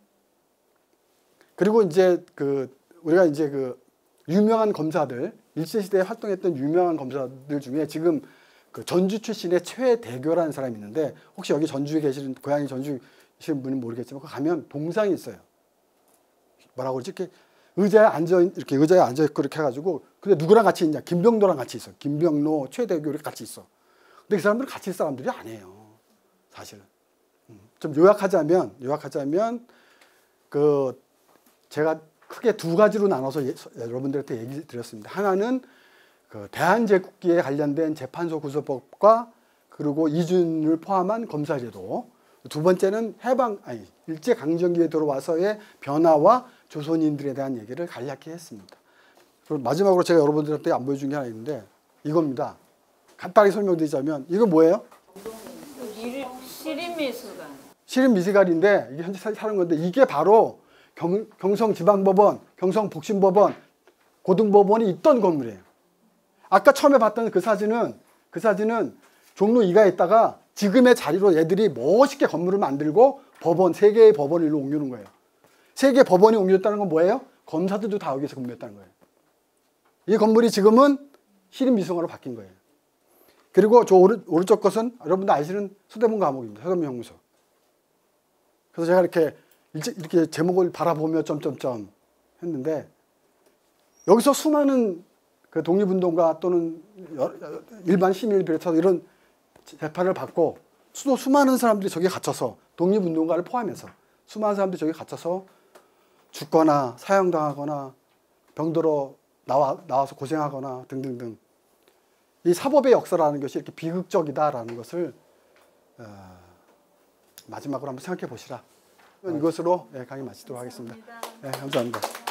그리고 이제 그 우리가 이제 그 유명한 검사들 일제시대에 활동했던 유명한 검사들 중에 지금 그 전주 출신의 최대교라는 사람이 있는데 혹시 여기 전주에 계시는 고향이 전주 계시는 분은 모르겠지만 그 가면 동상이 있어요. 뭐라고 그러지? 이렇게 의자에 앉아 이렇게 의자에 앉아 있고 이렇게 해가지고 근데 누구랑 같이 있냐? 김병도랑 같이 있어. 김병로, 최대교 이렇게 같이 있어. 근데 그 사람들은 같이 있을 사람들이 아니에요. 사실은. 좀 요약하자면 요약하자면 그 제가 크게 두 가지로 나눠서 예, 여러분들한테 얘기 드렸습니다. 하나는 그 대한제국기에 관련된 재판소 구조법과 그리고 이준을 포함한 검사제도. 두 번째는 해방 아니 일제강점기에 들어와서의 변화와 조선인들에 대한 얘기를 간략히 했습니다. 그리고 마지막으로 제가 여러분들한테 안 보여준 게 하나 있는데 이겁니다. 간단하게 설명드리자면 이건 뭐예요? 시립미술관. 시립미술관인데 이게 현재 사는 건데 이게 바로 경, 경성지방법원, 경성복심법원, 고등법원이 있던 건물이에요. 아까 처음에 봤던 그 사진은 그 사진은 종로 이가에 있다가 지금의 자리로 얘들이 멋있게 건물을 만들고 법원, 세 개의 법원을 일로 옮기는 거예요. 세 개의 법원이 옮겼다는 건 뭐예요? 검사들도 다 여기서 근무했다는 거예요. 이 건물이 지금은 시립미술관으로 바뀐 거예요. 그리고 저 오른, 오른쪽 것은 여러분들 아시는 서대문 감옥입니다. 서대문 형무소. 그래서 제가 이렇게 이렇게 제목을 바라보며 점점점 했는데 여기서 수많은 그 독립운동가 또는 일반 시민을 비롯해서 이런 재판을 받고 수도 수많은 사람들이 저기 갇혀서 독립운동가를 포함해서 수많은 사람들이 저기 갇혀서 죽거나 사형당하거나 병들어 나와, 나와서 고생하거나 등등등 이 사법의 역사라는 것이 이렇게 비극적이다라는 것을 어, 마지막으로 한번 생각해 보시라. 이것으로 강의 마치도록 하겠습니다. 네, 감사합니다.